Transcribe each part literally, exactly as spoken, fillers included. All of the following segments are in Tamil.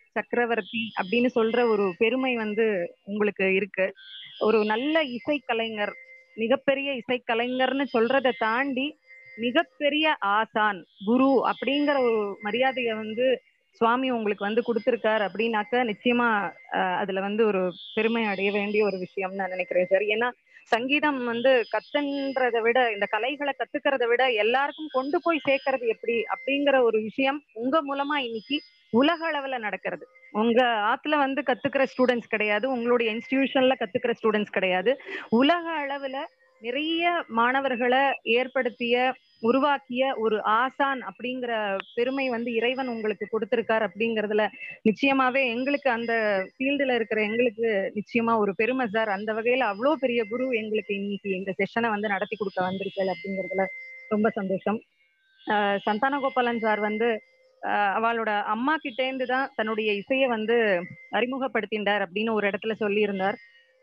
சக்கரவர்த்தி அப்படின்னு சொல்ற ஒரு பெருமை வந்து உங்களுக்கு இருக்கு. ஒரு நல்ல இசைக்கலைஞர், மிகப்பெரிய இசைக்கலைஞர்னு சொல்றத தாண்டி மிகப்பெரிய ஆசான், குரு அப்படிங்கிற ஒரு மரியாதைய வந்து சுவாமி உங்களுக்கு வந்து குடுத்திருக்கார் அப்படின்னாக்க நிச்சயமா அஹ், அதுல வந்து ஒரு பெருமை அடைய வேண்டிய ஒரு விஷயம் நான் நினைக்கிறேன் சார். ஏன்னா சங்கீதம் வந்து கத்துன்றத விட, இந்த கலைகளை கத்துக்கிறத விட எல்லாருக்கும் கொண்டு போய் சேர்க்கறது எப்படி அப்படிங்கிற ஒரு விஷயம் உங்க மூலமா இன்னைக்கு உலக அளவுல நடக்கிறது. உங்க ஆத்துல வந்து கத்துக்கிற ஸ்டூடெண்ட்ஸ் கிடையாது, உங்களுடைய இன்ஸ்டிடியூஷன்ல கத்துக்கிற ஸ்டூடெண்ட்ஸ் கிடையாது, உலக அளவுல நிறைய மாணவர்களை ஏற்படுத்திய உருவாக்கிய ஒரு ஆசான் அப்படிங்கிற பெருமை வந்து இறைவன் உங்களுக்கு கொடுத்திருக்கார் அப்படிங்கறதுல நிச்சயமாவே எங்களுக்கு அந்த ஃபீல்டுல இருக்கிற எங்களுக்கு நிச்சயமா ஒரு பெருமை சார். அந்த வகையில அவ்வளவு பெரிய குரு எங்களுக்கு இன்னைக்கு இந்த செஷனை வந்து நடத்தி கொடுக்க வந்திருக்கல அப்படிங்கறதுல ரொம்ப சந்தோஷம். ஆஹ் சந்தான கோபாலன் சார் வந்து ஆஹ் அவளோட அம்மா கிட்டே இருந்து தான் தன்னுடைய இசையை வந்து அறிமுகப்படுத்தின்றார் அப்படின்னு ஒரு இடத்துல சொல்லியிருந்தார்.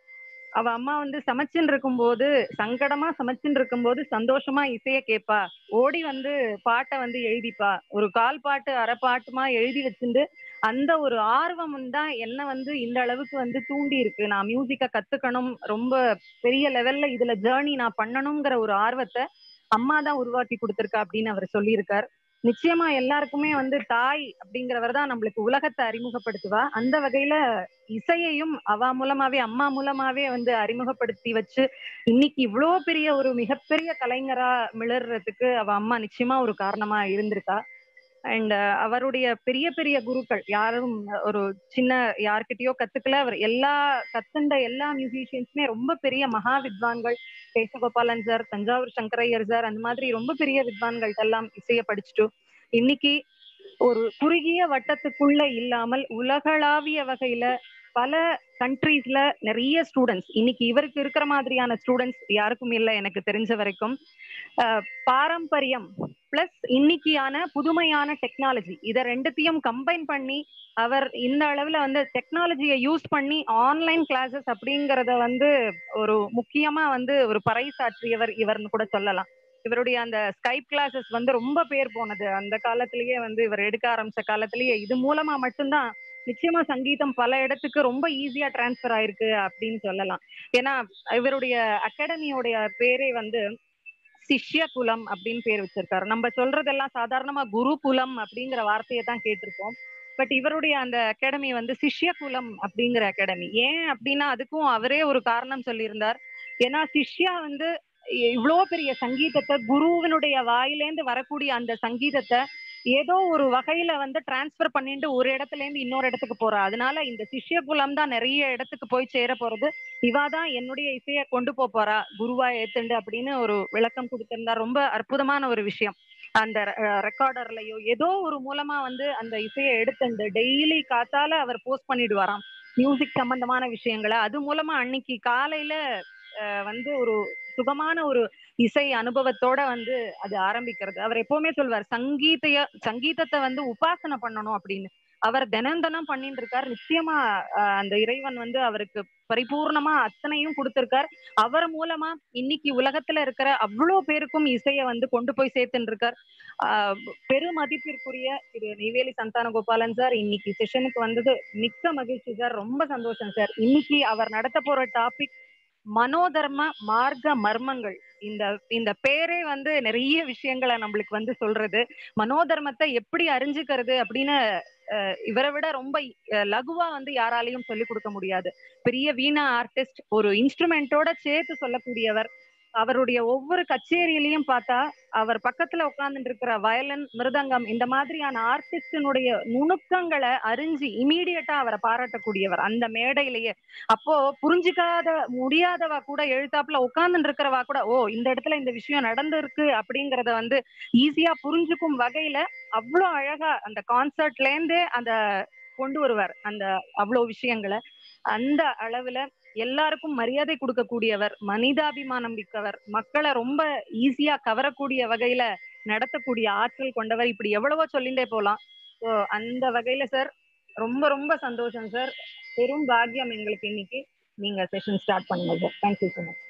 அவ அம்மா வந்து சமைச்சுன்னு இருக்கும்போது, சங்கடமா சமைச்சுன்னு இருக்கும்போது சந்தோஷமா இசைய கேட்பா, ஓடி வந்து பாட்டை வந்து எழுதிப்பா, ஒரு கால் பாட்டு அரை பாட்டுமா எழுதி வச்சுட்டு அந்த ஒரு ஆர்வம் தான் என்ன வந்து இந்த அளவுக்கு வந்து தூண்டி இருக்கு. நான் மியூசிக்க கத்துக்கணும், ரொம்ப பெரிய லெவல்ல இதுல ஜேர்னி நான் பண்ணணுங்கிற ஒரு ஆர்வத்தை அம்மா தான் உருவாக்கி கொடுத்திருக்கா அப்படின்னு அவர் சொல்லியிருக்கார். நிச்சயமா எல்லாருக்குமே வந்து தாய் அப்படிங்கிறவர் தான் நம்மளுக்கு உலகத்தை அறிமுகப்படுத்துவா. அந்த வகையில இசையையும் அவ மூலமாவே, அம்மா மூலமாவே வந்து அறிமுகப்படுத்தி வச்சு இன்னைக்கு இவ்வளோ பெரிய ஒரு மிகப்பெரிய கலைஞரா மிளறதுக்கு அவ அம்மா நிச்சயமா ஒரு காரணமா இருந்திருக்கா. அண்ட் அவருடைய பெரிய பெரிய குருக்கள் யாரும் ஒரு சின்ன யார்கிட்டயோ கத்துக்கல, அவர் எல்லா கத்துண்ட எல்லா மியூசிஷியன்ஸுமே ரொம்ப பெரிய மகா வித்வான்கள். சேஷகோபாலன் சார், தஞ்சாவூர் சங்கரையர் சார், அந்த மாதிரி ரொம்ப பெரிய வித்வான்கள்ட்ட எல்லாம் இசைய படிச்சுட்டு இன்னைக்கு ஒரு குறுகிய வட்டத்துக்குள்ள இல்லாமல் உலகளாவிய வகையில பல கண்ட்ரீஸ்ல நிறைய ஸ்டூடெண்ட்ஸ், இன்னைக்கு இவருக்கு இருக்கிற மாதிரியான ஸ்டூடெண்ட்ஸ் யாருக்கும் இல்லை எனக்கு தெரிஞ்ச வரைக்கும். அஹ் பாரம்பரியம் பிளஸ் இன்னைக்கான புதுமையான டெக்னாலஜி இதை ரெண்டுத்தையும் கம்பைன் பண்ணி அவர் இந்த அளவுல வந்து டெக்னாலஜியை யூஸ் பண்ணி ஆன்லைன் கிளாஸஸ் அப்படிங்கறத வந்து ஒரு முக்கியமா வந்து ஒரு பறைசாற்றியவர் இவர்னு கூட சொல்லலாம். இவருடைய அந்த ஸ்கைப் கிளாஸஸ் வந்து ரொம்ப பேர் போனது அந்த காலத்திலேயே, வந்து இவர் எடுக்க ஆரம்பிச்ச காலத்திலேயே இது மூலமா மட்டும்தான் நிச்சயமா சங்கீதம் பல இடத்துக்கு ரொம்ப ஈஸியா டிரான்ஸ்பர் ஆயிருக்கு அப்படின்னு சொல்லலாம். ஏன்னா இவருடைய அகாடமியோடைய பேரே வந்து சிஷ்ய குலம் அப்படின்னு பேர் வச்சிருக்காரு. நம்ம சொல்றதெல்லாம் சாதாரணமா குரு குலம் அப்படிங்கிற வார்த்தையை தான் கேட்டிருப்போம். பட் இவருடைய அந்த அகாடமி வந்து சிஷ்ய குலம் அப்படிங்கிற அகாடமி. ஏன் அப்படின்னா அதுக்கும் அவரே ஒரு காரணம் சொல்லியிருந்தார். ஏன்னா சிஷ்யா வந்து இவ்வளோ பெரிய சங்கீதத்தை, குருவினுடைய வாயிலேந்து வரக்கூடிய அந்த சங்கீதத்தை ஏதோ ஒரு வகையில வந்து டிரான்ஸ்பர் பண்ணிட்டு ஒரு இடத்துல இருந்து இன்னொரு இடத்துக்கு போறா. அதனால இந்த சிஷ்ய குலம் தான் நிறைய இடத்துக்கு போய் சேர போறது, இவாதான் என்னுடைய இசையை கொண்டு போக போறா குருவா ஏத்துண்டு அப்படின்னு ஒரு விளக்கம் கொடுத்திருந்தார். ரொம்ப அற்புதமான ஒரு விஷயம். அந்த ரெக்கார்டர்லயோ ஏதோ ஒரு மூலமா வந்து அந்த இசையை எடுத்துண்டு டெய்லி காத்தால அவர் போஸ்ட் பண்ணிடுவாராம் மியூசிக் சம்பந்தமான விஷயங்களை. அது மூலமா அன்னைக்கு காலையில அஹ் வந்து ஒரு சுகமான ஒரு இசை அனுபவத்தோட வந்து அது ஆரம்பிக்கிறது. அவர் எப்பவுமே சொல்வார், சங்கீதைய சங்கீதத்தை வந்து உபாசனை பண்ணணும் அப்படின்னு. அவர் தினம் தினம் பண்ணிட்டு இருக்கார். நிச்சயமா அஹ் அந்த இறைவன் வந்து அவருக்கு பரிபூர்ணமா அத்தனையும் கொடுத்திருக்கார். அவர் மூலமா இன்னைக்கு உலகத்துல இருக்கிற அவ்வளோ பேருக்கும் இசைய வந்து கொண்டு போய் சேர்த்துட்டு இருக்கார். ஆஹ் பெருமதிப்பிற்குரிய திரு நெய்வேலி சந்தான கோபாலன் சார் இன்னைக்கு செஷனுக்கு வந்தது மிக்க மகிழ்ச்சி சார். ரொம்ப சந்தோஷம் சார். இன்னைக்கு அவர் நடத்த போற டாபிக் மனோதர்ம மார்க்க மர்மங்கள். இந்த இந்த பேரே வந்து நிறைய விஷயங்களை நம்மளுக்கு வந்து சொல்றது. மனோதர்மத்தை எப்படி அறிஞ்சுக்கிறது அப்படின்னு அஹ் இவரை விட ரொம்ப அஹ் லகுவா வந்து யாராலையும் சொல்லி கொடுக்க முடியாது. பெரிய வீணா ஆர்டிஸ்ட், ஒரு இன்ஸ்ட்ருமெண்டோட சேர்த்து சொல்லக்கூடியவர். அவருடைய ஒவ்வொரு கச்சேரியிலையும் பார்த்தா அவர் பக்கத்துல உட்கார்ந்துட்டு இருக்கிற வயலின், மிருதங்கம் இந்த மாதிரியான ஆர்டிஸ்டினுடைய நுணுக்கங்களை அறிஞ்சு இமீடியட்டா அவரை பாராட்டக்கூடியவர் அந்த மேடையிலேயே. அப்போ புரிஞ்சுக்காத முடியாதவா கூட எழுத்தாப்புல உட்கார்ந்துட்டு இருக்கிறவா கூட ஓ இந்த இடத்துல இந்த விஷயம் நடந்திருக்கு அப்படிங்கறத வந்து ஈஸியா புரிஞ்சுக்கும் வகையில அவ்வளவு அழகா அந்த கான்சர்ட்ல இருந்தே அந்த கொண்டு வருவார் அந்த அவ்வளவு விஷயங்களை. அந்த அளவுல எல்லாருக்கும் மரியாதை கொடுக்கக்கூடியவர், மனிதாபிமானம் மிக்கவர், மக்களை ரொம்ப ஈஸியா கவரக்கூடிய வகையில நடத்தக்கூடிய ஆற்றல் கொண்டவர். இப்படி எவ்வளவோ சொல்லிண்டே போலாம். ஸோ அந்த வகையில சார் ரொம்ப ரொம்ப சந்தோஷம் சார். பெரும் பாக்கியம் எங்களுக்கு இன்னைக்கு நீங்க செஷன் ஸ்டார்ட் பண்ணுங்க சார். Thank you so much.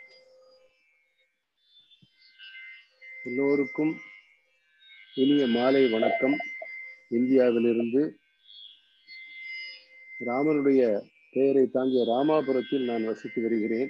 எல்லோருக்கும் இனிய மாலை வணக்கம். இந்தியாவிலிருந்து ராமனுடைய பெயரை தாங்கிய ராமாபுரத்தில் நான் வசித்து வருகிறேன்.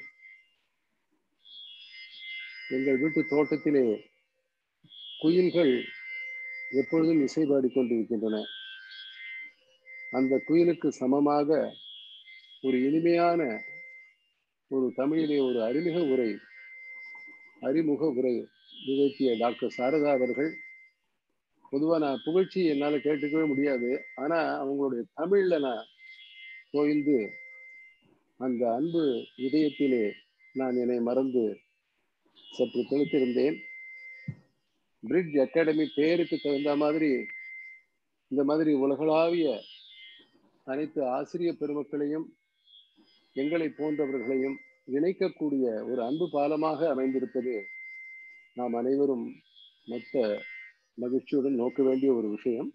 எங்கள் வீட்டு தோட்டத்திலே குயில்கள் எப்பொழுதும் இசை பாடிக்கொண்டிருக்கின்றன. அந்த குயிலுக்கு சமமாக ஒரு இனிமையான ஒரு தமிழிலே ஒரு அறிமுக உரை அறிமுக உரை நிகழ்த்திய டாக்டர் சாரதா அவர்கள், பொதுவாக நான் புகழ்ச்சி என்னால் கேட்டுக்கவே முடியாது, ஆனா அவங்களுடைய தமிழ்ல நான் தோய்ந்து அந்த அன்பு இதயத்திலே நான் என்னை மறந்து சற்று தெளித்திருந்தேன். பிரிட்ஜ் அகாடமி பெயருக்கு தகுந்த மாதிரி இந்த மாதிரி உலகளாவிய அனைத்து ஆசிரியர் பெருமக்களையும் எங்களை போன்றவர்களையும் இணைக்கக்கூடிய ஒரு அன்பு பாலமாக அமைந்திருப்பது நாம் அனைவரும் மொத்த மகிழ்ச்சியுடன் நோக்க வேண்டிய ஒரு விஷயம்.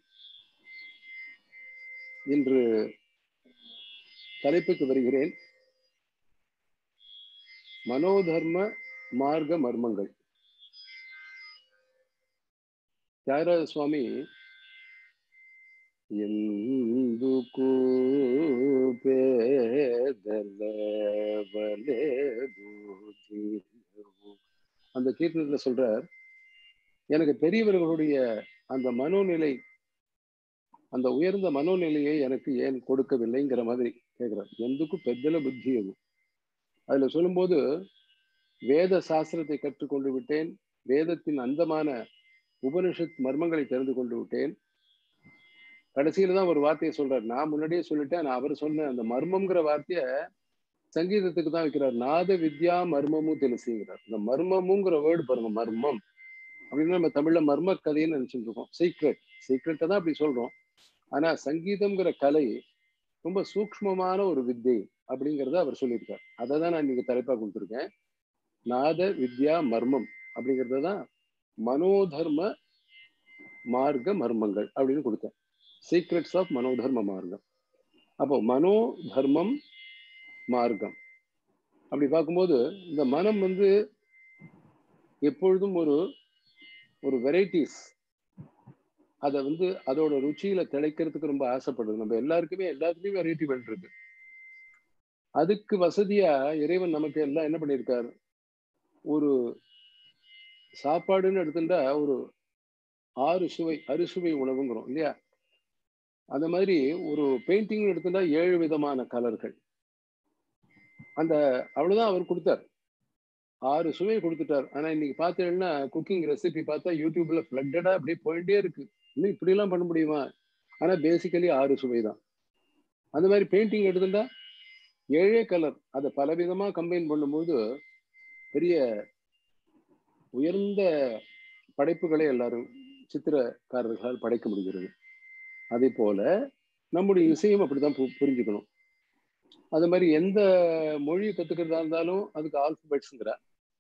இன்று தலைப்புக்கு வருகிறேன். மனோதர்ம மார்க்க மர்மங்கள். தியாகராஜ சுவாமி ఎందుకు அந்த கீர்த்தனத்துல சொல்றார், எனக்கு பெரியவர்களுடைய அந்த மனோநிலை, அந்த உயர்ந்த மனோநிலையை எனக்கு ஏன் கொடுக்கவில்லைங்கிற மாதிரி கேட்கிறார். எந்துக்கு பெத்தல புத்தி. அது அதுல சொல்லும்போது, வேத சாஸ்திரத்தை கற்றுக்கொண்டு விட்டேன், வேதத்தின் அந்தமான உபனிஷத் மர்மங்களை தெரிந்து கொண்டு விட்டேன். கடைசியில தான் ஒரு வார்த்தையை சொல்றாரு. நான் முன்னாடியே சொல்லிட்டேன், நான் அவர் சொன்ன அந்த மர்மம்ங்கிற வார்த்தைய சங்கீதத்துக்கு தான் வைக்கிறார். நாத வித்யா மர்மமும் தெலுசுங்கிறார். இந்த மர்மமுங்கிற வேர்டு பாருங்க, மர்மம் அப்படின்னு நம்ம தமிழ்ல மர்ம கதைன்னு நினைச்சுட்டு இருக்கோம். சீக்ரெட் சீக்ரெட்டை தான் அப்படி சொல்றோம். ஆனா சங்கீதம்ங்கிற கலை ரொம்ப சூக்ஷ்மமான ஒரு வித்தை அப்படிங்கிறத அவர் சொல்லியிருக்கார். அதை தான் நான் இன்னைக்கு தலைப்பா கொடுத்துருக்கேன். நாத வித்யா மர்மம் அப்படிங்கிறத தான் மனோதர்ம மார்க்க மர்மங்கள் அப்படின்னு கொடுத்தேன். சீக்ரெட்ஸ் ஆஃப் மனோதர்ம மார்க்கம். அப்போ மனோதர்மம் மார்க்கம் அப்படி பார்க்கும்போது, இந்த மனம் வந்து எப்பொழுதும் ஒரு ஒரு வெரைட்டிஸ், அதை வந்து அதோட ருச்சியில திளைக்கிறதுக்கு ரொம்ப ஆசைப்படுது. நம்ம எல்லாருக்குமே எல்லாத்துலயும் வெரைட்டி இருக்கு. அதுக்கு வசதியா இறைவன் நமக்கு எல்லாம் என்ன பண்ணியிருக்காரு, ஒரு சாப்பாடுன்னு எடுத்துட்டா ஒரு ஆறு சுவை அறுசுவை உணவுங்கிறோம் இல்லையா? அந்த மாதிரி ஒரு பெயிண்டிங் எடுத்துட்டா ஏழு விதமான கலர்கள். அந்த அவ்வளவுதான் அவர் கொடுத்தார், ஆறு சுவை கொடுத்துட்டார். ஆனா இன்னைக்கு பார்த்தீங்கன்னா குக்கிங் ரெசிபி பார்த்தா யூடியூப்ல ஃபிளட்டடா அப்படியே போயிட்டே இருக்கு. இன்னும் இப்படி எல்லாம் பண்ண முடியுமா? ஆனா பேசிக்கலி ஆறு சுவை தான். அந்த மாதிரி பெயிண்டிங் எடுத்துட்டா ஏழே கலர், அதை பலவிதமா கம்பைன் பண்ணும்போது பெரிய உயர்ந்த படைப்புகளை எல்லாரும் சித்திரக்காரர்களால் படைக்க முடிகிறது. அதே போல நம்முடைய இசையும் அப்படித்தான் புரிஞ்சுக்கணும். அது மாதிரி எந்த மொழியை கத்துக்கிறதா இருந்தாலும் அதுக்கு ஆல்பபெட்ஸ்ங்கிற.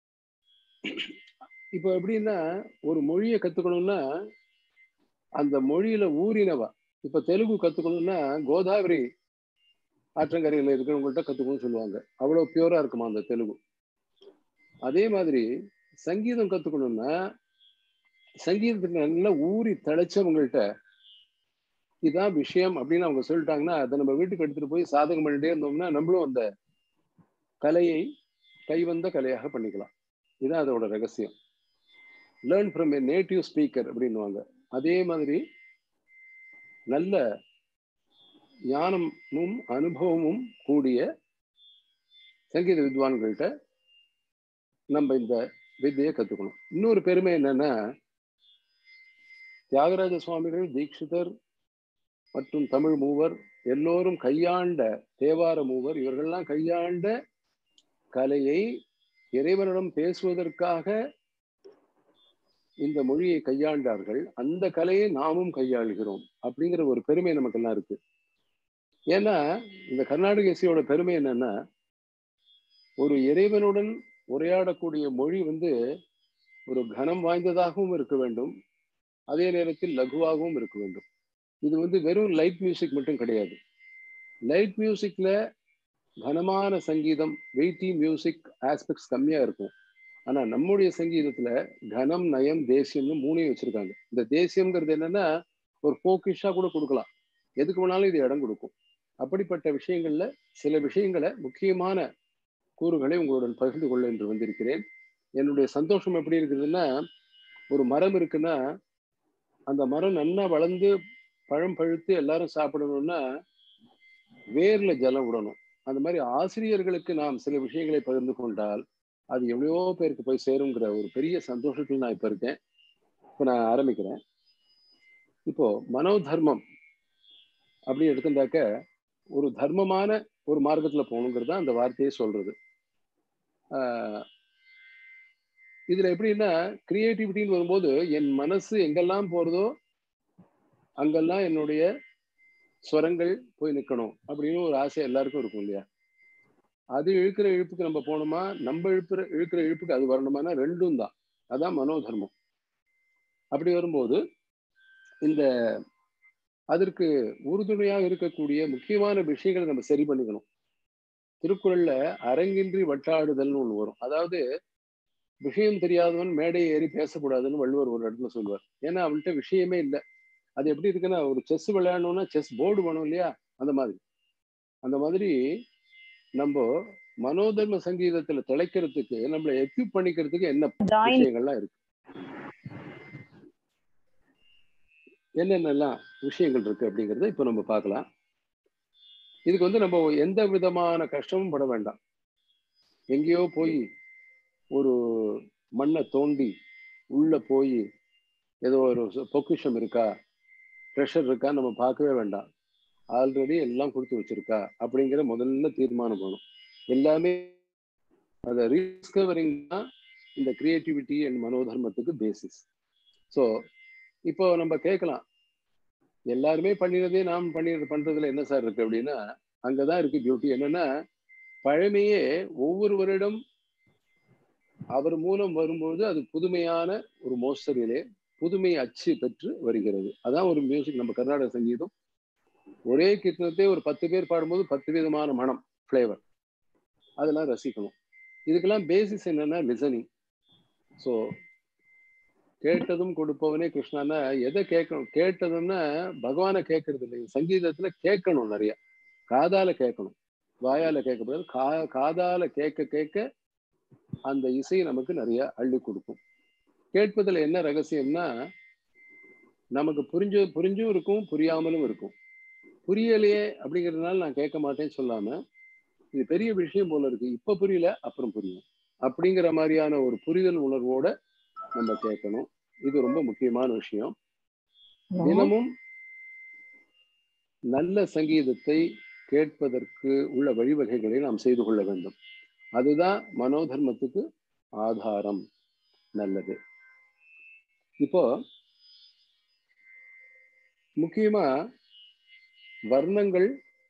இப்போ எப்படின்னா, ஒரு மொழியை கத்துக்கணும்னா அந்த மொழியில ஊறினவா, இப்ப தெலுங்கு கத்துக்கணும்னா கோதாவரி ஆற்றங்கரையில இருக்கிறவங்கள்ட்ட கத்துக்கணும்னு சொல்லுவாங்க. அவ்வளவு பியூரா இருக்குமா அந்த தெலுங்கு. அதே மாதிரி சங்கீதம் கத்துக்கணும்னா சங்கீதத்துக்கு நல்லா ஊறி தழைச்சவங்கள்ட்ட இதுதான் விஷயம் அப்படின்னு அவங்க சொல்லிட்டாங்கன்னா, அதை நம்ம வீட்டுக்கு எடுத்துட்டு போய் சாதகம் பண்ணிட்டே இருந்தோம்னா நம்மளும் அந்த கலையை கைவந்த கலையாக பண்ணிக்கலாம். இதுதான் அதோட ரகசியம். Learn from a native speaker அப்படின்னுவாங்க. அதே மாதிரி நல்ல ஞானமும் அனுபவமும் கூடிய சங்கீத வித்வான்கள்கிட்ட நம்ம இந்த வித்தையை கத்துக்கணும். இன்னொரு பெருமை என்னன்னா, தியாகராஜ சுவாமிகள், தீட்சிதர் மற்றும் தமிழ் மூவர் எல்லோரும் கையாண்ட தேவார மூவர், இவர்கள்லாம் கையாண்ட கலையை இறைவனிடம் பேசுவதற்காக இந்த மொழியை கையாண்டார்கள். அந்த கலையை நாமும் கையாளுகிறோம் அப்படிங்கிற ஒரு பெருமை நமக்கு எல்லாம் இருக்கு. ஏன்னா இந்த கர்நாடக இசையோட பெருமை என்னன்னா, ஒரு இறைவனுடன் உரையாடக்கூடிய மொழி வந்து ஒரு கனம் வாய்ந்ததாகவும் இருக்க வேண்டும், அதே நேரத்தில் லகுவாகவும் இருக்க வேண்டும். இது வந்து வெறும் லைட் மியூசிக் மட்டும் கிடையாது. லைட் மியூசிக்ல கனமான சங்கீதம், வெயிட்டி மியூசிக் ஆஸ்பெக்ட்ஸ் கம்மியா இருக்கும். ஆனா நம்முடைய சங்கீதத்துல கனம், நயம், தேசியம்னு மூணையும் வச்சிருக்காங்க. இந்த தேசியம்ங்கிறது என்னன்னா ஒரு போக்கிஷா கூட கொடுக்கலாம், எதுக்கு வேணாலும் இது இடம் கொடுக்கும். அப்படிப்பட்ட விஷயங்கள்ல சில விஷயங்களை, முக்கியமான கூறுகளை உங்களுடன் பகிர்ந்து கொள்ள என்று வந்திருக்கிறேன். என்னுடைய சந்தோஷம் எப்படி இருக்குதுன்னா, ஒரு மரம் இருக்குன்னா அந்த மரம் நன்னா வளர்ந்து பழம் பழுத்து எல்லாரும் சாப்பிடணும்னா வேர்ல ஜலம் விடணும். அந்த மாதிரி ஆசிரியர்களுக்கு நாம் சில விஷயங்களை பகிர்ந்து கொண்டால் அது எவ்வளவோ பேருக்கு போய் சேருங்கிற ஒரு பெரிய சந்தோஷத்தில் நான் இப்ப இருக்கேன். இப்ப நான் ஆரம்பிக்கிறேன். இப்போ மனோ தர்மம் அப்படி எடுத்துட்டாக்க ஒரு தர்மமான ஒரு மார்க்கத்துல போகணுங்கிறதா அந்த வார்த்தையை சொல்றது. ஆஹ் இதுல எப்படின்னா, கிரியேட்டிவிட்டின்னு வரும்போது என் மனசு எங்கெல்லாம் போறதோ அங்கெல்லாம் என்னுடைய ஸ்வரங்கள் போய் நிக்கணும் அப்படின்னு ஒரு ஆசை எல்லாருக்கும் இருக்கும் இல்லையா? அது இழுக்கிற இழுப்புக்கு நம்ம போகணுமா, நம்ம இழுப்புற இழுக்கிற இழுப்புக்கு அது வரணுமானா ரெண்டும் தான். அதான் மனோதர்மம். அப்படி வரும்போது இந்த அதற்கு உறுதுணையாக இருக்கக்கூடிய முக்கியமான விஷயங்களை நம்ம சரி பண்ணிக்கணும். திருக்குறள்ல அரங்கின்றி வட்டாடுதல்னு ஒண்ணு வரும். அதாவது விஷயம் தெரியாதவன் மேடையை ஏறி பேசக்கூடாதுன்னு வள்ளுவர் ஒரு இடத்துல சொல்லுவார். ஏன்னா அவன்கிட்ட விஷயமே இல்லை. அது எப்படி இருக்குன்னா, ஒரு செஸ் விளையாடணும்னா செஸ் போர்டு வேணும் இல்லையா? அந்த மாதிரி அந்த மாதிரி நம்ம மனோதர்ம சங்கீதத்துல திளைக்கிறதுக்கு நம்மளை எக்யூப் பண்ணிக்கிறதுக்கு என்ன விஷயங்கள்லாம் இருக்கு, என்னென்னலாம் விஷயங்கள் இருக்கு அப்படிங்கறத இப்ப நம்ம பார்க்கலாம். இதுக்கு வந்து நம்ம எந்த விதமான கஷ்டமும் பட வேண்டாம். எங்கேயோ போய் ஒரு மண்ணை தோண்டி உள்ள போய் ஏதோ ஒரு பொக்கிஷம் இருக்கா, ட்ரெஷர் இருக்கா நம்ம பார்க்கவே வேண்டாம். ஆல்ரெடி எல்லாம் கொடுத்து வச்சிருக்கா அப்படிங்கிற முதல்ல தீர்மானம் பண்ணணும். எல்லாமே அதை ரீடிஸ்கவரிங் தான் இந்த கிரியேட்டிவிட்டி அண்ட் மனோதர்மத்துக்கு பேசிஸ். ஸோ இப்போ நம்ம கேட்கலாம், எல்லாருமே பண்ணினதே நாம் பண்ணி பண்றதுல என்ன சார் இருக்கு அப்படின்னா, அங்கதான் இருக்கு பியூட்டி. என்னன்னா, பழமையே ஒவ்வொரு வருடம் அவர் மூலம் வரும்போது அது புதுமையான ஒரு மோஸ்டரிலே புதுமை அச்சு பெற்று வருகிறது. அதான் ஒரு மியூசிக். நம்ம கர்நாடக சங்கீதம் ஒரே கீர்த்தனத்தை ஒரு பத்து பேர் பாடும்போது பத்து விதமான மனம், ஃபிளேவர், அதெல்லாம் ரசிக்கணும். இதுக்கெல்லாம் பேசிஸ் என்னன்னா லிசனிங். ஸோ கேட்டதும் கொடுப்பவனே கிருஷ்ணான்னா எதை கேட்கணும்? கேட்டதும்னா பகவானை கேட்கறது இல்லை. சங்கீதத்துல கேட்கணும், நிறைய காதால கேட்கணும், வாயால கேட்கக்கூடாது. கா காதால கேட்க கேட்க அந்த இசை நமக்கு நிறைய அள்ளி கொடுக்கும். கேட்பதுல என்ன ரகசியம்னா, நமக்கு புரிஞ்சு புரிஞ்சும் இருக்கும், புரியாமலும் இருக்கும். புரியலையே அப்படிங்கிறதுனால நான் கேட்க மாட்டேன்னு சொல்லாம, இது பெரிய விஷயம் போல இருக்கு, இப்ப புரியல அப்புறம் புரியும் அப்படிங்கிற மாதிரியான ஒரு புரிதல் உணர்வோட நம்ம கேட்கணும். இது ரொம்ப முக்கியமான விஷயம். தினமும் நல்ல சங்கீதத்தை கேட்பதற்கு உள்ள வழிவகைகளை நாம் செய்து கொள்ள வேண்டும். அதுதான் மனோதர்மத்துக்கு ஆதாரம். நல்லது. இப்போ முக்கியமா வர்ணங்கள்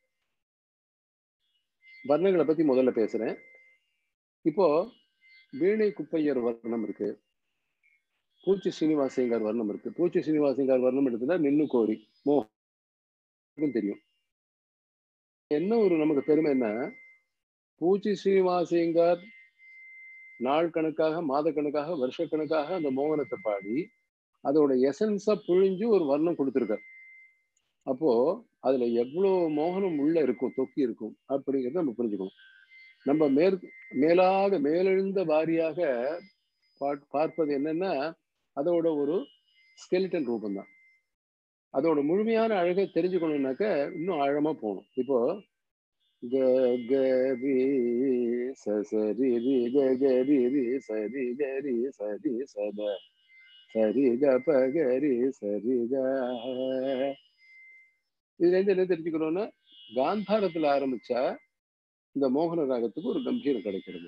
வர்ணங்களை பத்தி முதல்ல பேசுறேன். இப்போ வீணை குப்பையர் வர்ணம் இருக்கு, பூச்சி ஸ்ரீனிவாசையங்கார் வர்ணம் இருக்கு. பூச்சி ஸ்ரீனிவாசையங்கார் வர்ணம் எடுத்துட்டா நின்னு கோரி மோகம் தெரியும். என்ன ஒரு நமக்கு பெருமை என்ன, பூச்சி ஸ்ரீனிவாசையங்கார் நாள் கணக்காக, மாத கணக்காக, வருஷ கணக்காக அந்த மோகனத்தை பாடி அதோட எசன்ஸா புழிஞ்சு ஒரு வர்ணம் கொடுத்துருக்கார். அப்போ அதுல எவ்வளவு மோகனம் உள்ள இருக்கும், தொக்கி இருக்கும் அப்படிங்கிறத நம்ம புரிஞ்சுக்கணும். நம்ம மேற் மேலாக மேலெழுந்த வாரியாக பார்ப்பது என்னன்னா அதோட ஒரு ஸ்கெலிட்டன் ரூபம் தான். அதோட முழுமையான அழகை தெரிஞ்சுக்கணும்னாக்க இன்னும் ஆழமா போகணும். இப்போ க க ரி ச ச ரி ரி க க ரி ரி ச ரி க ரி ச ரி ச த ச ரி க ப க ரி ச ரி க. இதுல இருந்து என்ன தெரிஞ்சுக்கணும்னா, காந்தாரத்துல ஆரம்பிச்சா இந்த மோகன ராகத்துக்கு ஒரு கம்பீரம் கிடைக்கிறது.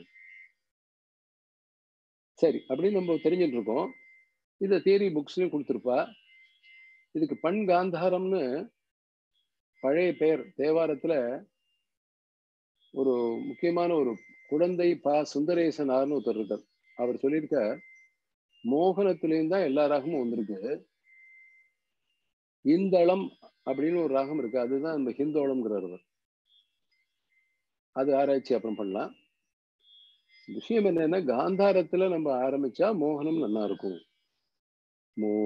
சரி, அப்படின்னு நம்ம தெரிஞ்சுட்டு இருக்கோம். இத தியரி புக்ஸ்லயும் கொடுத்திருப்பா. இதுக்கு பண் காந்தாரம்னு பழைய பெயர். தேவாரத்துல ஒரு முக்கியமான ஒரு குழந்தை பா சுந்தரேசனார்னு ஒருத்தர் இருக்கார். அவர் சொல்லியிருக்க, மோகனத்திலேயும் தான் எல்லா ராகமும் வந்திருக்கு. இந்தளம் அப்படின்னு ஒரு ராகம் இருக்கு, அதுதான் இந்த ஹிந்தோளம்ங்கிறார். அது ஆராய்ச்சி அப்புறம் பண்ணலாம். விஷயம் என்னன்னா, காந்தாரத்துல நம்ம ஆரம்பிச்சா மோகனம் நல்லா இருக்கும்.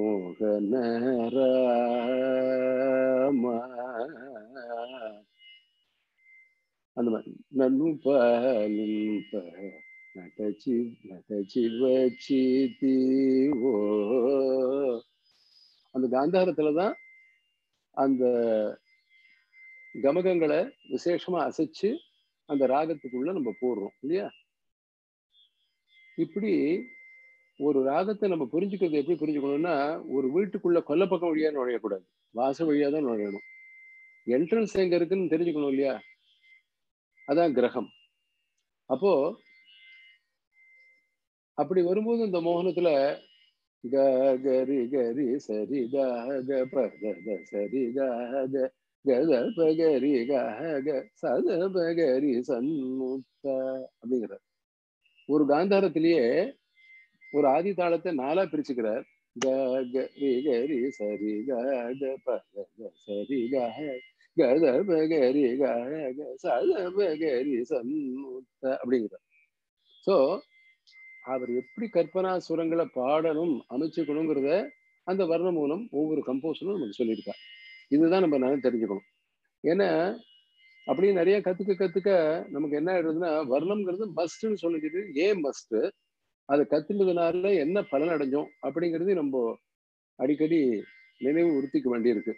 மோகன ராமா அந்த மாதிரி நன்னு ப நின்ப நட்டச்சி நட்டச்சி வச்சி தீ ஓ. அந்த காந்தாரத்துலதான் அந்த கமகங்களை விசேஷமா அசைச்சு அந்த ராகத்துக்குள்ள நம்ம போடுறோம் இல்லையா? இப்படி ஒரு ராகத்தை நம்ம புரிஞ்சுக்கிறது எப்படி புரிஞ்சுக்கணும்னா, ஒரு வீட்டுக்குள்ள கொல்லப்பக்கம் வழியா நுழையக்கூடாது, வாச வழியா தான் நுழையணும். என்ட்ரன்ஸ் எங்க இருக்குன்னு தெரிஞ்சுக்கணும் இல்லையா? அதான் கிரகம். அப்போ அப்படி வரும்போது இந்த மோகனத்துல க கரி கரி சரி க க ப க க சரி க க க க ப கரி க க ச த ப கரி சன்முத்த அப்படிங்கிற ஒரு காந்தாரத்திலேயே ஒரு ஆதி தாளத்தை நாலா பிரிச்சுக்கிறார். க க ரி க ரி சரி க க ப க க சரி க க த ப க ரி க க ச த ப க ரி சன்முத்த அப்படிங்கிறார். ஸோ அவர் எப்படி கற்பனா சுரங்களை பாடணும் அமைச்சுக்கணுங்கிறத அந்த வர்ண மூலம் ஒவ்வொரு கம்போசரும் நமக்கு சொல்லியிருக்கார். இதுதான் நம்ம நல்லா தெரிஞ்சுக்கணும். ஏன்னா அப்படியே நிறைய கத்துக்க கத்துக்க நமக்கு என்ன ஆயிடுறதுன்னா, வர்ணம்ங்கிறது மஸ்ட்ன்னு சொல்லிக்கிட்டு ஏன் மஸ்ட், அதை கத்துனதுனால என்ன பலன் அடைஞ்சோம் அப்படிங்கிறது நம்ம அடிக்கடி நினைவு உறுத்திக்க வேண்டியிருக்கு.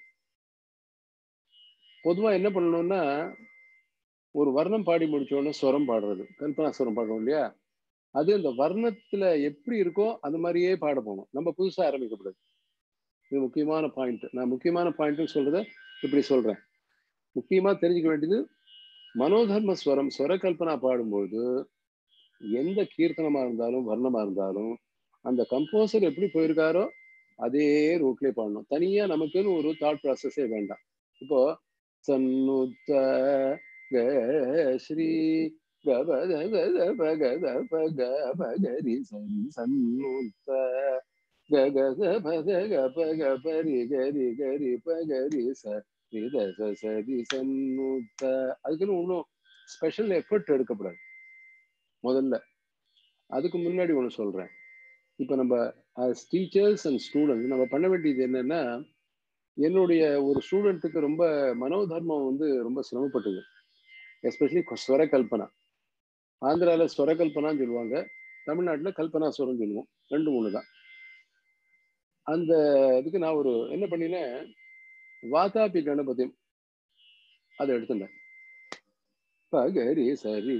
பொதுவா என்ன பண்ணணும்னா, ஒரு வர்ணம் பாடி முடிச்சோடனே ஸ்வரம் பாடுறது, கல்பனா ஸ்வரம் பாடுறோம் இல்லையா? அது இந்த வர்ணத்துல எப்படி இருக்கோ அந்த மாதிரியே பாட போகணும், நம்ம புதுசா ஆரம்பிக்கக்கூடாது. இது முக்கியமான பாயிண்ட். நான் முக்கியமான பாயிண்ட் சொல்றத இப்படி சொல்றேன். முக்கியமா தெரிஞ்சுக்க வேண்டியது, மனோதர்ம ஸ்வரம் ஸ்வர கல்பனா பாடும்போது எந்த கீர்த்தனமா இருந்தாலும் வர்ணமா இருந்தாலும் அந்த கம்போசர் எப்படி போயிருக்காரோ அதே ரூட்லயே பாடணும். தனியா நமக்குன்னு ஒரு தாட் ப்ராசஸே வேண்டாம். இப்போ சன்னுத்த க ஸ்ரீ கபத கத பகத பக பகரி சரி சன்னுத்த ககத பத கபக பரி கரி கரி பகரி சரி சரி சன்னுத்த. அதுக்குன்னு ஒன்றும் ஸ்பெஷல் எஃபர்ட் எடுக்கப்படாது. முதல்ல அதுக்கு முன்னாடி ஒன்று சொல்றேன். இப்போ நம்ம ஆஸ் டீச்சர்ஸ் அண்ட் ஸ்டூடெண்ட்ஸ் நம்ம பண்ண வேண்டியது என்னன்னா, என்னுடைய ஒரு ஸ்டூடெண்ட்டுக்கு ரொம்ப மனோதர்மம் வந்து ரொம்ப சிரமப்பட்டது, எஸ்பெஷலி ஸ்வர கல்பனா. ஆந்திரால ஸ்வர கல்பனான்னு சொல்லுவாங்க, தமிழ்நாட்டில் கல்பனா ஸ்வரம் சொல்லுவோம், ரெண்டு மூணு தான். அந்த இதுக்கு நான் ஒரு என்ன பண்ணினேன், வாதாபி கணபதி அதை எடுத்துட்டேன். பகரி சரி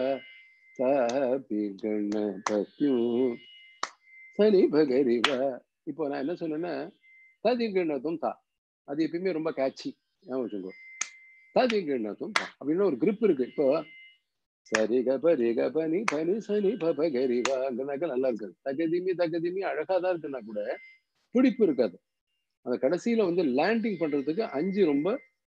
வாபி கணபதியும் சரி பகரி வா. இப்போ நான் என்ன சொன்னேன்னா, ததிங்கனதும் தா, அது எப்பயுமே ரொம்ப கேட்சி, ஞாபகம் வச்சுக்கோ. ததிங்கனதும் தா அப்படின்னு ஒரு கிரிப் இருக்கு. இப்போ சரி கபரி கபனி பனி சனி பகரி வா, அங்கனாக்க நல்லா இருக்காது. தகதிமி தகதிமி அழகா தான் இருக்குன்னா கூட பிடிப்பு இருக்காது. அந்த கடைசியில வந்து லேண்டிங் பண்றதுக்கு அஞ்சு ரொம்ப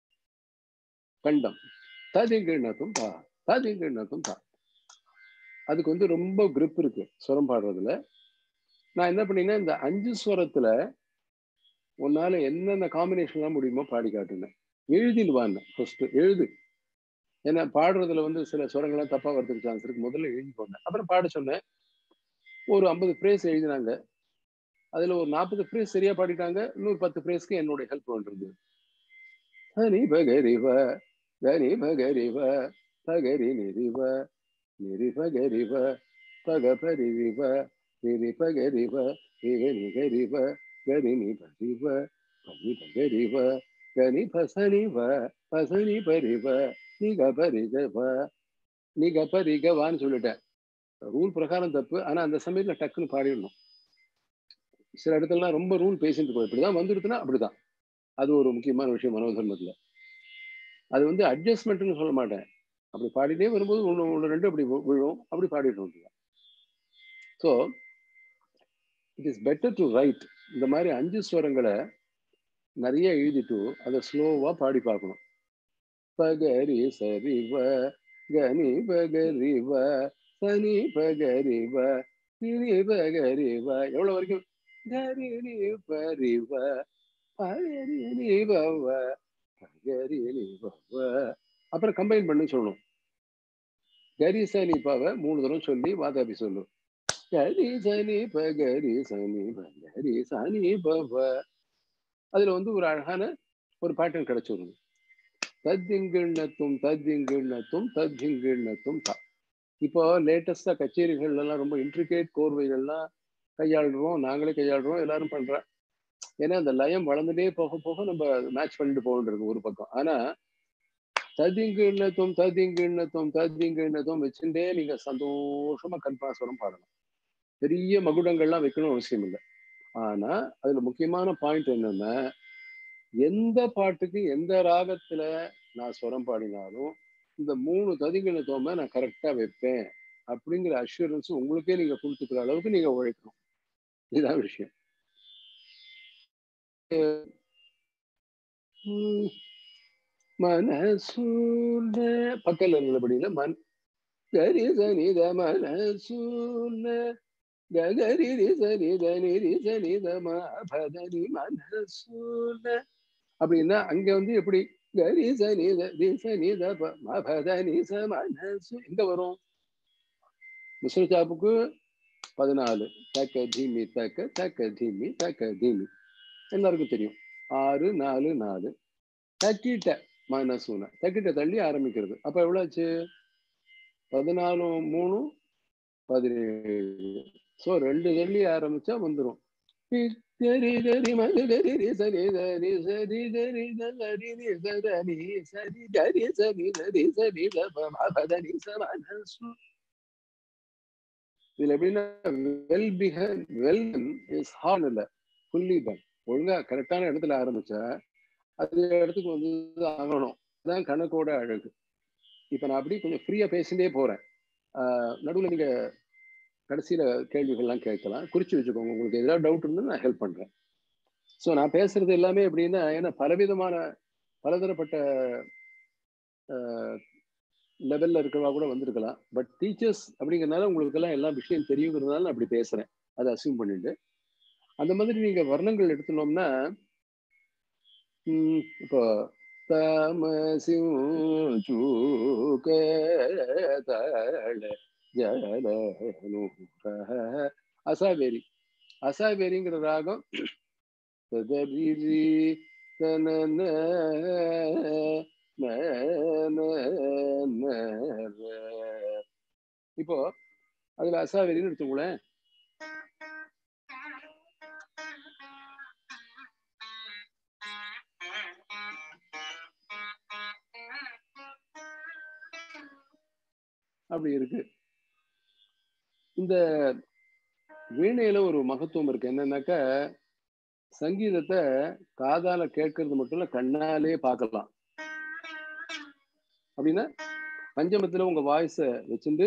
கண்டம். ததிங்கனதும் தா ததிங்கனதும் தா, அதுக்கு வந்து ரொம்ப கிரிப் இருக்கு ஸ்வரம் பாடுறதுல. நான் என்ன பண்ணீங்கன்னா, இந்த அஞ்சு ஸ்வரத்துல உன்னால என்னென்ன காம்பினேஷன்லாம் முடியுமோ பாடி காட்டுனேன். எழுதிடுவான்னு ஃபர்ஸ்ட் எழுது. ஏன்னா பாடுறதுல வந்து சில ஸ்வரங்கள்லாம் தப்பா வரதுக்கு சான்ஸ் இருக்கு, முதல்ல எழுதி போனேன். அப்புறம் பாட சொன்னேன். ஒரு ஐம்பது ஃப்ரேஸ் எழுதினாங்க. அதுல ஒரு நாற்பது ஃப்ரேஸ் சரியா பாடிட்டாங்க, இன்னொரு பத்து ஃப்ரேஸ்க்கு என்னுடைய ஹெல்ப் பண்றது. ஹனி பகரிவ கனி பகரிவ பகரி நிரிவ நிரி பகரிவ பக பரிரிவ நிரி பகரிவ நிக நிகரிவ கரி நிபரிவ பனி பகரிவ கனி பசனிவ பசனி பரிவ நிக பரிகவ நிக பரிகவான்னு சொல்லிட்டேன். ரூல் பிரகாரம் தப்பு, ஆனா அந்த சமயத்துல டக்குன்னு பாடிடணும். சில இடத்துலலாம் ரொம்ப ரூல் பேசிட்டு இருக்கோம், இப்படிதான் வந்துருக்குன்னா அப்படிதான். அது ஒரு முக்கியமான விஷயம் மனோதர்மத்துல. அது வந்து அட்ஜஸ்ட்மெண்ட்னு சொல்ல மாட்டேன். அப்படி பாடிட்டே வரும்போது ஒன்று ஒன்று ரெண்டு அப்படி விழும், அப்படி பாடிட்டு. So it is better to write. இந்த மாதிரி அஞ்சு ஸ்வரங்களை நிறைய எழுதிட்டு அதை ஸ்லோவா பாடி பார்க்கணும். பகரி சரிவ கனி பகரிவ சனி பகரிவ நிரி பகரிவ, எவ்வளவு வரைக்கும் கரி நீ பரிவ பகரி நீ பவ பகரி நீ பவ. அப்புறம் கம்பைன் பண்ணி சொல்லணும். கரி சனி பவ மூணு தடவை சொல்லி வாதாபி சொல்லு. கரி சனி பகரி சனி பகரி சனி பவ. அதுல வந்து ஒரு அழகான ஒரு பேட்டர்ன் கிடைச்சிருது. தத்திங்கிண்ணத்தும் தத்திங்கிண்ணத்தும் தத்திங்கிண்ணத்தும் தா. இப்போ லேட்டஸ்டா கச்சேரிகள் எல்லாம் ரொம்ப இன்ட்ரிகேட் கோர்வைகள்லாம் கையாளுறோம், நாங்களே கையாளுறோம், எல்லாரும் பண்றோம். ஏன்னா அந்த லயம் வளர்ந்துட்டே போக போக நம்ம மேட்ச் பண்ணிட்டு போகணும் ஒரு பக்கம். ஆனா ததிங்கிண்ணத்தும் ததிங்கிண்ணத்தும் ததிங்கிண்ணத்தும் வச்சுட்டே நீங்க சந்தோஷமா கல்பாசுரம் பாடணும். பெரிய மகுடங்கள்லாம் வைக்கணும் அவசியம் இல்லை. ஆனா அதுல முக்கியமான பாயிண்ட் என்னன்னா, எந்த பாட்டுக்கு எந்த ராகத்துல நான் ஸ்வரம் பாடினாலும் இந்த மூணு ததிங்கிண்ணத்தோம நான் கரெக்டா வைப்பேன் அப்படிங்கிற அஷூரன்ஸ் உங்களுக்கே நீங்க கொடுத்துக்கிற அளவுக்கு நீங்க உழைக்கணும். இதுதான் விஷயம். மனசூன பக்கத்துல இருந்தபடியில மண் கரி சனித மனசூன கரி சனித நிரி சனித மபதனி மனசூன அப்படின்னா அங்க வந்து எப்படி கரி சனித சனித மபதனி ச மனசு எங்க வரும்? மிஸ்ர சாப்புக்கு பதினாலு தக்க தீமி தக்க தக்க தீமி தக்க தீமி எல்லாருக்கும் தெரியும். ஆறு நாலு நாலு தக்கிட்ட மனசூன தக்கிட்ட தள்ளி ஆரம்பிக்கிறது. அப்ப எவ்வளவு? பதினாலு மூணு பதினேழு. சோ ரெண்டு தள்ளி ஆரம்பிச்சா வந்துடும். சரி சரி மது சரி சரி சரி சரி சரி சரி சரி சரி சரி சரி சரி சரி பதனி சமனசு. இதுல எப்படின்னா well begun well is horn இல்ல, ஃபுல்லி டன். ஒழுங்கா கரெக்டான இடத்துல ஆரம்பிச்சா அது இடத்துக்கு வந்து ஆகணும். அதான் கணக்கோட அழகு. இப்ப நான் அப்படி கொஞ்சம் ஃப்ரீயா பேசிட்டே போறேன். ஆஹ் நடுவில் நீங்க கடைசியில கேள்விகள்லாம் கேட்கலாம், குறிச்சு வச்சுக்கோங்க. உங்களுக்கு ஏதாவது டவுட் இருந்தா நான் ஹெல்ப் பண்றேன். ஸோ நான் பேசுறது எல்லாமே எப்படின்னா, ஏன்னா பலவிதமான பலதரப்பட்ட லெவல்ல இருக்கிறவா கூட வந்திருக்கலாம். பட் டீச்சர்ஸ் அப்படிங்கிறதுனால உங்களுக்கு எல்லாம் எல்லா விஷயம் தெரியுங்கிறதுனால நான் அப்படி பேசுறேன். அதை அசியூம் பண்ணிட்டு அந்த மாதிரி நீங்க வர்ணங்கள் எடுத்துனோம்னா உம் இப்போ தமசிம் சூக தள ஜல அசாவேரி. அசாவேரிங்கிற ராகம் இப்போ அதுல அசாவேரின்னு எடுத்துக்கூடேன். அப்படி இருக்கு. இந்த வீணையில ஒரு மகத்துவம் இருக்கு. என்னன்னாக்கா சங்கீதத்தை காதால கேட்கறது மட்டும் இல்ல, கண்ணாலே பார்க்கலாம். அப்படின்னா பஞ்சமத்துல உங்க வாய்ஸ வச்சுட்டு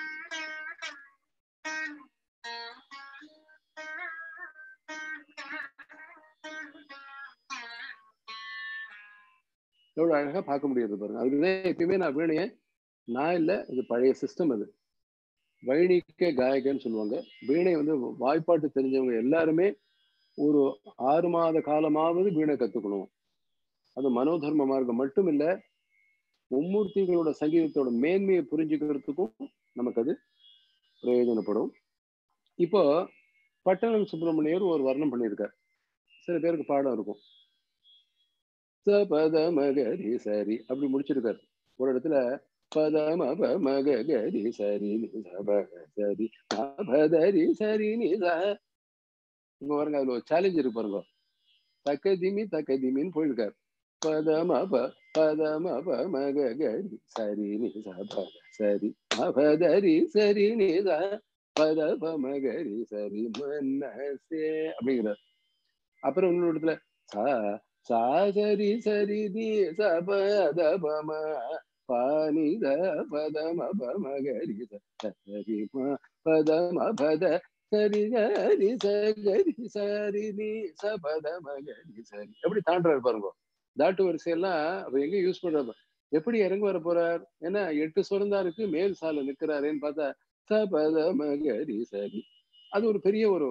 எவ்வளவு அழகா பார்க்க முடியாது பாருங்க. அதுக்குதான் எப்பயுமே நான் வீணைய நான் இல்லை, இது பழைய சிஸ்டம். அது வைணிக்க காயகன்னு சொல்லுவாங்க. வீணை வந்து வாய்ப்பாட்டு தெரிஞ்சவங்க எல்லாருமே ஒரு ஆறு மாத காலமாவது வீணை கத்துக்கணும். அது மனோதர்ம மார்க்கம் மட்டும் இல்ல, மும்மூர்த்திகளோட சங்கீதத்தோட மேன்மையை புரிஞ்சுக்கிறதுக்கும் நமக்கு அது பிரயோஜனப்படும். இப்போ பட்டணம் சுப்பிரமணியர் ஒரு வர்ணம் பண்ணியிருக்கார். சில பேருக்கு பாடம் இருக்கும். ச பத மகரி சரி அப்படி முடிச்சிருக்காரு. ஒரு இடத்துல பதம மகரி சரி சரி பதரி சரி நிதா. இங்க பாருங்க, அதுல ஒரு சேலஞ்ச் இருக்கு பாருங்க. தக்க திமி தக்க திமின்னு போயிருக்காரு. பதம பதம மகரி சரி நிதா சரி பதரி சரி நிதா பதப மகரி சரி மன்னசே அப்படிங்கிறார். அப்புறம் இன்னொரு இடத்துல சா சாகரி சரி தி சபதபம பானித பதம பமகரி சரி பதம பத சரி கரி சரி சரி நீ சபத மகரி சரி. எப்படி தாண்டாரு பாருங்க. தாட்டு வரிசையெல்லாம் அவர் எங்க யூஸ் பண்றாரு, எப்படி இறங்க வர போறார்? ஏன்னா எட்டு சுரந்தா இருக்கு, மேல் சாலை நிக்கிறாருன்னு பார்த்தா சபத மகரி சரி. அது ஒரு பெரிய ஒரு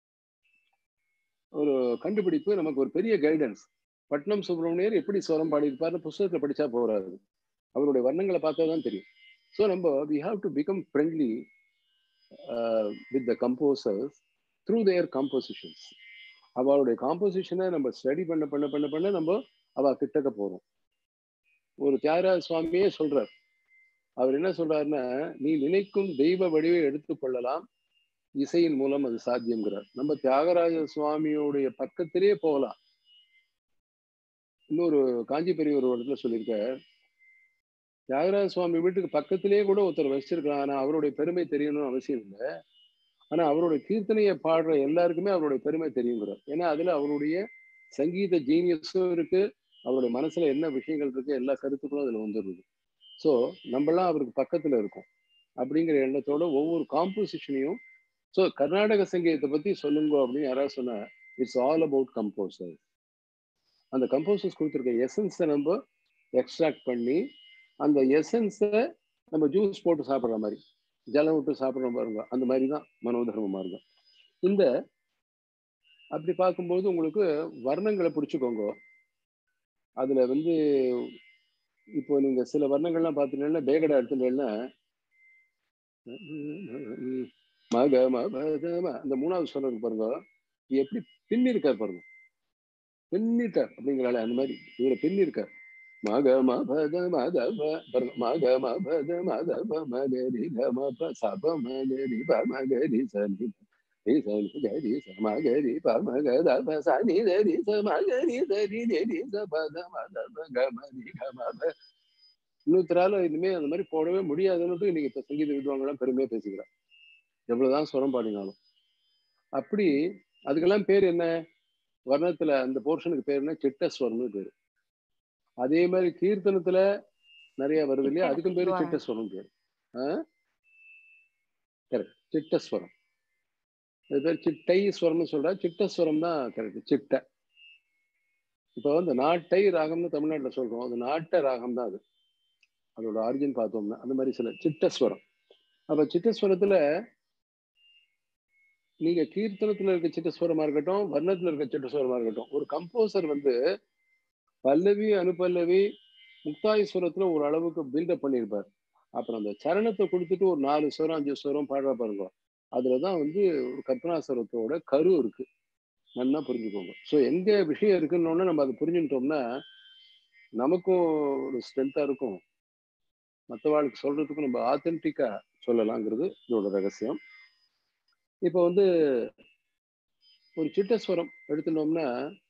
ஒரு கண்டுபிடிப்பு, நமக்கு ஒரு பெரிய கைடன்ஸ். பட்னம் சுப்பிரமணியர் எப்படி ஸ்வரம் பாடியிருப்பாரு புத்தகத்துல படிச்சா போறாரு, அவருடைய வர்ணங்களை பார்த்தா தான் தெரியும். ஸோ நம்ம we have to become friendly with the composers through their compositions. அவளுடைய காம்போசிஷனை நம்ம ஸ்டடி பண்ண பண்ண பண்ண பண்ண நம்ம அவ கிட்டக்க போறோம். ஒரு தியாகராஜ சுவாமியே சொல்றார். அவர் என்ன சொல்றாருன்னா, நீ நினைக்கும் தெய்வ வடிவை எடுத்துக் கொள்ளலாம், இசையின் மூலம் அது சாத்தியம்ங்கிறார். நம்ம தியாகராஜ சுவாமியோடைய பக்கத்திலேயே போகலாம். இன்னொரு காஞ்சி பெரியவர் ஒரு இடத்துல சொல்லியிருக்கார், தியாகராஜ சுவாமி வீட்டுக்கு பக்கத்திலேயே கூட ஒருத்தர் வச்சிருக்கலாம். ஆனா அவருடைய பெருமை தெரியணும்னு அவசியம் இல்லை. ஆனா அவருடைய கீர்த்தனையை பாடுற எல்லாருக்குமே அவருடைய பெருமை தெரியுங்கிறார். ஏன்னா அதுல அவருடைய சங்கீத ஜீனியஸும் இருக்கு, அவருடைய மனசுல என்ன விஷயங்கள் இருக்கு, எல்லா கருத்துக்களும் அதுல வந்துருது. ஸோ நம்மளாம் அவருக்கு பக்கத்துல இருக்கோம் அப்படிங்கிற எண்ணத்தோட ஒவ்வொரு காம்போசிஷனையும். ஸோ கர்நாடக சங்கீதத்தை பத்தி சொல்லுங்க அப்படின்னு யாராவது சொன்னா, இட்ஸ் ஆல் அபவுட் கம்போசர். அந்த கம்போசர்ஸ் கொடுத்துருக்க எசன்ஸை நம்ம எக்ஸ்ட்ராக்ட் பண்ணி, அந்த எசன்ஸை நம்ம ஜூஸ் போட்டு சாப்பிட்ற மாதிரி, ஜலம் விட்டு சாப்பிட்ற பாருங்க, அந்த மாதிரி தான் மனோதர்ம மார்க்கம். இந்த அப்படி பார்க்கும்போது உங்களுக்கு வர்ணங்களை பிடிச்சுக்கோங்க. அதுல வந்து இப்போ நீங்க சில வர்ணங்கள்லாம் பார்த்தீங்கன்னா, பேகடா எடுத்துட்டீங்கன்னா மக மக அந்த மூணாவது சொல்றது பாருங்க, இது எப்படி பின்னி இருக்கார் பாருங்க, பின்னிட்டார் அப்படிங்கிறாள். அந்த மாதிரி இவரை பின்னி இருக்கார். மக மபத மதப பாருங்க, மக மபத மதப மகரி கமப சப மகரி ப மகரி சனி சனி கரி சமகரி ப மகதப சனி தரி சமகரி தரி நெரி சபத மதப கமரி கமப. இன்னொருத்தரால இனிமே அந்த மாதிரி போடவே முடியாதுன்னு இன்னைக்கு இப்ப சங்கீத வித்வான்கள்லாம் பெருமையா பேசிக்கிறான், எவ்வளவுதான் சுரம் பாடினாலும். அப்படி அதுக்கெல்லாம் பேர் என்ன, வர்ணத்துல அந்த போர்ஷனுக்கு பேர் என்ன, சிட்டஸ்வரம்னு பேரு. அதே மாதிரி கீர்த்தனத்துல நிறைய வருது இல்லையா, அதுக்கும் பேரு சிட்டஸ்வரம் பேரு. கரெக்ட், சிட்டஸ்வரம். அது பேர் சிட்டை ஸ்வரம்னு சொல்ற, சிட்டஸ்வரம் தான் கரெக்ட், சிட்ட. இப்போ வந்து நாட்டை ராகம்னு தமிழ்நாட்டுல சொல்றோம், அது நாட்ட ராகம் தான். அது அதோட ஆரிஜின் பார்த்தோம்னா அந்த மாதிரி சில சிட்டஸ்வரம். அப்ப சிட்டஸ்வரத்துல நீங்க கீர்த்தனத்துல இருக்க சிட்டஸ்வரமா இருக்கட்டும், வர்ணத்துல இருக்க சிட்டஸ்வரமா இருக்கட்டும், ஒரு கம்போசர் வந்து பல்லவி அனுபல்லவி முக்தாயஸ்வரத்துல ஒரு அளவுக்கு பில்டப் பண்ணியிருப்பார். அப்புறம் அந்த சரணத்தை கொடுத்துட்டு ஒரு நாலு ஸ்வரம் அஞ்சு ஸ்வரம் பாடுற பாருங்க, அதுலதான் வந்து ஒரு கற்பனாஸ்வரத்தோட கரு இருக்கு, நல்லா புரிஞ்சுக்கோங்க. ஸோ எங்க விஷயம் இருக்குன்னு நம்ம அதை புரிஞ்சுட்டோம்னா நமக்கும் ஒரு ஸ்ட்ரென்த்தா இருக்கும், மற்றவாளுக்கு சொல்றதுக்கும் நம்ம ஆத்தென்டிக்கா சொல்லலாங்கிறது இதோட ரகசியம். இப்போ வந்து ஒரு சிட்டஸ்வரம் எடுத்துட்டோம்னா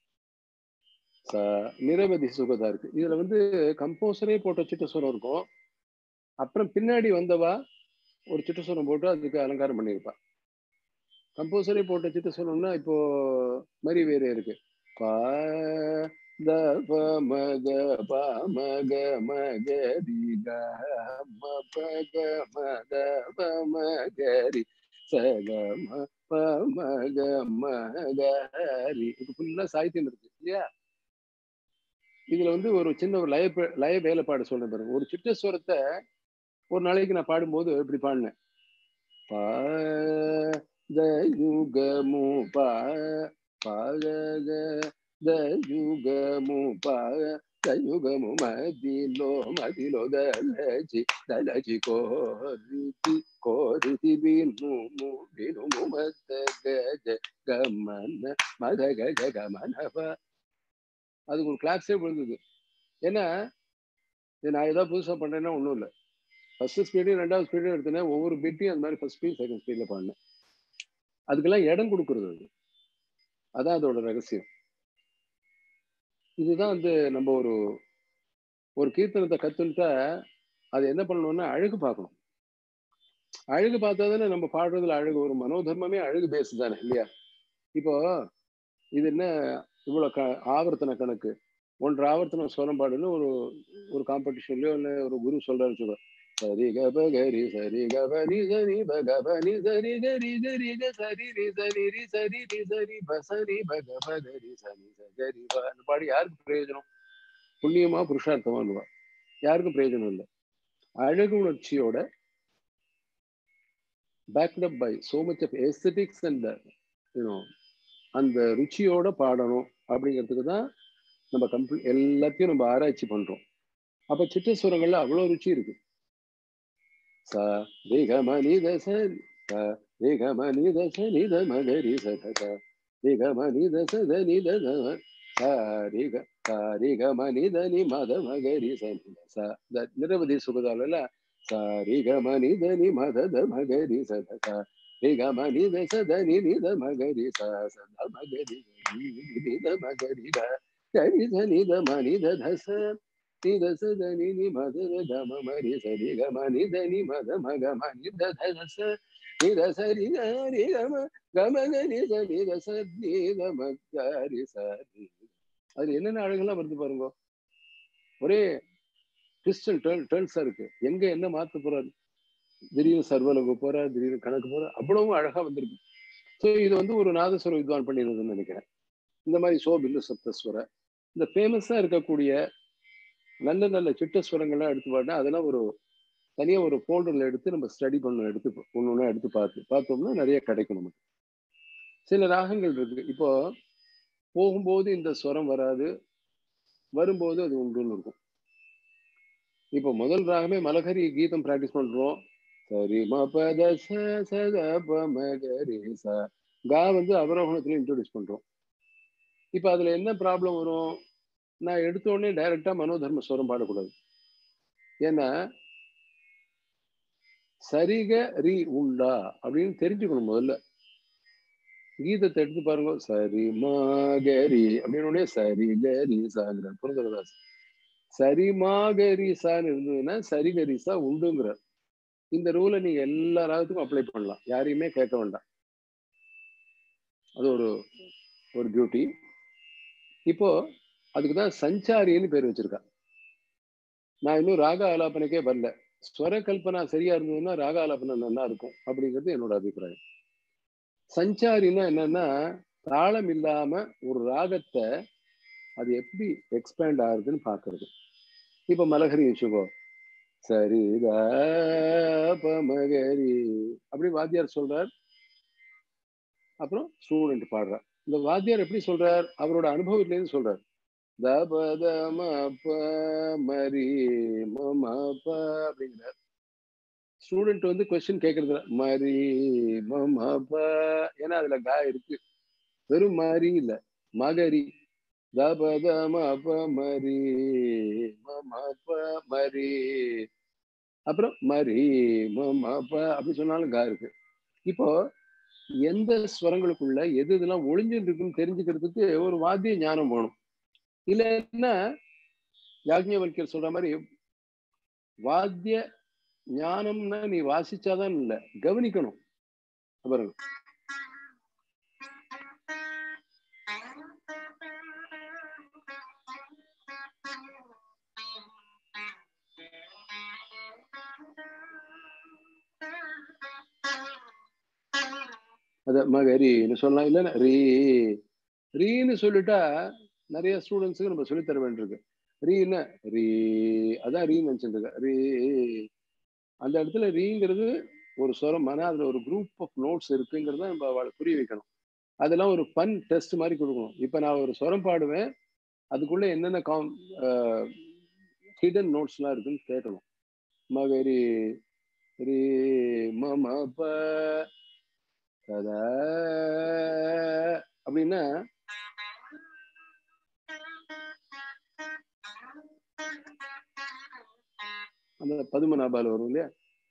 நிரவதி சுகதா இருக்கு. இதுல வந்து கம்போசரே போட்ட சிட்டஸ்வரம் இருக்கும், அப்புறம் பின்னாடி வந்தவா ஒரு சிட்டஸ்வரம் போட்டு அதுக்கு அலங்காரம் பண்ணியிருப்பா. கம்போசரே போட்ட சிட்டஸ்வரம்னா இப்போ மாதிரி வேற இருக்கு, பா த ப ம க ப ம க ம க ரி க ம ப க ம த ப ம க ரி ச க ம ப ம க ம க ரி. இது ஃபுல்லா சாகித்யம் இருக்கு இல்லையா. இதுல வந்து ஒரு சின்ன ஒரு லய லய வேலைப்பாடு சொல்றேன் பாருங்க. ஒரு சிட்டஸ்வரத்தை ஒரு நாளைக்கு நான் பாடும்போது இப்படி பாடினேன், பா த யுக மு பா பா க த யுக மு பா த யுக மு மதிலோ மதிலோ தலஜி தலஜி கோரிதி கோரிதி பினு மு பினு மு மத கஜ கமன மத கஜ கமனப. அதுக்கு ஒரு கிளாப்ஸே விழுந்தது. ஏன்னா நான் ஏதாவது புதுசா பண்றேன்னா ஒன்றும் இல்லை, ஃபர்ஸ்ட் ஸ்பீடு ரெண்டாவது ஸ்பீடு எடுத்தேன், ஒவ்வொரு பீட்டையும் அந்த மாதிரி ஃபர்ஸ்ட் ஸ்பீட் செகண்ட் ஸ்பீட்ல பாடினேன். அதுக்கெல்லாம் இடம் கொடுக்கறது, அது அதான் அதோட ரகசியம். இதுதான் வந்து நம்ம ஒரு ஒரு கீர்த்தனத்தை கத்துட்டா அது என்ன பண்ணணும்னா அழகு பார்க்கணும். அழகு பார்த்தா தானே நம்ம பாடுறதுல அழகு. ஒரு மனோதர்மமே அழகு பேஸ் தானே இல்லையா. இப்போ இது என்ன இவ்வளவு க ஆவர்த்தன கணக்கு, ஒன்றரை ஆவர்த்தனம் ஸ்வரம் பாடுன்னு ஒரு ஒரு காம்படிஷன்லயோ இல்லை ஒரு குரு சொல்றாரு சொல்ல, சரி கப கரி சரி கப நி சரி ப கப நி சரி கரி கரி க சரி ரி சரி ரி சரி ரி சரி ப சரி ப கப கரி சரி சரி ப. அந்த பாடி யாருக்கு பிரயோஜனம், புண்ணியமா புருஷார்த்தமா, யாருக்கும் பிரயோஜனம் இல்லை. அழகு உணர்ச்சியோட backed up by so much of aesthetics and you know அந்த ருச்சியோட பாடணும் அப்படிங்கிறதுக்கு தான் நம்ம கம்ப்ளீ எல்லாத்தையும் நம்ம ஆராய்ச்சி பண்றோம். அப்ப சிட்டஸ்வரங்கள்ல அவ்வளவு ருச்சி இருக்கு. ச ரே க ம நி த ச க ரே க ம நி த ச நி த ம க ரி ச க க ரே க ம நி த ச த நி த த சாரி க சாரி க மணி தனி மத மகரி சனி ச இந்த நிரவதி சுகதால சாரி க மணி தனி மத த மகரி சத ச ரி க மணி த சத நி நி த மகரி ச சத மகரி நி நி த மகரி க கரி சனி த மணி த த ச நி த ச த நி நி மத த க ம மரி ச ரி க மணி த நி மத மக மணி த த ச நி த ச ரி க ரி க ம க ம க நி ச நி த ச நி த ம க ரி ச ரி. அது என்னென்ன அழகெல்லாம் வருது பாருங்க. ஒரே கிறிஸ்டல் டேர்ல் டேர்ல்ஸா இருக்கு. எங்க என்ன மாத்த போறாரு, திடீர்னு சர்வலோக போறார், திடீர்னு கணக்கு போறார், அவ்வளவும் அழகா வந்திருக்கு. ஸோ இது வந்து ஒரு நாதஸ்வர வித்வான் பண்ணியிருந்ததுன்னு நினைக்கிறேன். இந்த மாதிரி சோ பில்லு சப்தஸ்வர இந்த ஃபேமஸா இருக்கக்கூடிய நல்ல நல்ல சிட்டஸ்வரங்கள்லாம் எடுத்து பாட்டா அதெல்லாம் ஒரு தனியா ஒரு ஃபோல்டர்ல எடுத்து நம்ம ஸ்டடி பண்ணணும். எடுத்து ஒன்று ஒன்றா எடுத்து பார்த்து பார்த்தோம்னா நிறைய கிடைக்கும் நமக்கு. சில ராகங்கள் இருக்கு. இப்போ போகும்போது இந்த ஸ்வரம் வராது, வரும்போது அது உண்டுன்னு இருக்கும். இப்போ முதல் ராகமே மலகரி கீதம் பிராக்டிஸ் பண்றோம். சரி ம பத ச சத ப ம க ரி ச கா வந்து அவரோகணத்துல இன்ட்ரோடியூஸ் பண்றோம். இப்போ அதுல என்ன ப்ராப்ளம் வரும், நான் எடுத்த உடனே டைரக்டா மனோதர்ம ஸ்வரம் பாடக்கூடாது. ஏன்னா சரிக ரி உண்டா அப்படின்னு தெரிஞ்சுக்கணும். முதல்ல கீதத்தை எடுத்து பாருங்க. சரி மா கரி அப்படின்னு சரி கரி சாங்கிற புரந்தரதாஸ். சரி மா கரி சான்னு இருந்ததுன்னா சரி கரி சா உண்டுங்கிற இந்த ரூலை நீங்க எல்லா ராகத்துக்கும் அப்ளை பண்ணலாம். யாரையுமே கேட்க வேண்டாம். அது ஒரு ஒரு பியூட்டி. இப்போ அதுக்குதான் சஞ்சாரின்னு பேர் வச்சிருக்கா. நான் இன்னும் ராக ஆலாபனைக்கே வரல. ஸ்வர கல்பனா சரியா இருந்ததுன்னா ராக ஆலாபனை நல்லா இருக்கும் அப்படிங்கிறது என்னோட அபிப்பிராயம். சஞ்சாரின்னா என்னன்னா தாளம் இல்லாம ஒரு ராகத்தை அது எப்படி எக்ஸ்பேண்ட் ஆகுதுன்னு பாக்குறது. இப்ப மலகரி வச்சுக்கோ, சரி மகரி அப்படி வாத்தியார் சொல்றார், அப்புறம் ஸ்டூடெண்ட் பாடுறார். இந்த வாத்தியார் எப்படி சொல்றார், அவரோட அனுபவத்திலேருந்து சொல்றார். த ப த ம ப மரி ம ம ப அப்படிங்கிறார். ஸ்டூடெண்ட் வந்து கொஸ்டின் கேட்கறது மரி ம ம ப, ஏன்னா அதுல கா இருக்கு. வெறும் மரி இல்ல, மகரி. த ப த ம ப மரி ம ம ப மரி, அப்புறம் மரி ம ம ப அப்படி சொன்னாலும் கா இருக்கு. இப்போ எந்த ஸ்வரங்களுக்குள்ள எது இதெல்லாம் ஒளிஞ்சுட்டு இருக்குன்னு தெரிஞ்சுக்கிறதுக்கு ஒரு வாத்திய ஞானம் வேணும். இல்லைன்னா யாக்ஞவல்கியர் சொல்ற மாதிரி வாத்திய ஞானம்னா நீ வாசிச்சாதான் இல்ல, கவனிக்கணும். பாருங்க, அத மகரின்னு சொல்லலாம். இல்லைன்னா ரீ ரீன்னு சொல்லிட்டா நிறைய ஸ்டூடெண்ட்ஸுக்கு நம்ம சொல்லித்தர வேண்டியிருக்கு. ரீன்னா ரீ, அதான் ரீ நினைச்சிட்டு இருக்க. ரீ அந்த இடத்துல ரீங்கிறது ஒரு ஸ்வரம். ஆனா அதுல ஒரு குரூப் ஆஃப் நோட்ஸ் இருக்குங்கிறத நம்ம அவளுக்கு புரிய வைக்கணும். அதெல்லாம் ஒரு ஃபன் டெஸ்ட் மாதிரி கொடுக்கணும். இப்ப நான் ஒரு ஸ்வரம் பாடுவேன், அதுக்குள்ள என்னென்ன காம் ஹிடன் நோட்ஸ் எல்லாம் இருக்குன்னு கேட்கணும். மகரி ரீ ம ம ப கதா அப்படின்னா அந்த பதுமநாபால வரும் இல்லையா,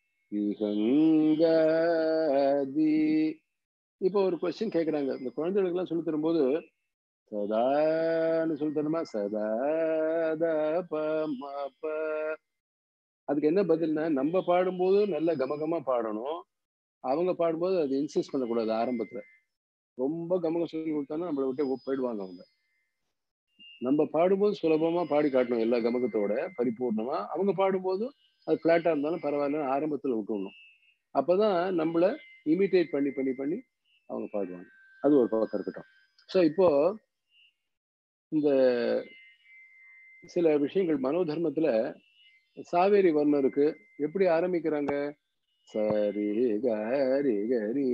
இப்போ ஒரு கொஸ்டின் கேட்கறாங்க. இந்த குழந்தைகளுக்கு எல்லாம் சொல்லி தரும்போது சதான்னு சொல்லி தரணுமா, சதா த ப ம ப. அதுக்கு என்ன பதில்னா, நம்ம பாடும்போது நல்ல கமகமா பாடணும், அவங்க பாடும்போது அது இன்சிஸ்ட் பண்ணக்கூடாது. ஆரம்பத்துல ரொம்ப கமகம் சொல்லி கொடுத்தாங்கன்னா நம்மளை விட்டு போயிடுவாங்க அவங்க. நம்ம பாடும்போது சுலபமா பாடி காட்டணும் எல்லா கமகத்தோட பரிபூர்ணமா. அவங்க பாடும்போது அது பிளாட்டா இருந்தாலும் பரவாயில்ல, ஆரம்பத்துல விட்டுடணும். அப்பதான் நம்மள இமிட்டேட் பண்ணி பண்ணி பண்ணி அவங்க பாடுவாங்க. அது ஒரு பக்கம் இருக்கட்டும். ஸோ இப்போ இந்த சில விஷயங்கள் மனோதர்மத்துல சாவேரி வர்ணருக்கு எப்படி ஆரம்பிக்கிறாங்க, சரி கரி கரி.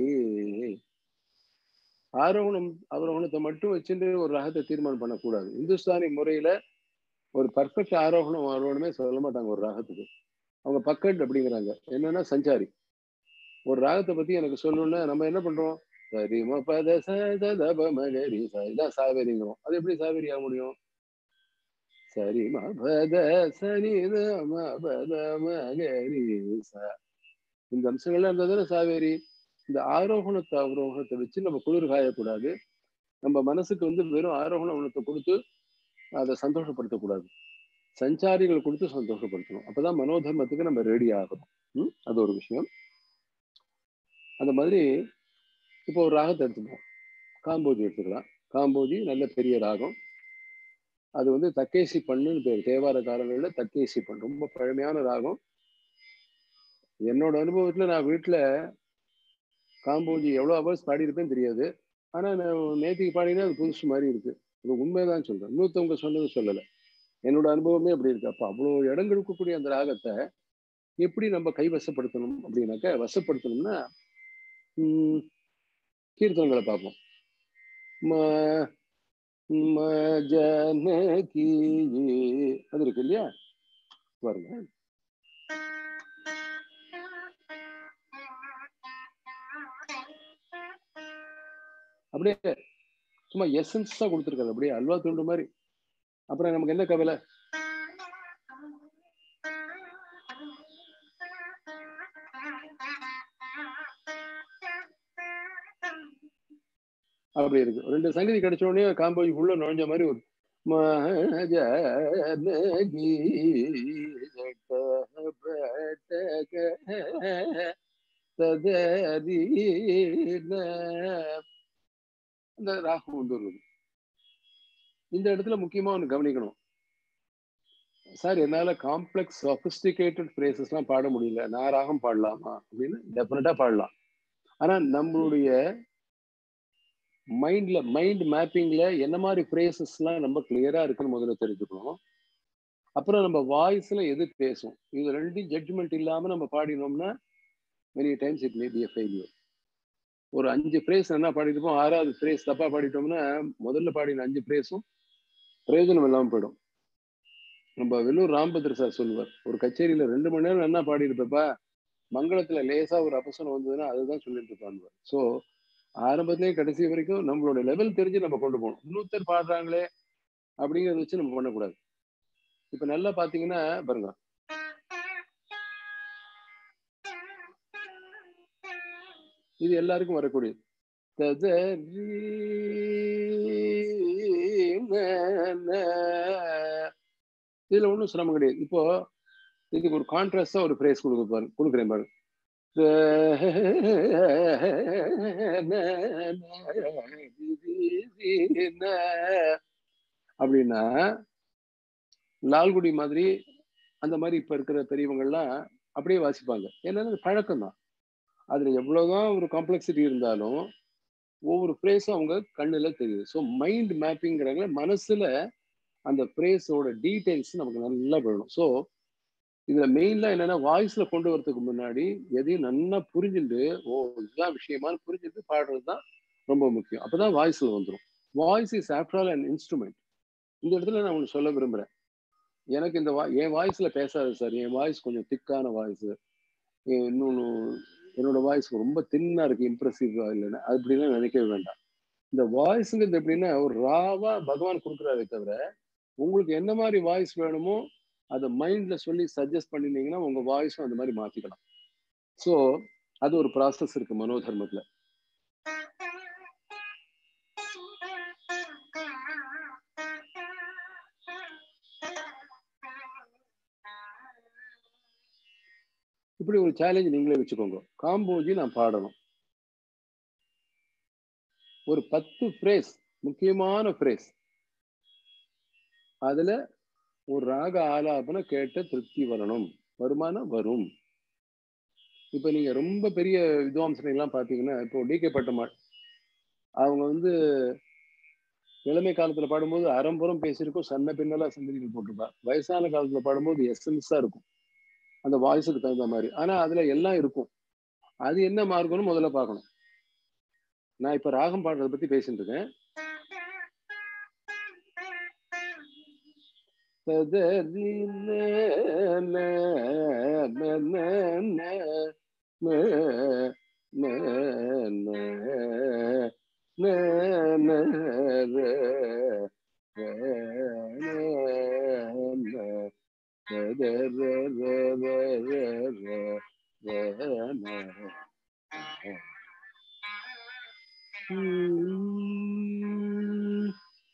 ஆரோகணம் அவரோகணத்தை மட்டும் வச்சுட்டு ஒரு ராகத்தை தீர்மானம் பண்ணக்கூடாது. இந்துஸ்தானி முறையில ஒரு பர்ஃபெக்ட் ஆரோகணம் ஆரோகணமே சொல்ல மாட்டாங்க ஒரு ராகத்துக்கு. அவங்க பக்கட் அப்படிங்கிறாங்க. என்னன்னா சஞ்சாரி. ஒரு ராகத்தை பத்தி எனக்கு சொல்லணும்னா நம்ம என்ன பண்றோம், சரிம பத சதப மகரி ச இதான் சாவேரிங்கிறோம். அது எப்படி சாவேரி ஆக முடியும்? சரிம பத சனித பத மகரி ச இந்த அம்சங்கள்லாம் இருந்ததுன்னா சாவேரி. இந்த ஆரோகணத்தை அவரோகணத்தை வச்சு நம்ம குளிர் காயக்கூடாது. நம்ம மனசுக்கு வந்து வெறும் ஆரோகண உணத்தை கொடுத்து அதை சந்தோஷப்படுத்தக்கூடாது. சஞ்சாரிகள் கொடுத்து சந்தோஷப்படுத்தணும். அப்பதான் மனோதர்மத்துக்கு நம்ம ரெடி ஆகணும். ம் அது ஒரு விஷயம். அந்த மாதிரி இப்போ ஒரு ராகத்தை எடுத்துப்போம். காம்போஜி எடுத்துக்கலாம். காம்போஜி நல்ல பெரிய ராகம். அது வந்து தக்கேசி பண்ணுன்னு பேர். தேவார காலங்களில் தக்கேசி பண்ணு ரொம்ப பழமையான ராகம். என்னோட அனுபவத்துல நான் வீட்டுல காம்போஜி எவ்வளவு அவர்ஸ் பாடியிருப்பேன்னு தெரியாது. ஆனா நான் நேத்திக்கு பாடினா அது புதுசு மாதிரி இருக்கு. அது உண்மைதான் சொல்றேன். இன்னொருத்தவங்க சொன்னது சொல்லலை. என்னோட அனுபவமே அப்படி இருக்கு. அப்ப அவ்வளவு இடம் கொடுக்கக்கூடிய அந்த ராகத்தை எப்படி நம்ம கைவசப்படுத்தணும் அப்படின்னாக்க, வசப்படுத்தணும்னா உம் கீர்த்தனங்களை பார்ப்போம். ம ம ஜனகி அது இருக்கு இல்லையா, பாருங்க. அப்படியே சும்மா எசன்ஸா கொடுத்துருக்காது, அப்படியே அல்வா துண்டு மாதிரி. அப்புறம் நமக்கு என்ன கவலை? அப்படி இருக்கு. ரெண்டு சங்கதி கிடைச்ச உடனே காம்போஜி உள்ள நுழைஞ்ச மாதிரி ஒரு அந்த ராகம் கொண்டு வருவது. இந்த இடத்துல முக்கியமா ஒன்று கவனிக்கணும். சார் என்னால காம்ப்ளெக்ஸ் சொபிஸ்டிகேட்டட் ஃப்ரேசஸ் எல்லாம் பாட முடியல, நான் ராகம் பாடலாமா அப்படின்னு டெஃபினட்டா பாடலாம். ஆனா நம்மளுடைய மைண்ட்ல மைண்ட் மேப்பிங்ல என்ன மாதிரி ஃப்ரேசஸ் எல்லாம் நம்ம கிளியரா இருக்குன்னு முதல்ல தெரிஞ்சுக்கணும். அப்புறம் நம்ம வாய்ஸ்ல எது பேசும், இது ரெண்டையும் ஜட்ஜ்மெண்ட் இல்லாம நம்ம பாடினோம்னா many times it may be a failure. ஒரு அஞ்சு ஃப்ரேஸ் என்ன பாடிருப்போம், ஆறாவது ஃப்ரேஸ் தப்பா பாடிட்டோம்னா முதல்ல பாடின அஞ்சு ஃப்ரேஸும் பிரயோஜனம் இல்லாம போயிடும். நம்ம வெள்ளூர் ராம்பத்ர சார் சொல்லுவார், ஒரு கச்சேரியில ரெண்டு மணி நேரம் என்ன பாடி இருப்பப்பா, மங்களத்துல லேசா ஒரு அபசனம் வந்ததுன்னா அதுதான் சொல்லிட்டு இருப்பாங்க. ஸோ ஆரம்பத்திலேயே கடைசி வரைக்கும் நம்மளோட லெவல் தெரிஞ்சு நம்ம கொண்டு போகணும். இன்னொருத்தர் பாடுறாங்களே அப்படிங்கிறத வச்சு நம்ம பண்ணக்கூடாது. இப்ப நல்லா பாத்தீங்கன்னா பாருங்க, இது எல்லாருக்கும் வரக்கூடியது. இதுல ஒன்றும் சிரமம் கிடையாது. இப்போ இதுக்கு ஒரு கான்ட்ராஸ்டா ஒரு பிரேஸ் கொடுக்க பாரு கொடுக்குறேன் பாரு. அப்படின்னா லால்குடி மாதிரி அந்த மாதிரி இப்ப இருக்கிற பெரியவங்கள்லாம் அப்படியே வாசிப்பாங்க. ஏன்னா பழக்கம் தான். அதுல எவ்வளவுதான் ஒரு காம்ப்ளெக்சிட்டி இருந்தாலும் ஒவ்வொரு ஃப்ரேஸும் அவங்க கண்ணுல தெரியுது. ஸோ மைண்ட் மேப்பிங்கிறாங்க, மனசுல அந்த ஃப்ரேஸோட டீடைல்ஸ் நமக்கு நல்லா வேணும். ஸோ இதுல மெயின்ல என்னன்னா வாய்ஸ்ல கொண்டு வரதுக்கு முன்னாடி எதையும் நல்லா புரிஞ்சுட்டு, ஓ இதுதான் விஷயமானு புரிஞ்சுட்டு பாடுறது தான் ரொம்ப முக்கியம். அப்பதான் வாய்ஸ்ல வந்துடும். Voice is after all an instrument. இந்த இடத்துல நான் ஒன்று சொல்ல விரும்புறேன். எனக்கு இந்த வா என் வாய்ஸ்ல பேசாது சார், என் வாய்ஸ் கொஞ்சம் திக்கான வாய்ஸ், இன்னொன்னு என்னோட வாய்ஸ் ரொம்ப தின்னா இருக்கு, இம்ப்ரெசிவா இல்லைன்னா அப்படிலாம் நினைக்கவே வேண்டாம். இந்த வாய்ஸுங்கிறது எப்படின்னா ஒரு ராவா பகவான் கொடுக்குறாரே தவிர, உங்களுக்கு என்ன மாதிரி வாய்ஸ் வேணுமோ அதை மைண்ட்ல சொல்லி சஜஸ்ட் பண்ணினீங்கன்னா உங்க வாய்ஸும் அந்த மாதிரி மாத்திக்கலாம். ஸோ அது ஒரு ப்ராசஸ் இருக்கு மனோதர்மத்துல. இப்படி ஒரு சேலஞ்ச் நீங்களே வச்சுக்கோங்க. காம்போஜி நான் பாடணும், ஒரு பத்து ஃப்ரேஸ் முக்கியமான ஃப்ரேஸ், அதுல ஒரு ராக ஆலாபனை கேட்ட திருப்தி வரணும். வருமானம் வரும். இப்ப நீங்க ரொம்ப பெரிய வித்வாம்சனை எல்லாம் பாத்தீங்கன்னா, இப்போ டி கே பட்டம்மாள் அவங்க வந்து இளமை காலத்துல பாடும்போது அறம்புறம் பேசியிருக்கும், சன்ன பின்னலா சந்ததிகள் போட்டிருப்பா. வயசான காலத்துல பாடும்போது எசன்ஸா இருக்கும் அந்த வாய்ஸுக்கு தகுந்த மாதிரி. ஆனா அதுல எல்லாம் இருக்கும். அது என்ன மார்க்கம்னு முதல்ல பார்க்கணும். நான் இப்ப ராகம் பாடுறதை பத்தி பேசிட்டு இருக்கேன்.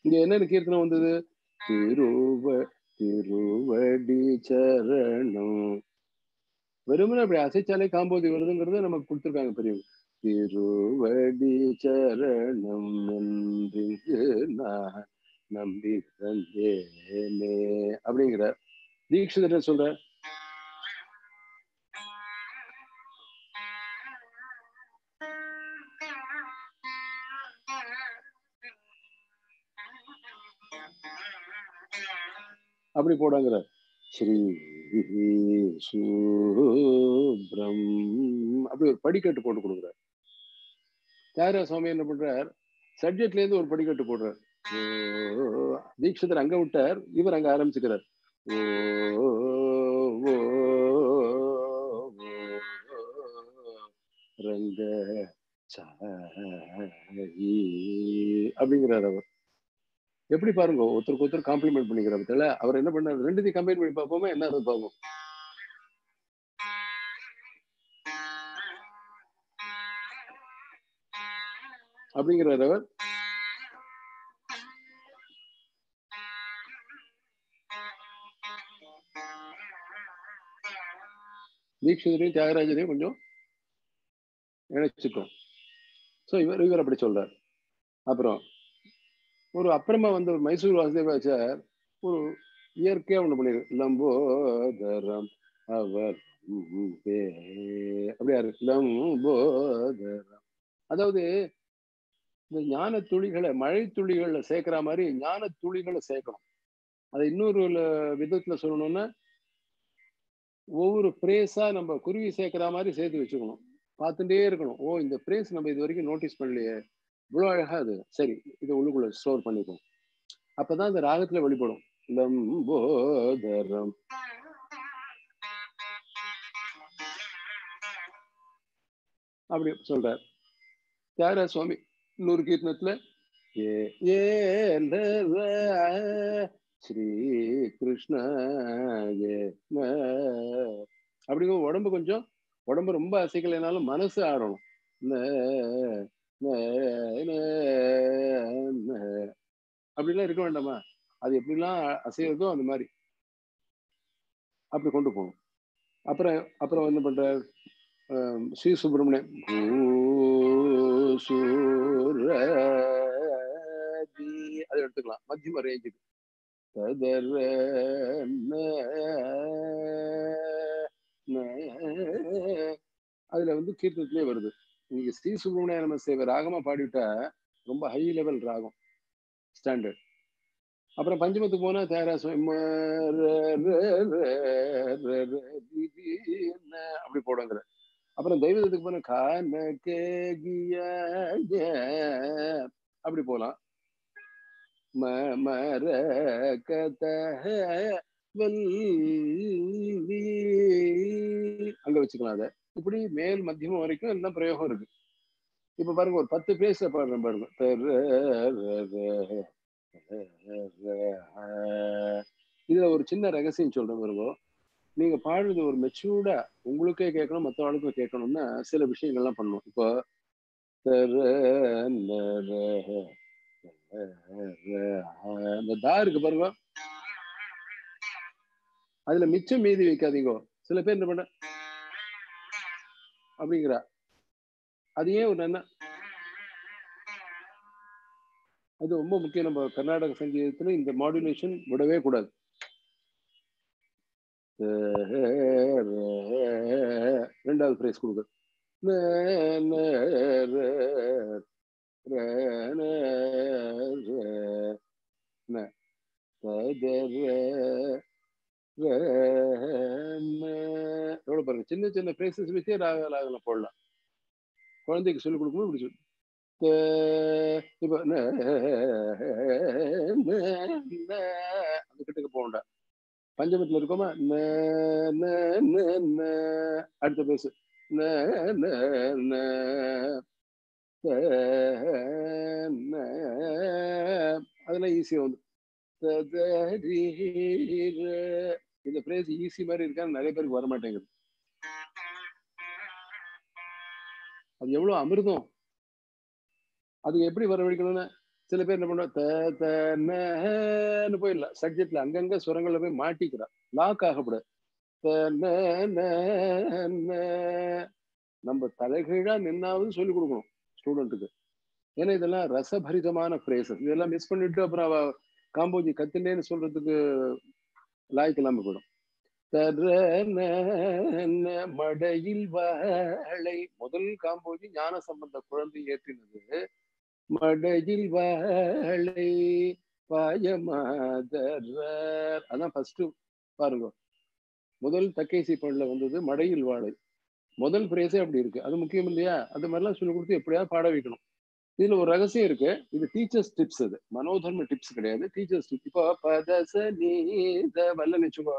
இங்க என்னென்ன கீர்த்தனம் வந்தது? திருவ திருவடி சரணம். வெறுமனே அப்படி அசைச்சாலே காம்போதி வருதுங்கிறத நமக்கு கொடுத்துருக்காங்க பெரியவங்க. திருவடி சரணம் என்று நான் நம்பி தந்தேனே அப்படிங்கிற தீட்சிதர் சொல்ற அப்படி போடாங்கிற ஸ்ரீ சூப்ரம் அப்படி ஒரு படிக்கட்டு போட்டு கொடுக்குறார். தியாகராஜ சுவாமி என்ன பண்றார்? சப்ஜெக்ட்ல இருந்து ஒரு படிக்கட்டு போடுறார். தீட்சிதர் அங்க விட்டார், இவர் அங்க ஆரம்பிச்சுக்கிறார். ஓ ரங்க அப்படிங்கிறார் அவர். எப்படி பாருங்க, ஒருத்தருக்கு ஒருத்தர் காம்ப்ளிமெண்ட் பண்ணிக்கிற அவர் என்ன பண்ணார்? ரெண்டுத்தையும் கம்பைன் பண்ணி பார்ப்போமா என்ன பார்ப்போம். அப்படிங்கிறார் அவர். தீட்சிதரையும் தியாகராஜரையும் கொஞ்சம் இணைச்சிட்டோம். ஸோ இவர் இவர் அப்படி சொல்றார். அப்புறம் ஒரு அப்புறமா வந்து மைசூர் வாசுதேவாச்சார் ஒரு இயற்கையா ஒண்ணு பண்ணிருக்கு. லம்போதரம் அவர் அப்படியா இருக்கு. லம்போதரம் அதாவது இந்த ஞான துளிகளை மழை துளிகள்ல சேர்க்கிற மாதிரி ஞான துளிகளை சேர்க்கணும். அதை இன்னொரு விதத்துல சொல்லணும்னா ஒவ்வொரு பிரேஸா நம்ம குருவி சேர்க்கிற மாதிரி சேர்த்து வச்சுக்கணும். பார்த்துட்டே இருக்கணும். ஓ இந்த பிரேஸ் நம்ம இது வரைக்கும் நோட்டீஸ் பண்ணலையே, இவ்வளவு அழகா அது, சரி இதை உள்ளுக்குள்ள ஸ்டோர் பண்ணிப்போம். அப்பதான் இந்த ராகத்துல வெளிப்படும். லம்போதரம் அப்படி சொல்றார் தியாகராஜ சுவாமி. இன்னொரு கீர்த்தனத்துல ஏ ஏ ஸ்ரீ கிருஷ்ண அப்படிங்க உடம்பு கொஞ்சம் உடம்பு ரொம்ப அசைக்கலைனாலும் மனசு ஆடணும். அப்படிலாம் இருக்க வேண்டாமா? அது எப்படிலாம் அசைகிறதோ அந்த மாதிரி அப்படி கொண்டு போகணும். அப்புறம் அப்புறம் என்ன பண்ற ஸ்ரீ சுப்பிரமணியம் அதை எடுத்துக்கலாம் மத்தியம ரேஞ்சுக்கு. அதுல வந்து கீர்த்தனத்திலே வருது. நீங்க ஸ்ரீ சுப்பிரமணிய நம சேவை ராகமா பாடிவிட்டா ரொம்ப ஹை லெவல் ராகம் ஸ்டாண்டர்ட். அப்புறம் பஞ்சமத்துக்கு போனா தியாகராஜ அப்படி போடுங்கிற. அப்புறம் தெய்வத்துக்கு போன கான அப்படி போலாம். மர கத அங்க வச்சுக்கலாம். அதை இப்படி மேல் மத்தியமம் வரைக்கும் எல்லாம் பிரயோகம் இருக்கு. இப்ப பாருங்க ஒரு பத்து பேச பாடுறேன் பாருங்க. இதுல ஒரு சின்ன ரகசியம் சொல்றேன் பாருங்க. நீங்க பாடுறது ஒரு மெச்சூர்டா உங்களுக்கே கேட்கணும், மற்ற ஆளுக்கும் கேட்கணும்னா சில விஷயங்கள்லாம் பண்ணணும். இப்போ அந்த தா இருக்கு பாருங்க, அதுல மிச்சம் மீதி வைக்காதீங்க. சில பேர் என்ன பண்ண அப்படிங்கிறா. அது ஏன் ஒரு என்ன, அது ரொம்ப முக்கியம். நம்ம கர்நாடக சங்கீதத்துல இந்த மாடுலேஷன் விடவே கூடாது. ரெண்டாவது பிரைஸ் கொடுக்க எவ்வளவு பாருங்க. சின்ன சின்ன பிரைசஸ் வச்சே ராக ராகல போடலாம். குழந்தைக்கு சொல்லிக் கொடுக்கும்போது இப்படி சொல்லு. இப்ப அந்த கிட்டக்கு போக வேண்டாம். பஞ்சமத்துல இருக்கோமா, அடுத்த பேசு அதெல்லாம் ஈஸியா வந்து இந்த பிரேஸ் ஈஸி மாதிரி இருக்கான்னு நிறைய பேருக்கு வர மாட்டேங்குது. அது எவ்வளவு அமிர்தம். அது எப்படி வரவழைக்கணும்னா சில பேர் என்ன பண்ணுவா த தன்னு போயிடலாம். சப்ஜெக்ட்ல அங்கங்க சுரங்கள்ல போய் மாட்டிக்கிறா. லாக் ஆகக்கூடாது. நம்ம தலைகீழா நின்னாவது சொல்லிக் கொடுக்கணும் ஸ்டூடெண்ட்டுக்கு. ஏன்னா இதெல்லாம் ரசபரிதமான பிரேசஸ். இதெல்லாம் மிஸ் பண்ணிட்டு அப்புறம் அவ காம்போஜி கத்துனேன்னு சொல்றதுக்கு லாய்க்கு இல்லாம போயிடும். மடையில் வாழை முதல் காம்போஜி ஞான சம்பந்த குழந்தை ஏற்றினது. மடையில் வாழை பாயமாதர். அதான் ஃபர்ஸ்ட் பாருங்க. முதல் தக்கைசி பண்ணல வந்தது மடையில் வாழை. முதல் பிரேஸே அப்படி இருக்கு. அது முக்கியம் இல்லையா? அது மாதிரிலாம் சொல்லி கொடுத்து எப்படியாவது பாட வைக்கணும். இதுல ஒரு ரகசியம் இருக்கு. இது டீச்சர்ஸ் டிப்ஸ். அது மனோதர்ம டிப்ஸ் கிடையாது, டீச்சர்ஸ் டிப்ஸ். இப்போ பதச நீத வல்ல நிச்சுக்கோ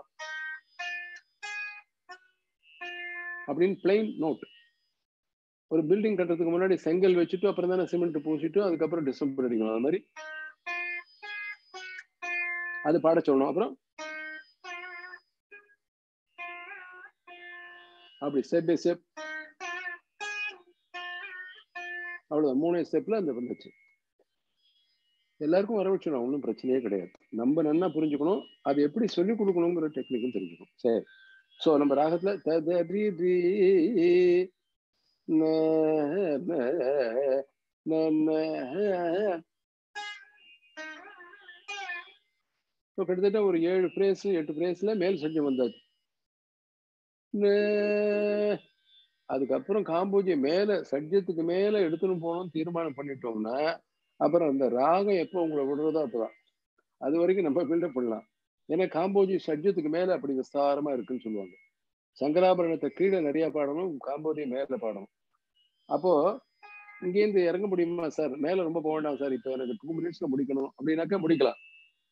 அப்படின்னு பிளைன் நோட். ஒரு பில்டிங் கட்டுறதுக்கு முன்னாடி செங்கல் வச்சுட்டு அப்புறம் தானே சிமெண்ட் பூசிட்டு அதுக்கப்புறம் டிசம்பர் அடிக்கணும். அது மாதிரி அது பாட சொல்லணும். அப்புறம் அப்படி ஸ்டெப் பை ஸ்டெப். அவ்வளவுதான், மூணு ஸ்டெப்ல அந்த வந்துச்சு. எல்லாருக்கும் வர வச்சிடணும், ஒன்றும் பிரச்சனையே கிடையாது. நம்ம நல்லா புரிஞ்சுக்கணும், அது எப்படி சொல்லிக் கொடுக்கணுங்கிற டெக்னிக்கும் தெரிஞ்சுக்கணும். சரி, ஸோ நம்ம ராகத்துல ததரி கிட்டத்தட்ட ஒரு ஏழு பிரேஸ் எட்டு பிரேஸ்ல மேல் சஞ்சம் வந்தாச்சு. அதுக்கப்புறம் காம்போஜி மேல சட்ஜத்துக்கு மேல எடுத்துன்னு போகணும்னு தீர்மானம் பண்ணிட்டோம்னா அப்புறம் அந்த ராகம் எப்போ உங்களை விடுறதோ அப்பதான். அது வரைக்கும் நம்ம பில்டப் பண்ணலாம். ஏன்னா காம்போஜி சட்ஜத்துக்கு மேல அப்படி விஸ்தாரமா இருக்குன்னு சொல்லுவாங்க. சங்கராபரணத்தை கீழே நிறைய பாடணும், காம்போஜி மேல பாடணும். அப்போ இங்கேருந்து இறங்க முடியுமா சார்? மேல ரொம்ப போக வேண்டாம் சார், இப்போ எனக்கு டூ மினிட்ஸ்ல முடிக்கணும் அப்படின்னாக்கா முடிக்கலாம்.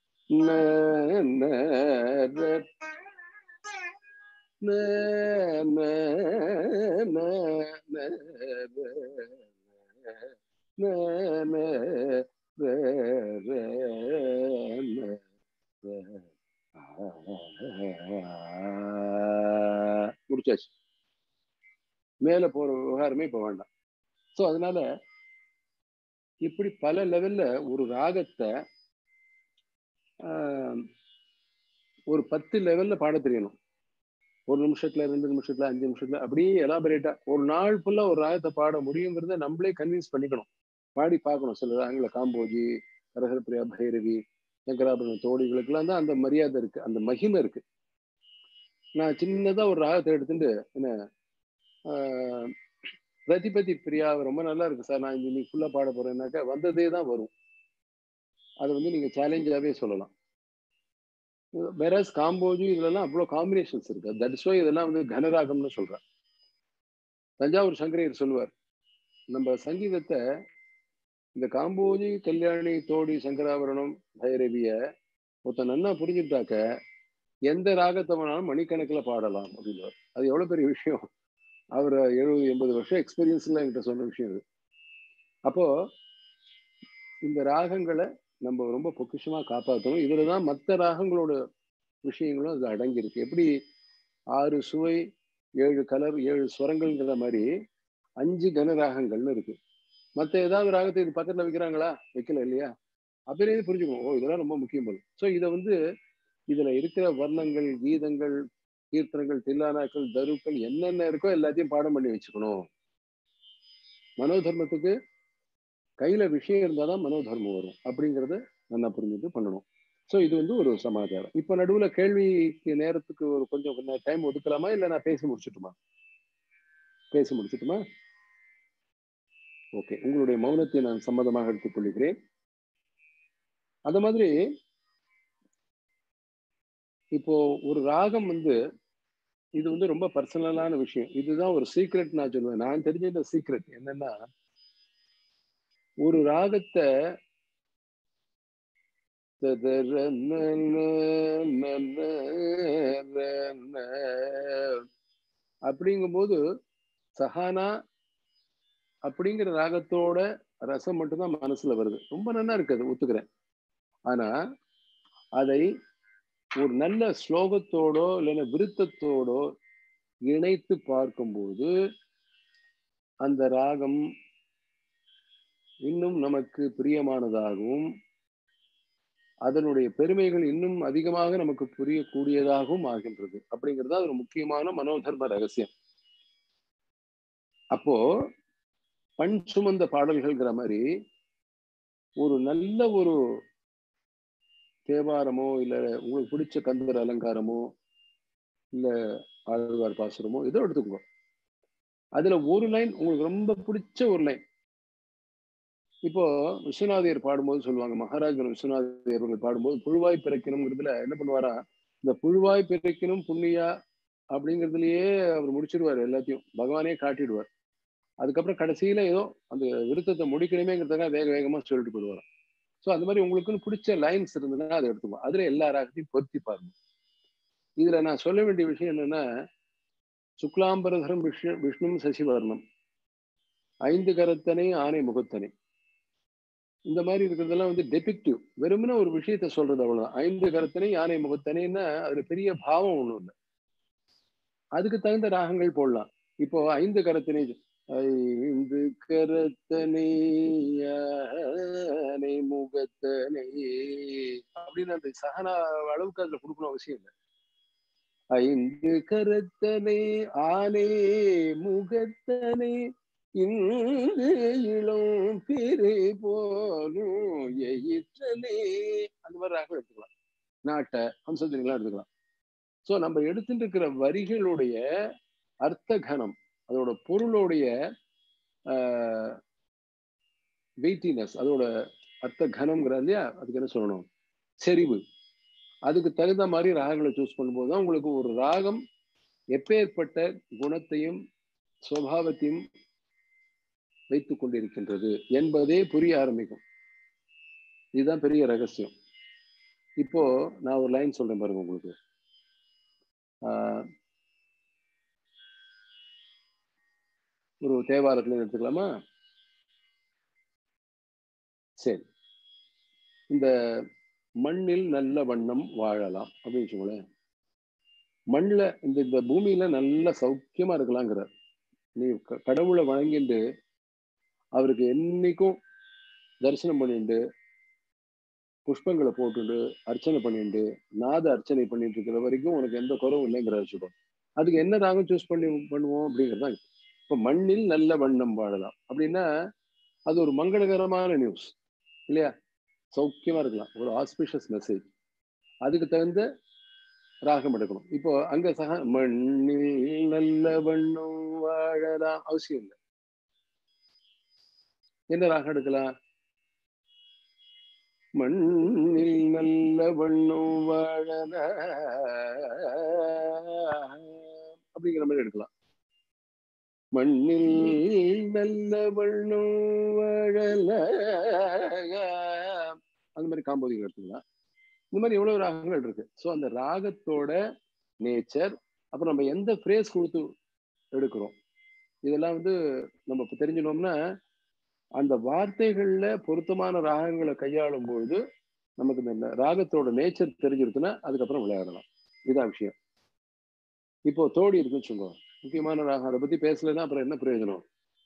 முடிச்சாச்சு. மேல போற விவகாரமே இப்ப வேண்டாம். சோ அதனால இப்படி பல லெவல்ல ஒரு ராகத்தை ஒரு பத்து லெவல்ல பாட தெரியணும். ஒரு நிமிஷத்துல, ரெண்டு நிமிஷத்துல, அஞ்சு நிமிஷத்துல, அப்படியே எலாபரேட்டா ஒரு நாள் ஃபுல்லா ஒரு ராகத்தை பாட முடியுங்கிறத நம்மளே கன்வின்ஸ் பண்ணிக்கணும். பாடி பார்க்கணும். சில ராகங்கள காம்போஜி, கரகரப்பிரியா, பைரவி, சங்கராபரண தோடிகளுக்கெல்லாம் தான் அந்த மரியாதை இருக்கு, அந்த மகிமை இருக்கு. நான் சின்னதா ஒரு ராகத்தை எடுத்துட்டு என்ன ஆஹ் ரதிபதி பிரியா ரொம்ப நல்லா இருக்கு சார், நான் இன்னைக்கு ஃபுல்லா பாட போறேன்னாக்கா வந்ததே தான் வரும். அதை வந்து நீங்க சேலஞ்சாவே சொல்லலாம். வேற காம்போஜி இதெல்லாம் அவ்வளவு காம்பினேஷன்ஸ் இருக்கு. தட்ஸ் வை இதெல்லாம் வந்து கனராகம்னு சொல்றேன். தஞ்சாவூர் சங்கரையர் சொல்லுவார், நம்ம சங்கீதத்தை இந்த காம்போஜி, கல்யாணி, தோடி, சங்கராபரணம், பைரவிய ஒருத்தன் நன்னா புரிஞ்சுட்டாக்க எந்த ராகத்தை வேணாலும் மணிக்கணக்கில் பாடலாம் அப்படின்னு. அது எவ்வளவு பெரிய விஷயம். அவர் எழுபது எண்பது வருஷம் எக்ஸ்பீரியன்ஸ்ல என்கிட்ட சொன்ன விஷயம் இது. அப்போ இந்த ராகங்களை நம்ம ரொம்ப பொக்கிஷமா காப்பாற்றணும். இதுலதான் மற்ற ராகங்களோட விஷயங்களும் அது அடங்கியிருக்கு. எப்படி ஆறு சுவை, ஏழு கலர், ஏழு ஸ்வரங்கள்ங்கிற மாதிரி அஞ்சு கனராகங்கள்னு இருக்கு. மற்ற ஏதாவது ராகத்தை இது பக்கத்துல வைக்கிறாங்களா? வைக்கல இல்லையா? அப்படியே புரிஞ்சுக்கணும், ஓ இதெல்லாம் ரொம்ப முக்கியம் போல. ஸோ இதை வந்து இதுல இருக்கிற வர்ணங்கள், கீதங்கள், கீர்த்தனங்கள், தில்லானாக்கள், தருக்கள் என்னென்ன இருக்கோ எல்லாத்தையும் பாடம் பண்ணி வச்சுக்கணும். மனோதர்மத்துக்கு கையில விஷயம் இருந்தாதான் மனோதர்மம் வரும் அப்படிங்கிறத நல்லா புரிஞ்சுட்டு பண்ணணும். ஸோ இது வந்து ஒரு சமாச்சாரம். இப்ப நடுவுல கேள்விக்கு நேரத்துக்கு ஒரு கொஞ்சம் டைம் ஒதுக்கலாமா, இல்லை நான் பேசி முடிச்சுட்டுமா? பேசி முடிச்சுட்டுமா? ஓகே, உங்களுடைய மௌனத்தை நான் சம்மதமாக எடுத்துக் கொள்கிறேன். அந்த மாதிரி இப்போ ஒரு ராகம் வந்து இது வந்து ரொம்ப பர்சனலான விஷயம். இதுதான் ஒரு சீக்ரெட் நான் சொல்லுவேன். நான் தெரிஞ்ச சீக்ரெட் என்னன்னா, ஒரு ராகத்தை அப்படிங்கும்போது சஹானா அப்படிங்கிற ராகத்தோட ரசம் மட்டும்தான் மனசுல வருது. ரொம்ப நல்லா இருக்குது, ஒத்துக்கிறேன். ஆனா அதை ஒரு நல்ல ஸ்லோகத்தோடோ இல்லைன்னா விருத்தத்தோடோ இணைத்து பார்க்கும்போது அந்த ராகம் இன்னும் நமக்கு பிரியமானதாகவும் அதனுடைய பெருமைகள் இன்னும் அதிகமாக நமக்கு புரியக்கூடியதாகவும் ஆகின்றது. அப்படிங்கிறது அது ஒரு முக்கியமான மனோதர்ம ரகசியம். அப்போ பண் சுமந்த பாடல்கள்ங்கிற மாதிரி ஒரு நல்ல ஒரு தேவாரமோ இல்ல உங்களுக்கு பிடிச்ச கந்தர் அலங்காரமோ இல்ல ஆழ்வார் பாசுரமோ ஏதோ எடுத்துக்கோ. அதுல ஒரு லைன் உங்களுக்கு ரொம்ப பிடிச்ச ஒரு லைன். இப்போ விஸ்வநாதையர் பாடும்போது சொல்லுவாங்க, மகாராஜர் விஸ்வநாதையர் அவர்கள் பாடும்போது புழுவாய் பிறக்கணுங்கிறதுல என்ன பண்ணுவாரா, இந்த புழுவாய் பிறக்கணும் புண்ணியா அப்படிங்கிறதுலயே அவர் முடிச்சிடுவார், எல்லாத்தையும் பகவானே காட்டிடுவார். அதுக்கப்புறம் கடைசியில ஏதோ அந்த விருத்தத்தை முடிக்கணுமேங்கிறதுக்காக வேக வேகமா சொல்லிட்டு போயிடுவார். ஸோ அந்த மாதிரி உங்களுக்குன்னு பிடிச்ச லைன்ஸ் இருந்ததுன்னா அதை எடுத்துக்கோ. அதுல எல்லா ராகத்தையும் பொருத்தி பாருங்க. இதுல நான் சொல்ல வேண்டிய விஷயம் என்னன்னா, சுக்லாம்பரதரம் விஷ்ணு விஷ்ணு சசிவர்ணம், ஐந்து கரத்தனை ஆனை முகத்தனை, இந்த மாதிரி இருக்கிறதெல்லாம் வந்து டெபிக்டிவ், வெறுமனே ஒரு விஷயத்த சொல்றது அவ்வளவுதான். ஐந்து கரத்தனை யானை முகத்தனைன்னா அதுல பெரிய பாவம் ஒண்ணும் இல்லை. அதுக்கு தகுந்த ராகங்கள் போடலாம். இப்போ ஐந்து கரத்தனை, ஐந்து கரத்தனை யானை முகத்தனை அப்படின்னு அந்த சகனா அளவுக்கு அதுல கொடுக்கணும் அவசியம் இல்லை. ஐந்து கரத்தனை ஆனை முகத்தனை இன்று இளம் பிறை போலும் எயிற்றனே, அந்த மாதிரி ராகம் எடுத்துக்கலாம். நாட்டை ஹம்சத்திரிலாம் எடுத்துக்கலாம். சோ நம்ம எடுத்துட்டு இருக்கிற வரிகளுடைய அர்த்த கனம், அதோட பொருளுடைய ஆஹ் வெயிட்டினஸ், அதோட அர்த்த கனம்ங்கிறா இல்லையா, அதுக்கு என்ன சொல்லணும், செறிவு, அதுக்கு தகுந்த மாதிரி ராகங்களை சூஸ் பண்ணும்போது தான் உங்களுக்கு ஒரு ராகம் எப்பேற்பட்ட குணத்தையும் சுபாவத்தையும் வைத்துக் கொண்டிருக்கின்றது என்பதே புரிய ஆரம்பிக்கும். இதுதான் பெரிய ரகசியம். இப்போ நான் ஒரு லைன் சொல்றேன் பாருங்க உங்களுக்கு. ஆஹ் ஒரு தேவாரத்துல எடுத்துக்கலாமா? சரி. இந்த மண்ணில் நல்ல வண்ணம் வாழலாம் அப்படின்னு வச்சுக்கோங்களேன். மண்ணில் இந்த இந்த பூமியில நல்ல சௌக்கியமா இருக்கலாங்கிறார். நீ கடவுளை வணங்கிட்டு அவருக்கு என்னைக்கும் தரிசனம் பண்ணிட்டு புஷ்பங்களை போட்டுட்டு அர்ச்சனை பண்ணிட்டு நாத அர்ச்சனை பண்ணிட்டு இருக்கிற வரைக்கும் உனக்கு எந்த குறவும் இல்லைங்கிற சொல்றோம். அதுக்கு என்ன ராகம் சூஸ் பண்ணி பண்ணுவோம் அப்படிங்கிறதான். இப்ப மண்ணில் நல்ல வண்ணம் வாழலாம் அப்படின்னா அது ஒரு மங்களகரமான நியூஸ் இல்லையா? சௌக்கியமா இருக்கலாம், ஒரு ஆஸ்பிஷியஸ் மெசேஜ். அதுக்கு தகுந்த ராகம் எடுக்கணும். இப்போ அங்க சக மண்ணில் நல்ல வண்ணம் வாழலாம் அவசியம் இல்லை. என்ன ராகம் எடுக்கலாம்? மண்ணில் நல்ல வண்ணம் வாழல அப்படிங்கிற மாதிரி எடுக்கலாம். மண்ணில் நல்ல வண்ணம் வாழல, அந்த மாதிரி காம்போதிங் எடுத்துக்கலாம். இந்த மாதிரி எவ்வளவு ராகங்கள் இருக்கு. ஸோ அந்த ராகத்தோட நேச்சர், அப்புறம் நம்ம எந்த ஃப்ரேஸ் கொடுத்து எடுக்கிறோம், இதெல்லாம் வந்து நம்ம தெரிஞ்சினோம்னா அந்த வார்த்தைகள்ல பொருத்தமான ராகங்களை கையாளும் பொழுது நமக்கு இந்த ராகத்தோட நேச்சர் தெரிஞ்சிருக்குன்னா அதுக்கப்புறம் விளையாடலாம். இதுதான் விஷயம். இப்போ தோடி இருக்குன்னு சொல்லுவோம், முக்கியமான ராகம். அதை பத்தி பேசலைன்னா அப்புறம் என்ன பிரயோஜனம்?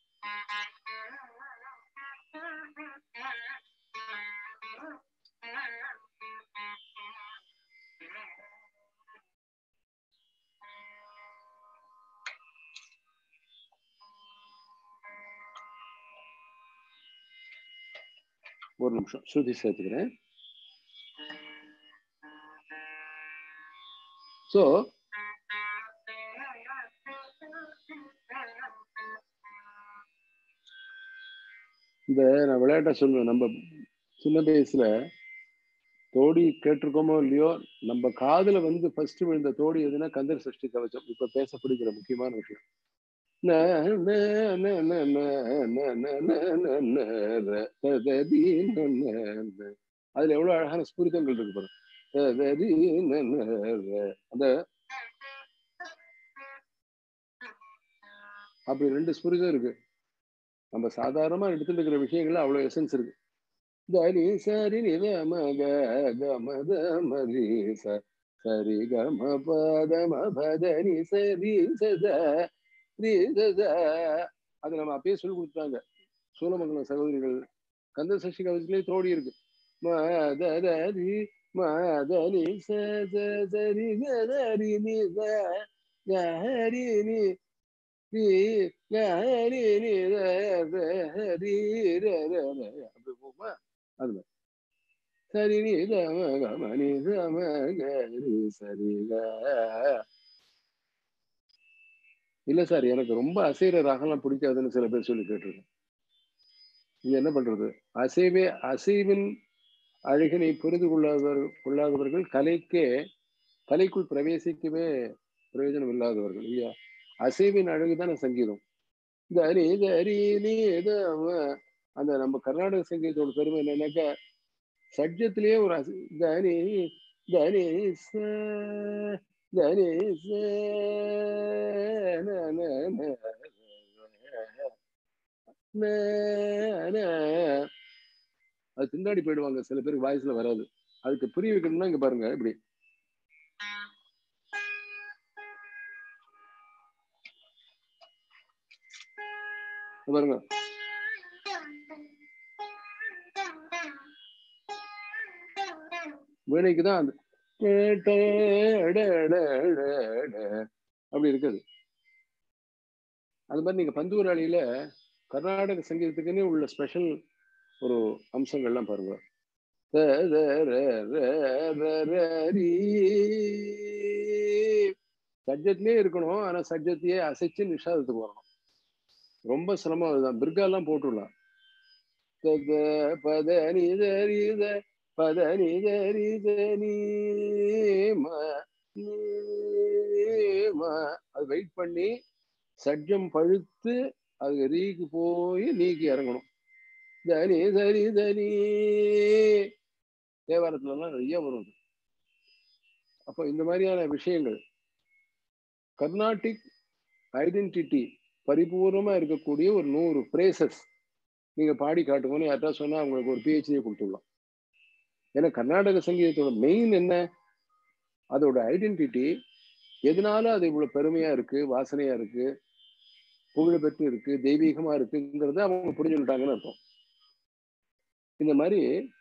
ஒரு நிமிஷம் ஸ்ருதி சேர்த்துக்கிறேன். சோ இந்த நான் விளையாட்டா சொல்லுவேன், நம்ம சின்ன வயசுல தோடி கேட்டிருக்கோமோ இல்லையோ, நம்ம காதுல வந்து ஃபர்ஸ்ட் விழுந்த தோடி எதுனா கந்தர் சஷ்டி கவச்சம். இப்ப பேசப்படுகிற முக்கியமான விஷயம். அதுல எவ்வளவு அழகான ஸ்புரிதங்கள் இருக்கு பாருங்க. அந்த அப்படி ரெண்டு ஸ்புரிதம் இருக்கு. நம்ம சாதாரணமா எடுத்துட்டு இருக்கிற விஷயங்கள்ல அவ்வளவு எசன்ஸ் இருக்கு. தனி சரி நித மக கமத மரி சரி கம பதம பதனி சரி சத அது நம்ம அப்பயே சொல்லி கொடுத்தாங்க. சூலமங்கலம் சகோதரிகள் கந்த சஷ்டி கவசத்திலே தோடி இருக்கு. மதரி மதனி சரி கரி நி கரி நி கரி நி ஹரி அப்படி போமா. அது சரி நீ கம கம நீ கம கரி சரி க. இல்ல சார், எனக்கு ரொம்ப அசைற ராகம்லாம் பிடிக்காதுன்னு சில பேர் சொல்லி கேட்டிருக்கேன். இது என்ன பண்றது? அசைவே அசைவின் அழகினை புரிந்து கொள்ளாதவர் கொள்ளாதவர்கள் கலைக்கே கலைக்குள் பிரவேசிக்கவே பிரயோஜனம் இல்லாதவர்கள் இல்லையா? அசைவின் அழகுதான சங்கீதம். தரி தரி நீ அந்த நம்ம கர்நாடக சங்கீதத்தோட பெருமை என்னன்னாக்கா, சட்ஜத்திலேயே ஒரு அசை தனி தனி ச தனி ச அது பின்னாடி போயிடுவாங்க. சில பேருக்கு வாய்ஸ்ல வராது. அதுக்கு புரிய வைக்கணும்னா இங்க பாருங்க இப்படி பாருங்க. வீணைக்குதான் அந்த அப்படி இருக்குது. அது மாதிரி நீங்க பந்துவராளியில கர்நாடக சங்கீதத்துக்குன்னே உள்ள ஸ்பெஷல் ஒரு அம்சங்கள்லாம் பாருங்க. சட்ஜத்திலே இருக்கணும், ஆனா சட்ஜத்தையே அசைச்சு நிஷாதத்துக்கு வரணும். ரொம்ப சிரமம் அதுதான். பிர்காலாம் போட்டுடலாம். பத நித பத நிதரி அது வெயிட் பண்ணி சட்ஜம் பழுத்து அது ரீக்கு போய் நீக்கி இறங்கணும். தனி தனி தனி தேவாரத்துல எல்லாம் நிறைய வரும். அப்போ இந்த மாதிரியான விஷயங்கள் கர்நாடிக் ஐடென்டிட்டி பரிபூர்ணமா இருக்கக்கூடிய ஒரு நூறு பிரேசஸ் நீங்க பாடி காட்டுங்கன்னு யார்ட்டா சொன்னா அவங்களுக்கு ஒரு பிஹெச்டியை கொடுத்துடலாம். ஏன்னா கர்நாடக சங்கீதத்தோட மெயின் என்ன, அதோட ஐடென்டிட்டி எதனால அது இவ்வளவு பெருமையா இருக்கு, வாசனையா இருக்கு, புகழ் பெற்று இருக்கு, தெய்வீகமா இருக்குங்கிறத அவங்க புரிஞ்சுட்டாங்கன்னு அர்த்தம். இந்த மாதிரி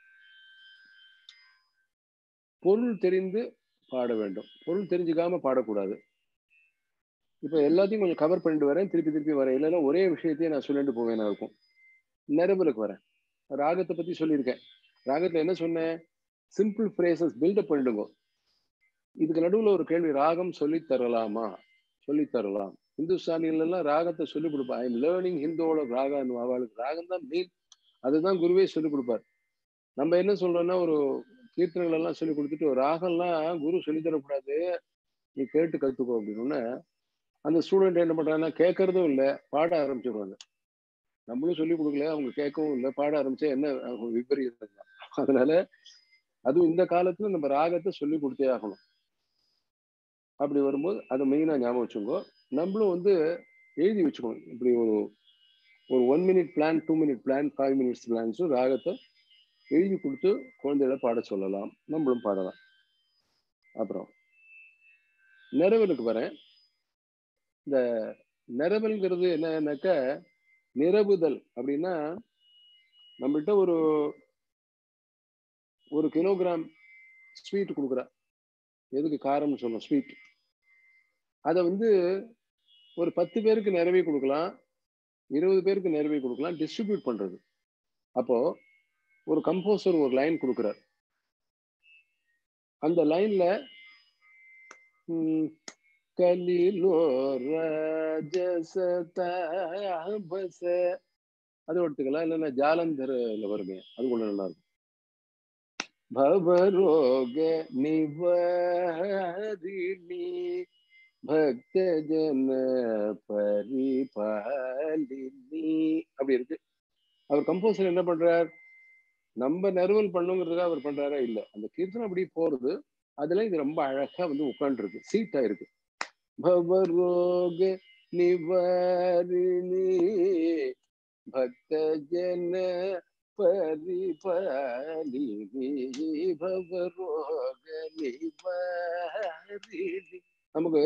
பொருள் தெரிந்து பாட வேண்டும், பொருள் தெரிஞ்சுக்காம பாடக்கூடாது. இப்ப எல்லாத்தையும் கொஞ்சம் கவர் பண்ணிட்டு வரேன், திருப்பி திருப்பி வரேன், இல்லைன்னா ஒரே விஷயத்தையே நான் சொல்லிட்டு போவேன் இருக்கும். நிரம்பலுக்கு வரேன். ராகத்தை பத்தி சொல்லியிருக்கேன். ராகத்துல என்ன சொன்னேன்? சிம்பிள் பிரேசஸ் பில்டப் பண்ணிடுங்க. இதுக்கு நடுவுல ஒரு கேள்வி, ராகம் சொல்லி தரலாமா? சொல்லி தரலாம். இந்துஸ்தானில எல்லாம் ராகத்தை சொல்லிக் கொடுப்பா. ஐ எம் லேர்னிங் ஹிந்தோட ராகம், அவளுக்கு ராகம் தான் மெயின், அதுதான் குருவே சொல்லிக் கொடுப்பார். நம்ம என்ன சொல்றோம்னா, ஒரு கீர்த்தனைகள் எல்லாம் சொல்லி கொடுத்துட்டு ஒரு ராகம்லாம் குரு சொல்லி தரக்கூடாது, நீ கேட்டு கத்துக்கோ அப்படின்னு அந்த ஸ்டூடெண்ட் என்ன பண்றாங்கன்னா கேட்கறதும் இல்லை, பாட ஆரம்பிச்சிடுவாங்க. நம்மளும் சொல்லிக் கொடுக்கல, அவங்க கேட்கவும் இல்லை, பாட ஆரம்பிச்சா என்ன விபரீதம் தான். அதனால அதுவும் இந்த காலத்துல நம்ம ராகத்தை சொல்லி கொடுத்தே ஆகணும். அப்படி வரும்போது அதை மெயினா ஞாபகம் வச்சுக்கோ. நம்மளும் வந்து எழுதி வச்சுக்கணும். இப்படி ஒரு ஒரு one minute plan, two minute plan, five minutes பிளான்ஸும் ராகத்தை எழுதி கொடுத்து குழந்தைகளை பாட சொல்லலாம், நம்மளும் பாடலாம். அப்புறம் நிரவலுக்கு வரேன். இந்த நிரவல்ங்கிறது என்னன்னாக்க நிரவுதல் அப்படின்னா, நம்மள்கிட்ட ஒரு ஒரு கிலோகிராம் ஸ்வீட் கொடுக்குற, எதுக்கு காரம்னு சொன்னோம் ஸ்வீட், அதை வந்து ஒரு பத்து பேருக்கு நிறவே கொடுக்கலாம், இருபது பேருக்கு நிறவே கொடுக்கலாம், டிஸ்ட்ரிபியூட் பண்றது. அப்போ ஒரு கம்போசர் ஒரு லைன் கொடுக்குறார், அந்த லைன்ல கலிலோ ரஜசத அது எடுத்துக்கலாம், இல்லைன்னா ஜாலந்தர்ல வருமே, அது கூட நல்லா இருக்கும். பவரோக நிவரிணி பக்த ஜன பரிபாலினி அப்படி இருக்கு. அவர் கம்போசர் என்ன பண்றார், நம்ம நறுவல் பண்ணுங்கிறதுக்காக அவர் பண்றாரா இல்ல, அந்த கீர்த்தனை அப்படி போறது, அதுல இது ரொம்ப அழகா வந்து உட்கார்ந்து இருக்கு, சீட்டா இருக்கு. பவரோக நிவாரிணி பக்த ஜன பரிபாலினி பவரோக நிவாரிணி. நமக்கு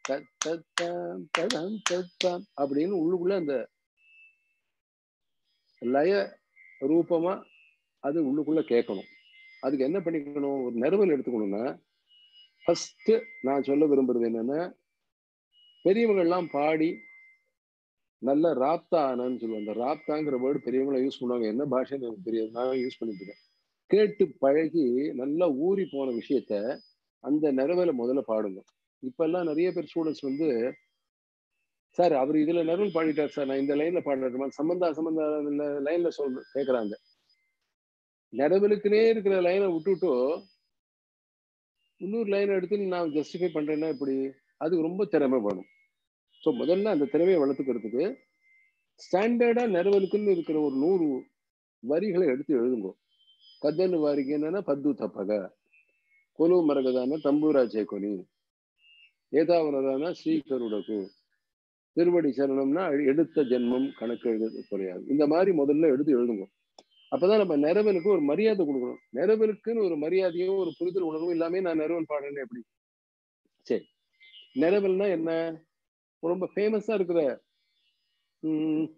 அப்படின்னு உள்ளுக்குள்ள அந்த லய ரூபமா அது உள்ளுக்குள்ள கேட்கணும். அதுக்கு என்ன பண்ணிக்கணும், ஒரு நெருவல் எடுத்துக்கணும்னா ஃபர்ஸ்ட் நான் சொல்ல விரும்புறது என்னன்னா, பெரியவங்கள்லாம் பாடி நல்ல ராப்தா ஆனன்னு சொல்லுவாங்க. அந்த ராப்தாங்கிற வேர்டு பெரியவங்கள யூஸ் பண்ணுவாங்க. என்ன பாஷைன்னு எனக்கு தெரியாது, நான் யூஸ் பண்ணிட்டு இருக்கேன். கேட்டு பழகி நல்லா ஊறி போன விஷயத்த அந்த நெருவலை முதல்ல பாடுங்க. இப்ப எல்லாம் நிறைய பேர் ஸ்டூடெண்ட்ஸ் வந்து, சார் அவர் இதுல நெருவல் பாடிட்டார் சார், நான் இந்த லைன்ல பாடட்டுமா, சம்பந்தா சம்பந்தா லைன்ல சொல்ற கேட்கறாங்க. நெருவலுக்குனே இருக்கிற லைனை விட்டுட்டு இன்னொரு லைன் எடுத்து நான் ஜஸ்டிஃபை பண்றேன்னா இப்படி, அது ரொம்ப திறமை வேணும். ஸோ முதல்ல அந்த திறமையை வளர்த்துக்கிறதுக்கு ஸ்டாண்டர்டா நெருவலுக்குன்னு இருக்கிற ஒரு நூறு வரிகளை எடுத்து எழுதுங்க. கதன்னு வாரிக்கு என்னன்னா பத்து தப்பக, கொலு மரகதான தம்பூரா சேக்கொனி, ஏதாவனதான ஸ்ரீகருடகு, திருவடி சரணம்னா எடுத்த ஜென்மம் கணக்கு எழுத குறையாது. இந்த மாதிரி முதல்ல எடுத்து எழுதுங்க. அப்பதான் நம்ம நெருவலுக்கு ஒரு மரியாதை கொடுக்கணும். நெருவலுக்குன்னு ஒரு மரியாதையும் ஒரு புரிதல் உணர்வும் இல்லாமே நான் நெருவல் பாடுறேன்னு எப்படி? சரி, நெருவல்னா என்ன? ரொம்ப ஃபேமஸா இருக்கிற உம்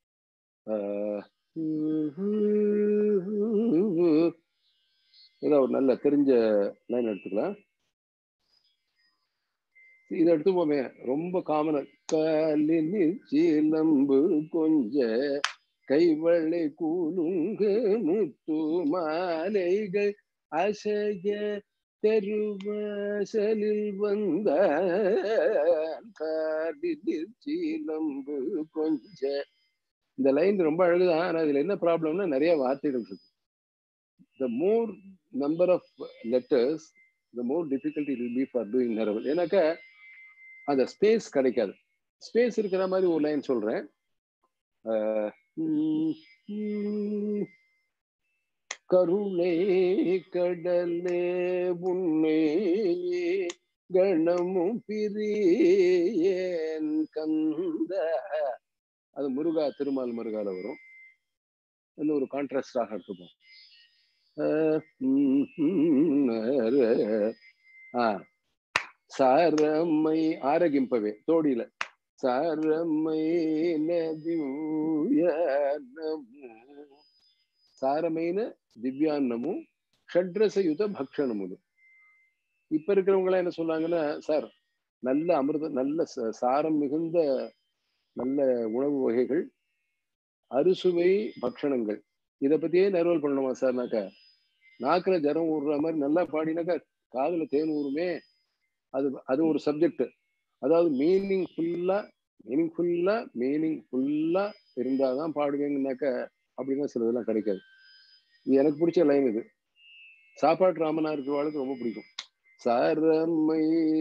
ஏதோ ஒரு நல்ல தெரிஞ்ச லைன் எடுத்துக்கலாம். இதை எடுத்துப்போமே, ரொம்ப காமன். காலினில் சீலம்பு கொஞ்ச கைவளை கூலுங்கு முத்து மாலைகள் அசைய தெருவாசலில் வந்த காலினில் சீலம்பு கொஞ்ச. இந்த லைன் ரொம்ப அழகுதான். ஆனா இதுல என்ன ப்ராப்ளம்னா நிறைய வார்த்தைகள் இருக்கு. The more number of letters, the more difficult it will be for doing நெருவல். ஏன்னாக்கா அந்த ஸ்பேஸ் கிடைக்காது. ஸ்பேஸ் இருக்கிற மாதிரி ஒரு லைன் சொல்றேன். கருணை கடலே உன்னை கணமும் பிரியேன் கந்த. அது முருகா, திருமால் முருகால வரும். இன்னும் ஒரு கான்ட்ராஸ்டாக எடுத்துப்போம். சாரம்மை ஆரகிம்பவே தோடியில சாரம்மை திவ்யான்னமு, சாரமைன திவ்யான்னமும் ஷட்ரசயுத பக்ஷணமும். இப்ப இருக்கிறவங்க எல்லாம் என்ன சொல்றாங்கன்னா, சார் நல்ல அமிர்த நல்ல சாரம் மிகுந்த நல்ல உணவு வகைகள், அறுசுவை பக்ஷணங்கள், இதை பத்தியே நெருவல் பண்ணணுமா சார்னாக்கா, நாக்குல ஜரம் ஊடுற மாதிரி நல்லா பாடினாக்கா காதுல தேன் ஊருமே. அது அது ஒரு சப்ஜெக்ட். அதாவது மீனிங் ஃபுல்லா மீனிங் ஃபுல்லா மீனிங் ஃபுல்லா இருந்தாதான் பாடுவேங்கனாக்க அப்படின்னா சிலதெல்லாம் கிடைக்காது. இது எனக்கு பிடிச்ச லைன். இது சாப்பாட்டு ராமனா இருக்கிறவாளுக்கு ரொம்ப பிடிக்கும். சாரமை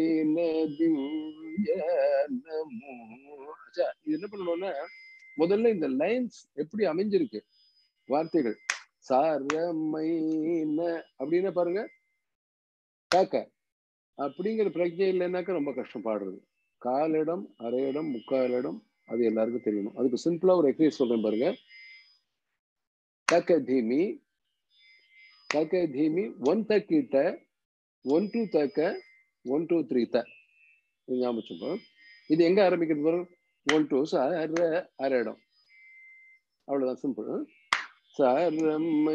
இது என்ன பண்ணணும்னா, முதல்ல இந்த லைன்ஸ் எப்படி அமைஞ்சிருக்கு, வார்த்தைகள் சாரமை அப்படின்னா பாருங்க, காக்க அப்படிங்கிற பிரஜை இல்லைன்னாக்க ரொம்ப கஷ்டம் பாடுறது. காலிடம், அரையிடம், முக்காலிடம், அது எல்லாருக்கும் தெரியணும். அதுக்கு சிம்பிளா ஒரு எக்ஸசைஸ் சொல்றேன் பாருங்க. தக்க தீமி தக்க தீமி ஒன் தக்கிட்ட ஒன் டூ தக்க ஒன் டூ த்ரீ த. ஞாபகம். இது எங்க ஆரம்பிக்கிறது பாருங்க, ஒன் டூ சார அரையிடம், அவ்வளவுதான், சிம்பிள். சாரமை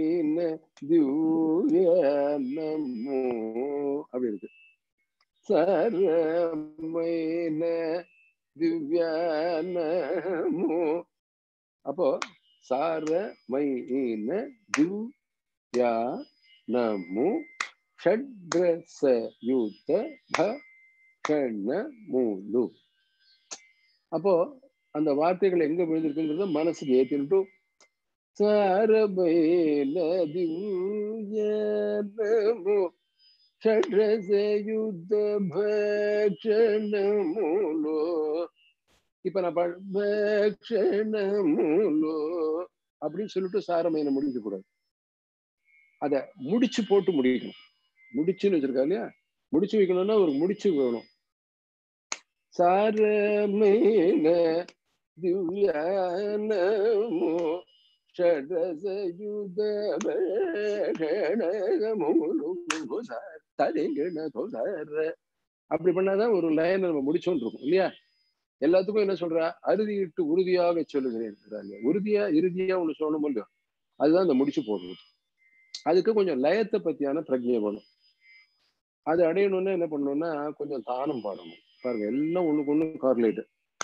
திவ்யான்னமு அப்படி இருக்கு. சரமைன திவ்யான்னமு. அப்போ சாரமைன திவ்யான்னமு ஷட்ரசயுத பக்ஷணமுலு. அப்போ அந்த வார்த்தைகள் எங்க விழுந்திருக்குங்கிறத மனசுக்கு ஏத்திட்டு சாரமைன திவ்யான்னமு ஷட்ரசயுத பக்ஷணமுலு. இப்ப நான் பக்ஷணமுலு அப்படின்னு சொல்லிட்டு சாரமைன முடிக்க கூடாது. அத முடிச்சு போட்டு முடிக்கணும். முடிச்சுன்னு வச்சிருக்கா இல்லையா, முடிச்சு வைக்கணும்னா ஒரு முடிச்சு வேணும். சாரமைன திவ்யான்னமு ஷட்ரசயுத பக்ஷணமுலு தரிங்கண தொசர. அப்படி பண்ணாதான் ஒரு லைன் நம்ம முடிச்சோன்னு இருக்கும் இல்லையா. எல்லாத்துக்கும் என்ன சொல்றா, அறுதியிட்டு உறுதியாக சொல்லுகிறேன். உறுதியா இறுதியா ஒண்ணு சொல்லணும் இல்லையோ, அதுதான் இந்த முடிச்சு போடுறது. அதுக்கு கொஞ்சம் லயத்தை பத்தியான பிரஜை வேணும். அது அடையணும்னா என்ன பண்ணணும்னா கொஞ்சம் தானம் பாடணும். பாருங்க எல்லாம் ஒண்ணுக்கு ஒண்ணு கார்லேட்.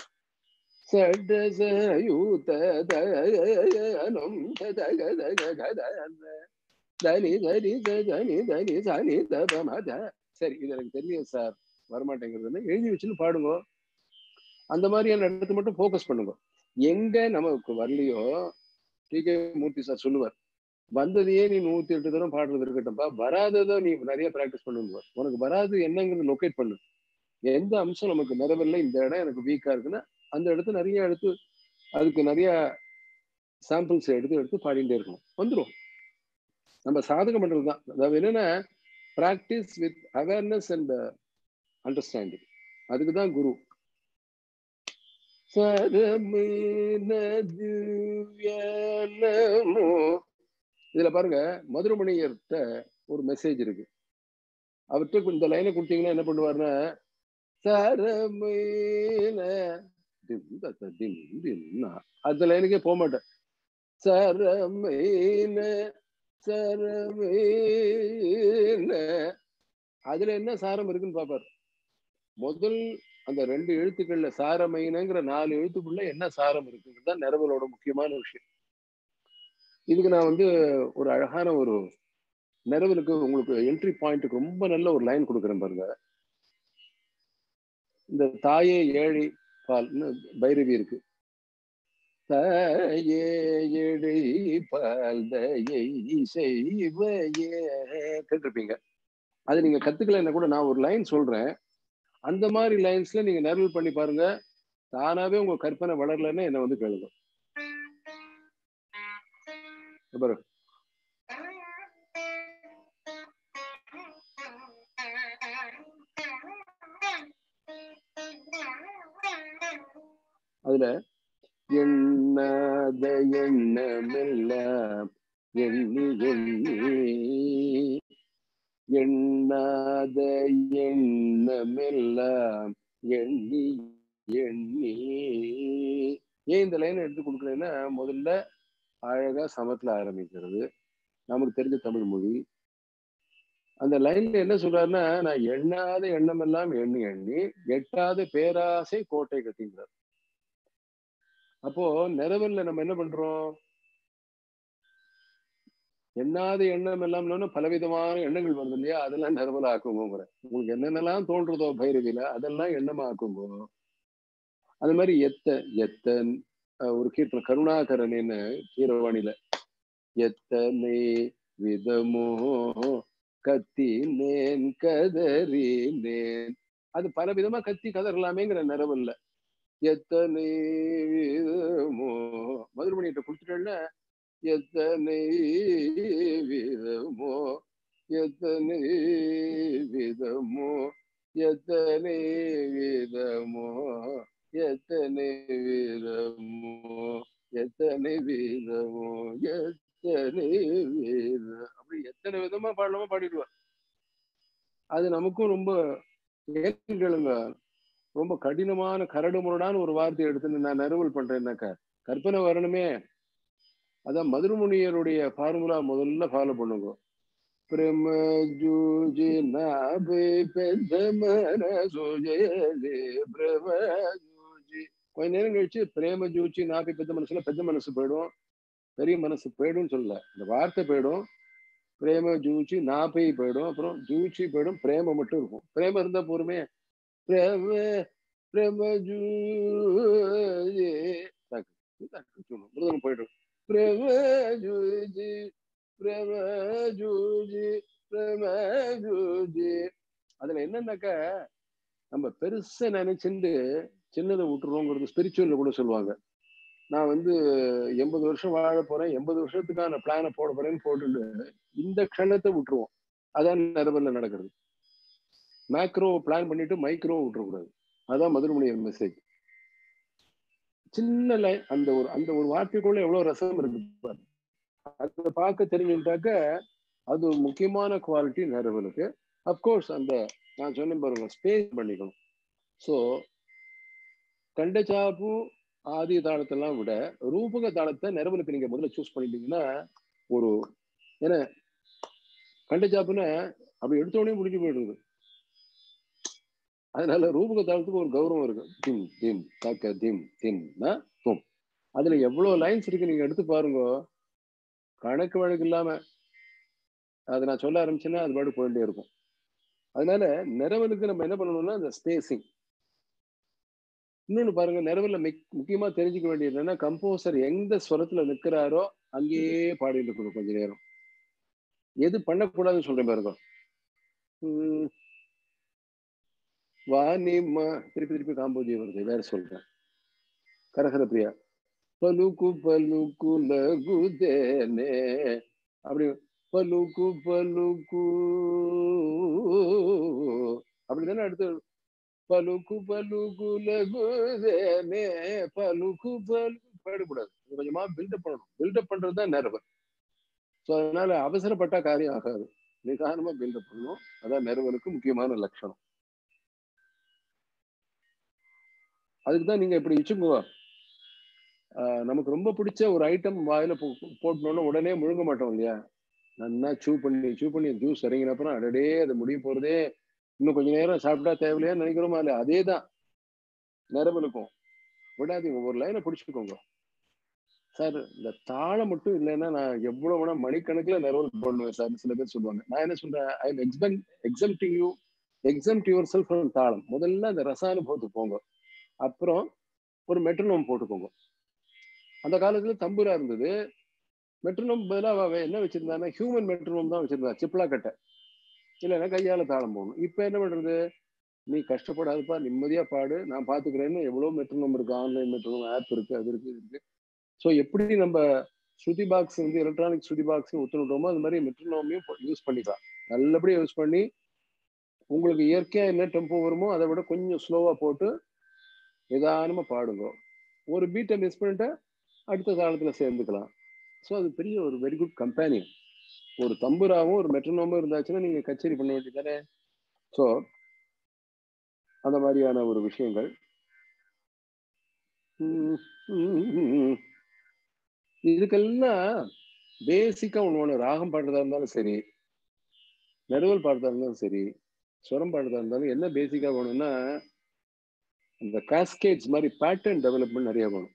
சரி இது எனக்கு தெரியும் சார், வரமாட்டேங்கிறதுன்னு எழுதி வச்சுன்னு பாடுங்க. அந்த மாதிரியான இடத்து மட்டும் போக்கஸ் பண்ணுங்க. எங்க நமக்கு வரலையோ, டி கே மூர்த்தி சார் சொல்லுவார், வந்ததையே நீ நூத்தி எட்டு தரம் பாடுறது இருக்கட்டும்பா, வராததை நீ நிறைய பிராக்டிஸ் பண்ணுவார். உனக்கு வராது என்னங்கிறது லொக்கேட் பண்ணு. எந்த அம்சம் நமக்கு நிறைவில்லை, இந்த இடம் எனக்கு வீக்கா இருக்குன்னா அந்த இடத்த நிறைய எடுத்து அதுக்கு நிறைய சாம்பிள்ஸ் எடுத்து எடுத்து பாடிட்டே இருக்கணும், வந்துடும். நம்ம சாதகம் பண்றதுதான். அதாவது என்னன்னா practice with awareness and understanding. அதுக்குதான் குரு. இதுல பாருங்க மதுரமணியர்கிட்ட ஒரு மெசேஜ் இருக்கு. அவர்கிட்ட இந்த லைனை கொடுத்தீங்கன்னா என்ன பண்ணுவாருன்னா, அந்த லைனுக்கே போக மாட்டேன். சரமேன சரமேன அதுல என்ன சாரம் இருக்குன்னு பாப்பாரு. முதல் அந்த ரெண்டு எழுத்துக்கள்ல சாரமைனங்கிற நாலு எழுத்துக்குள்ள என்ன சாரம் இருக்குங்கிறது நிரவலோட முக்கியமான விஷயம். இதுக்கு நான் வந்து ஒரு அழகான ஒரு நிரவலுக்கு உங்களுக்கு என்ட்ரி பாயிண்ட்டுக்கு ரொம்ப நல்ல ஒரு லைன் கொடுக்குறேன் பாருங்க. இந்த தாயே ஏழை பால்னு பைரவி இருக்கு. தாயே ஏழை பால் தயை செய்வையே கேட்டிருப்பீங்க. அது நீங்க கத்துக்கலன்னா கூட நான் ஒரு லைன் சொல்றேன், அந்த மாதிரி லைன்ஸ்ல நீங்க நிரவல் பண்ணி பாருங்க. தானாவே உங்க கற்பனை வளரலன்னு என்ன வந்து கேளுங்க. அதுல எண்ணாத எண்ணமெல்லாம் எண்ணி எண்ணி எண்ணாத எண்ணமெல்லாம் எண்ணி எண்ணி. ஏன் இந்த லைனை எடுத்து கொடுக்குறேன்னா, முதல்ல அழகா சமத்துல ஆரம்பிக்கிறது, நமக்கு தெரிஞ்ச தமிழ் மொழி. அந்த லைன்ல என்ன சொல்றாருன்னா, நான் எண்ணாத எண்ணம் எல்லாம் எண்ணி எண்ணி எட்டாத பேராசை கோட்டை கட்டிங்கிறார். அப்போ நிரவல்ல நம்ம என்ன பண்றோம், எண்ணாத எண்ணம் எல்லாம் பலவிதமான எண்ணங்கள் வருது இல்லையா, அதெல்லாம் நிரவல் ஆக்குங்கிற. உங்களுக்கு என்னென்னலாம் தோன்றதோ பைரவில அதெல்லாம் எண்ணமா ஆக்குங்கோ. அது மாதிரி எத்த எத்தன் ஒரு கீர்த்தனை கருணாகரன் கீரவாணியில, எத்தனை விதமோ கத்தினேன் கதறினேன், அது பல விதமா கத்தி கதறலாமேங்கிற நிரவல்ல. எத்தனை விதமோ மதுரமணியிட்ட கொடுத்துட்டேன்னா, எத்தனை விதமோ எத்தனை விதமோ எத்தனை விதமோ எத்தனை விதமோ எத்தனை விதமோ எத்தனை விதம், அப்படி எத்தனை விதமா பாடலாமா பாடிடுவார். அது நமக்கும் ரொம்ப கேளுங்க, ரொம்ப கடினமான கரடு முரடான ஒரு வார்த்தை எடுத்துன்னு நான் நிரவல் பண்றேன்னாக்கா கற்பனை வரணுமே. அதான் மதுரமுனியருடைய ஃபார்முலா முதல்ல ஃபாலோ பண்ணுங்க. பிரேம ஜூஜி நாபே பெத்த மனசு பிரேம ஜூஜி. கொஞ்ச நேரம் கழிச்சு பிரேம ஜூச்சி நாபி பெத்த மனசுல பெத்த மனசு போயிடும், பெரிய மனசு போயிடும் சொல்ல, இந்த வார்த்தை போயிடும். பிரேம ஜூச்சி நாபை போயிடும், அப்புறம் ஜூச்சி போயிடும், பிரேம மட்டும் இருக்கும். பிரேம இருந்தா போருமே. பிரேம பிரேம ஜூஜி போயிடும். பிரேம ஜூஜி பிரேம ஜூஜி பிரேம ஜூஜி. அதுல என்னன்னாக்கா நம்ம பெருசா நினைச்சுட்டு சின்னதை விட்டுருவோங்கிறது ஸ்பிரிச்சுவல்ல கூட சொல்லுவாங்க. நான் வந்து எண்பது வருஷம் வாழ போறேன், எண்பது வருஷத்துக்கான பிளானை போட போறேன்னு போட்டுட்டு இந்த க்ஷணத்தை விட்டுருவோம். அதான் நிரவல்ல நடக்கிறது. மேக்ரோ பிளான் பண்ணிட்டு மைக்ரோ விட்டுறக்கூடாது. அதான் மதுரமணியர் மெசேஜ். சின்ன லைன், அந்த ஒரு அந்த ஒரு வார்த்தைக்குள்ள எவ்வளவு ரசம் இருக்கு அதை பார்க்க தெரிஞ்சுட்டாக்க அது முக்கியமான குவாலிட்டி நிரவலுக்கு. அப்கோர்ஸ் அந்த நான் சொன்ன பாருங்க ஸ்பேஸ் பண்ணிக்கணும். ஸோ கண்டச்சாப்பு ஆதி தாளத்தெல்லாம் விட ரூபக தாளத்தை நிரவலுக்கு நீங்க முதல்ல சூஸ் பண்ணிட்டீங்கன்னா ஒரு ஏன்னா கண்டச்சாப்புன்னா அப்படி எடுத்தோடனே முடிஞ்சு போயிடுது. அதனால ரூபக தாளத்துக்கு ஒரு கௌரவம் இருக்கு. திம் திம் தக்க திம் திம்னா தும். அதுல எவ்வளவு லைன்ஸ் இருக்கு நீங்க எடுத்து பாருங்க, கணக்கு வழக்கு இல்லாம அதை நான் சொல்ல ஆரம்பிச்சேன்னா அது பாட்டு போயிட்டே இருக்கும். அதனால நிரவலுக்கு நம்ம என்ன பண்ணணும்னா அந்த ஸ்பேசிங். இன்னொன்னு பாருங்க, நிரவல்ல முக்கியமா தெரிஞ்சுக்க வேண்டியது என்னன்னா, கம்போசர் எந்த ஸ்வரத்துல நிற்கிறாரோ அங்கேயே பாடிட்டு இருக்கணும் கொஞ்ச நேரம். எது பண்ணக்கூடாதுன்னு சொல்றேன் பாருங்க. உம் வாணிமா திருப்பி திருப்பி காம்போஜி வருது, வேற சொல்றேன். கரகர பிரியா பலுக்கு பலுக்கு லகுதேனே அப்படி பலுக்கு பலுக்கு அப்படிதானே அடுத்து பலுக்கு பலுக்கு லகுதேனே பலுக்கு பலுக்கு பாடக்கூடாது. கொஞ்சமா பில்டப் பண்ணணும். பில்டப் பண்றதுதான் நிரவல். ஸோ அதனால அவசரப்பட்டா காரியம் ஆகாது. நிதானமா பில்டப் பண்ணணும். அதான் நிரவலுக்கு முக்கியமான லட்சணம். அதுக்குதான் நீங்க இப்படி வச்சுக்கோ, நமக்கு ரொம்ப பிடிச்ச ஒரு ஐட்டம் வாயில போட்டோம்னா உடனே முழுங்க மாட்டோம் இல்லையா? நல்லா சூ பண்ணி சூ பண்ணி ஜூஸ் இறங்கின அப்புறம் அடடே அது முடிய போறதே, இன்னும் கொஞ்ச நேரம் சாப்பிட்டா தேவையில்லையா நினைக்கிறோமா இல்ல? அதே தான் நிரவலுக்கும். விடாதீங்க, ஒவ்வொரு லைனை பிடிச்சுக்கோங்க. சார் இந்த தாளம் மட்டும் இல்லைன்னா நான் எவ்வளவு வேணா மணிக்கணக்கில் நிரவல் பண்ணுவேன் சார் சில பேர் சொல்லுவாங்க. நான் என்ன சொல்றேன், I am expect exempting you exempt yourself from thalam. முதல்ல அந்த ரசானுபவத்துக்கு போங்க, அப்புறம் ஒரு மெட்ரோனோம் போட்டுக்கோங்க. அந்த காலத்துல தம்புரா இருந்தது, மெட்ரோனோம் பதிலாக என்ன வச்சிருந்தாங்கன்னா ஹியூமன் மெட்ரோனோம் தான் வச்சிருந்தா, சிப்லா கட்டை இல்லைன்னா கையால தாளம் போகணும். இப்ப என்ன பண்றது, நீ கஷ்டப்படாதுப்பா நிம்மதியா பாடு நான் பாத்துக்கிறேன்னு எவ்வளவு மெட்ரோனோம் இருக்கு, ஆன்லைன் மெட்ரோனோம் ஆப் இருக்கு, அது இருக்கு இருக்கு. ஸோ எப்படி நம்ம ஸ்ருதி பாக்ஸ் வந்து எலக்ட்ரானிக் ஸ்ருதி பாக்ஸ் ஒத்துணுட்டோமோ அது மாதிரி மெட்ரோனோமையும் யூஸ் பண்ணிக்கலாம். நல்லபடியா யூஸ் பண்ணி உங்களுக்கு இயற்கையா என்ன டெம்போ வருமோ அதை விட கொஞ்சம் ஸ்லோவா போட்டு நிதானமா பாடுங்க. ஒரு பீட்டை மிஸ் பண்ணிட்டு அடுத்த தாளத்துல சேர்ந்துக்கலாம். ஸோ அது பெரிய ஒரு வெரி குட் கம்பேனியன். ஒரு தம்புராவும் ஒரு மெட்ரோனோமும் இருந்தாச்சுன்னா நீங்க கச்சேரி பண்ண வேண்டியதானே. ஸோ அந்த மாதிரியான ஒரு விஷயங்கள். இதுக்கெல்லாம் பேசிக்கா ஒண்ணு ஒண்ணு, ராகம் பாடுறதா இருந்தாலும் சரி, நடுவல் பாடுறதா இருந்தாலும் சரி, ஸ்வரம் பாடுறதா இருந்தாலும் என்ன பேசிக்கா வேணும்னா இந்த காஸ்கேட்ஸ் மாதிரி பேட்டர்ன் டெவலப்மெண்ட் நிறைய வேணும்.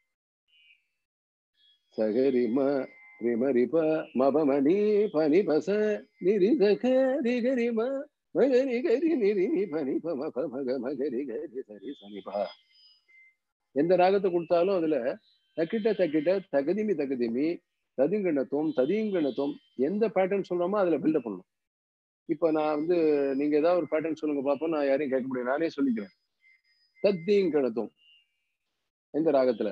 சகரிம ரிம ரிப மபமணி பனி பச நிரி சகரி கரிம மகரி கரி நிரி நி பனி பம பமக மகரி கரி சரி சனிபா. எந்த ராகத்தை கொடுத்தாலும் அதுல தக்கிட்ட தக்கிட்ட தகதிமி தகதிமி ததிங்கணத்துவம் ததிங்கணத்துவம் எந்த பேட்டர்ன் சொல்றோமோ அதுல பில்டப் பண்ணணும். இப்ப நான் வந்து நீங்க ஏதாவது ஒரு பேட்டர்ன் சொல்லுங்க பார்ப்போம், நான் யாரையும் கேட்க முடியும், நானே சொல்லிக்கிறேன். தத்தீங்கணத்துவம் எந்த ராகத்துல,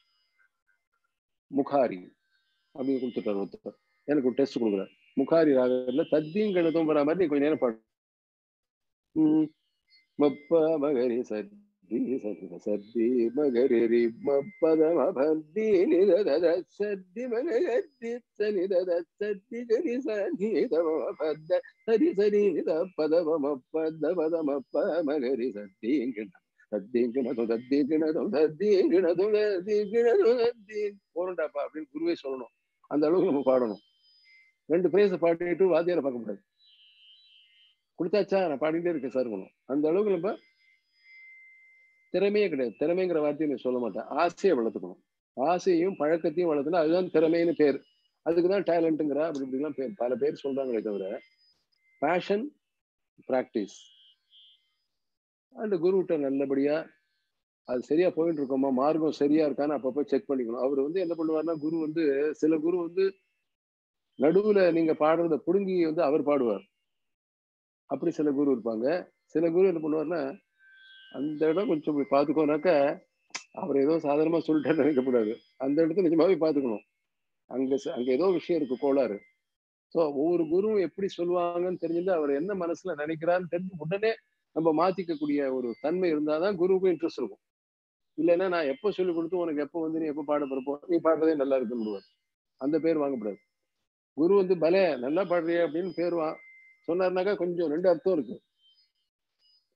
முகாரி அப்படின்னு கொடுத்துட்டார் ஒருத்தர், எனக்கு ஒரு டெஸ்ட் கொடுக்குறாரு. முகாரி ராகத்துல தத்தீங்கணத்துவம் வர மாதிரி கொஞ்சம் நேரம் பாடு. உம் மப்ப மகரி சத்தி சதி சத்தி மகரி மப்பத மபதி நிதத சத்தி மகரி சனிதத சத்தி கரி சனி தவ பத சரி சரி த பத மப்பத பத மப்ப மகரி சத்தி சத்திங்கிணதும் சத்திங்கிணதும் சத்திங்கிணதும் சத்திங்கிணதும் சத்தி போறண்டாப்பா அப்படின்னு குருவே சொல்லணும். அந்த அளவுக்கு நம்ம பாடணும். ரெண்டு பிரேச பாடிட்டு வாத்தியாரை பார்க்க முடியாது. கொடுத்தாச்சா நான் பாடிட்டே இருக்கேன் சார் இருக்கணும். அந்த அளவுக்கு நம்ம திறமையே கிடையாது. திறமைங்கிற வார்த்தையை நீ சொல்ல மாட்டேன், ஆசையை வளர்த்துக்கணும். ஆசையும் பழக்கத்தையும் வளர்த்துனா அதுதான் திறமைன்னு பேர். அதுக்குதான் டேலண்ட்டுங்கிற அப்படி இப்படிலாம் பேர் பல பேர் சொல்றாங்களே தவிர பேஷன் பிராக்டிஸ் அந்த குருவிட்ட நல்லபடியா அது சரியா போயிட்டு இருக்கோமா, மார்க்கம் சரியா இருக்கான்னு அப்பப்போ செக் பண்ணிக்கணும். அவர் வந்து என்ன பண்ணுவாருன்னா, குரு வந்து சில குரு வந்து நடுவுல நீங்க பாடுறத புடுங்கி வந்து அவர் பாடுவார். அப்படி சில குரு இருப்பாங்க. சில குரு என்ன பண்ணுவாருன்னா, அந்த இடம் கொஞ்சம் போய் பார்த்துக்கோனாக்க அவர் ஏதோ சாதாரணமா சொல்லிட்டாரு நினைக்கக்கூடாது. அந்த இடத்துல நிஜமாவே பார்த்துக்கணும். அங்க அங்க ஏதோ விஷயம் இருக்கு, கோளாறு. ஸோ ஒவ்வொரு குருவும் எப்படி சொல்லுவாங்கன்னு தெரிஞ்சுட்டு அவர் என்ன மனசுல நினைக்கிறான்னு தெரிஞ்சு உடனே நம்ம மாத்திக்கக்கூடிய ஒரு தன்மை இருந்தாதான் குருவுக்கும் இன்ட்ரெஸ்ட் இருக்கும். இல்லைன்னா நான் எப்போ சொல்லி கொடுத்து உனக்கு எப்போ வந்து நீ எப்போ பாட போறப்போ நீ பாடுறதே நல்லா இருக்குன்னு அந்த பேர் வாங்கக்கூடாது. குரு வந்து பலே நல்லா பாடுறிய அப்படின்னு பேர் வா சொன்னார்னாக்கா கொஞ்சம் ரெண்டு அர்த்தம் இருக்கு.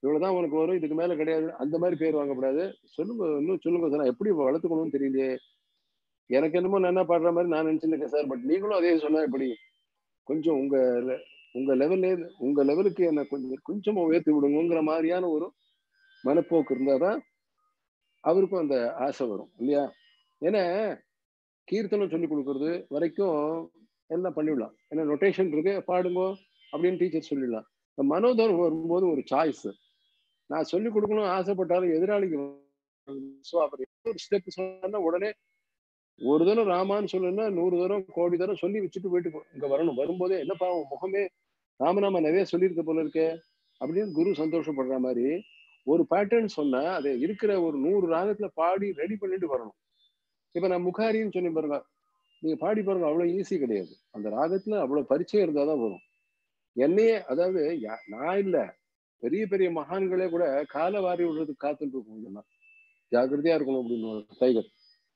இவ்வளவுதான் உனக்கு வரும், இதுக்கு மேல கிடையாது, அந்த மாதிரி பேர் வாங்கக்கூடாது. சொல்லுங்க, இன்னும் சொல்லுங்க சார், நான் எப்படி வளர்த்துக்கணும்னு தெரியலையே, எனக்கு என்னமோ நான் என்ன பாடுற மாதிரி நான் நினைச்சிருக்கேன் சார், பட் நீங்களும் அதே சொன்னா எப்படி, கொஞ்சம் உங்க உங்க லெவல்ல உங்க லெவலுக்கு என்ன கொஞ்சம் கொஞ்சமா உயர்த்தி விடுங்கிற மாதிரியான ஒரு மனப்போக்கு இருந்தாதான் அவருக்கும் அந்த ஆசை வரும் இல்லையா? ஏன்னா கீர்த்தனம் சொல்லி கொடுக்கறது வரைக்கும் எல்லாம் பண்ணிவிடலாம், ஏன்னா நொட்டேஷன் இருக்கு, பாடுங்க அப்படின்னு டீச்சர் சொல்லிடலாம். மனோதர்மம் வரும்போது ஒரு சாய்ஸ், நான் சொல்லிக் கொடுக்கணும் ஆசைப்பட்டாலும் எதிராளிக்கு ஒரு ஸ்டெப் சொன்னா உடனே ஒரு தரம் ராமான்னு சொல்லுன்னா நூறு தரம் கோடி தரம் சொல்லி வச்சுட்டு வீட்டுக்கு இங்க வரணும். வரும்போதே என்னப்பா உன் முகமே ராமநாம நிறைய சொல்லியிருக்க போல இருக்கே அப்படின்னு குரு சந்தோஷப்படுற மாதிரி ஒரு பேட்டர்ன் சொன்னா அதை இருக்கிற ஒரு நூறு ராகத்துல பாடி ரெடி பண்ணிட்டு வரணும். இப்ப நான் முகாரின்னு சொல்லி பாருங்க, நீங்க பாடி பாருங்க, அவ்வளவு ஈஸி கிடையாது. அந்த ராகத்துல அவ்வளவு பரிச்சயம் இருந்தாதான் வரும். என்னையே, அதாவது நான் இல்ல, பெரிய பெரிய மகான்களே கூட காலை வாரி விடுறதுக்கு காத்துட்டு இருக்கும், ஜாக்கிரதையா இருக்கணும் அப்படின்னு டைகர்.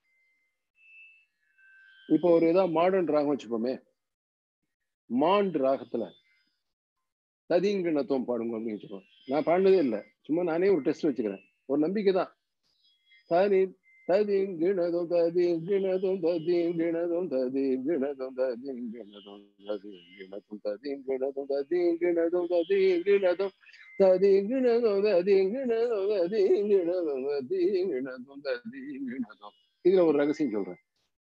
இப்போ ஒரு ஏதாவது மாடர்ன் ராகம் வச்சுப்போமே, மாண்ட் ராகத்துல ததிங்கிணத்துவம் பாடுங்க அப்படின்னு வச்சுக்கோ. நான் பாடினதே இல்லை, சும்மா நானே ஒரு டெஸ்ட் வச்சுக்கிறேன், ஒரு நம்பிக்கை தான். தனி ததிங்கிணதும் ததிங்கிணதும் ததிங்கிணதும் ததிங்கிணதும் ததிங்கிணதும் ததிங்கிணதும் ததிங்கிணதும் ததிங்கிணதும் ததிங்கிணதும் ததிங்கிணதும் ததிங்கிணதும் ததிங்கிணதும் ததிங்கிணதும் ததிங்கிணதும். இதுல ஒரு ரகசியம் சொல்றேன்.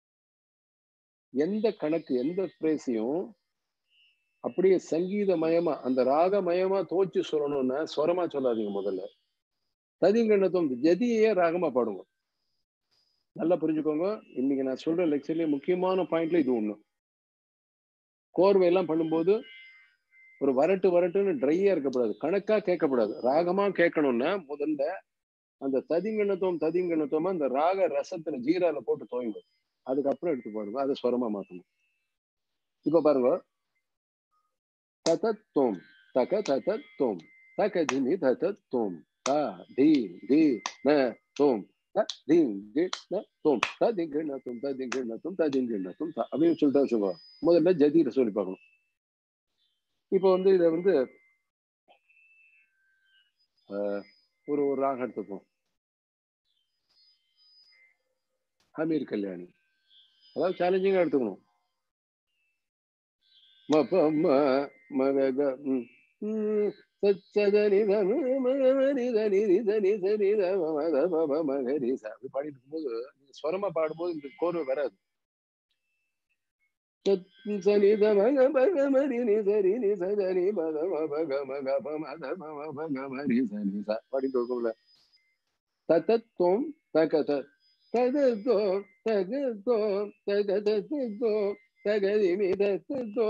எந்த கணக்கு எந்த பிரேசையும் அப்படியே சங்கீதமயமா அந்த ராகமயமா தோச்சு சொல்லணும்னா ஸ்வரமா சொல்லாதீங்க. முதல்ல ததிங்கணத்தும் ஜதியே ராகமா பாடுங்க. நல்லா புரிஞ்சுக்கோங்க, இன்னைக்கு நான் சொல்ற லெக்சர்லயே முக்கியமான பாயிண்ட்ல இது ஒண்ணு. கோர்வையெல்லாம் பண்ணும்போது ஒரு வரட்டு வரட்டுன்னு ட்ரையா இருக்கக்கூடாது, கணக்கா கேட்கக்கூடாது, ராகமா கேட்கணும்னா முதல்ல அந்த ததிங்கணத்துவம் ததிங்கணத்துவமா அந்த ராக ரசத்துல ஜீரால போட்டு துவங்க, அதுக்கப்புறம் எடுத்து பாடுங்க, அதை ஸ்வரமா மாத்தணும். இப்ப பாருங்க, ததத்தோம் தக ததத்தோம் தக திமி ததத்தோம் த தி தி ந தோம் த திங் தி ந தோம் த திங் ந தோம் த திங் ந தோம் த திங் ந தோம் அப்படின்னு சொல்லிட்டு வச்சுக்கோ. முதல்ல ஜதியில சொல்லி பார்க்கணும். இப்போ வந்து இதை வந்து ஒரு ஒரு ராகம் எடுத்துப்போம். ஹமீர் கல்யாணி, அதாவது சேலஞ்சிங்கா எடுத்துக்கணும். ம ப ம ம க ம் சச்சதனி மகரி தனி தனி சரி மகரி சா அப்படி பாடிட்டு இருக்கும்போது ஸ்வரமா பாடும்போது இந்த கோர்வை வராது. சனி மக பக மரி நி சரி நி சரி பத மக மக மத மக மரி சனி சா பாடிட்டு இருக்கும்ல. தத்தோம் தகத தகதோ தகதோ தகதோ தகதிமி தத்தோ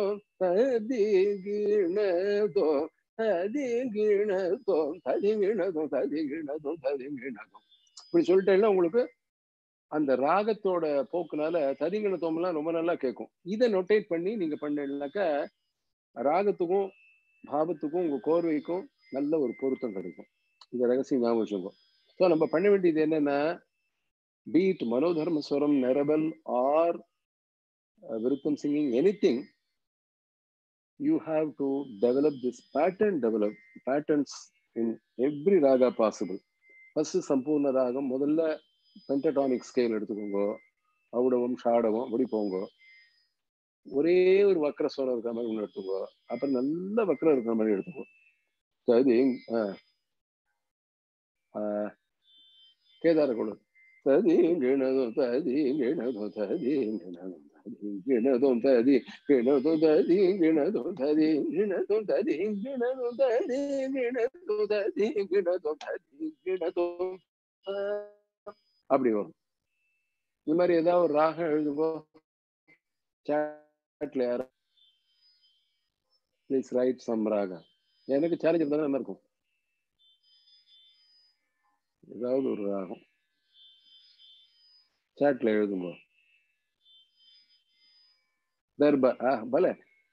ததிகிணதோ ததிகிணதோ ததிகிணதோ ததிகிணதோ ததிகிணதோ இப்படி சொல்லிட்டேன்னா உங்களுக்கு அந்த ராகத்தோட போக்குனால ததிகிணத்தோம் எல்லாம் ரொம்ப நல்லா கேட்கும். இதை நோட்டேட் பண்ணி நீங்க பண்ணீங்கன்னாக்கா ராகத்துக்கும் பாவத்துக்கும் உங்க கோர்வைக்கும் நல்ல ஒரு பொருத்தம் கிடைக்கும். இந்த ரகசியம் ஞாபகம் வச்சுக்கோ. ஸோ நம்ம பண்ண வேண்டியது என்னன்னா, be it Manodharma Swaram, Narabal or uh, Virutham singing, anything, you have to develop this pattern, develop patterns in every raga possible. First Sampurna Ragam, முதல்ல pentatonic scale எடுத்துக்கோங்க, அவுடவம் ஷாடவம் அப்படி போங்க, ஒரே ஒரு வக்ர ஸ்வரம் இருக்கிற மாதிரி ஒன்று எடுத்துக்கோ, அப்புறம் நல்ல வக்ரம் இருக்கிற மாதிரி எடுத்துக்கோ. அது கேதார கொடு ததிங்கிணதும் ததிங்கிணதும் ததிங்கிணதும் ததிங்கிணதும் ததிங்கிணதும் ததிங்கிணதும் ததிங்கிணதும் ததிங்கிணதும் ததிங்கிணதும் ததிங்கிணதும் ததிங்கிணதும் அப்படி வரும். இந்த மாதிரி ஏதாவது ஒரு ராகம் எழுதுங்கோ. சாட்ல யார ப்ளீஸ் ரைட் சம் ராகம். எனக்கு சேலஞ்ச் இருந்தாலும் நல்லா இருக்கும். ஏதாவது ஒரு ராகம் சாட்ல எழுதும்போ. தர்பார் ஆ பல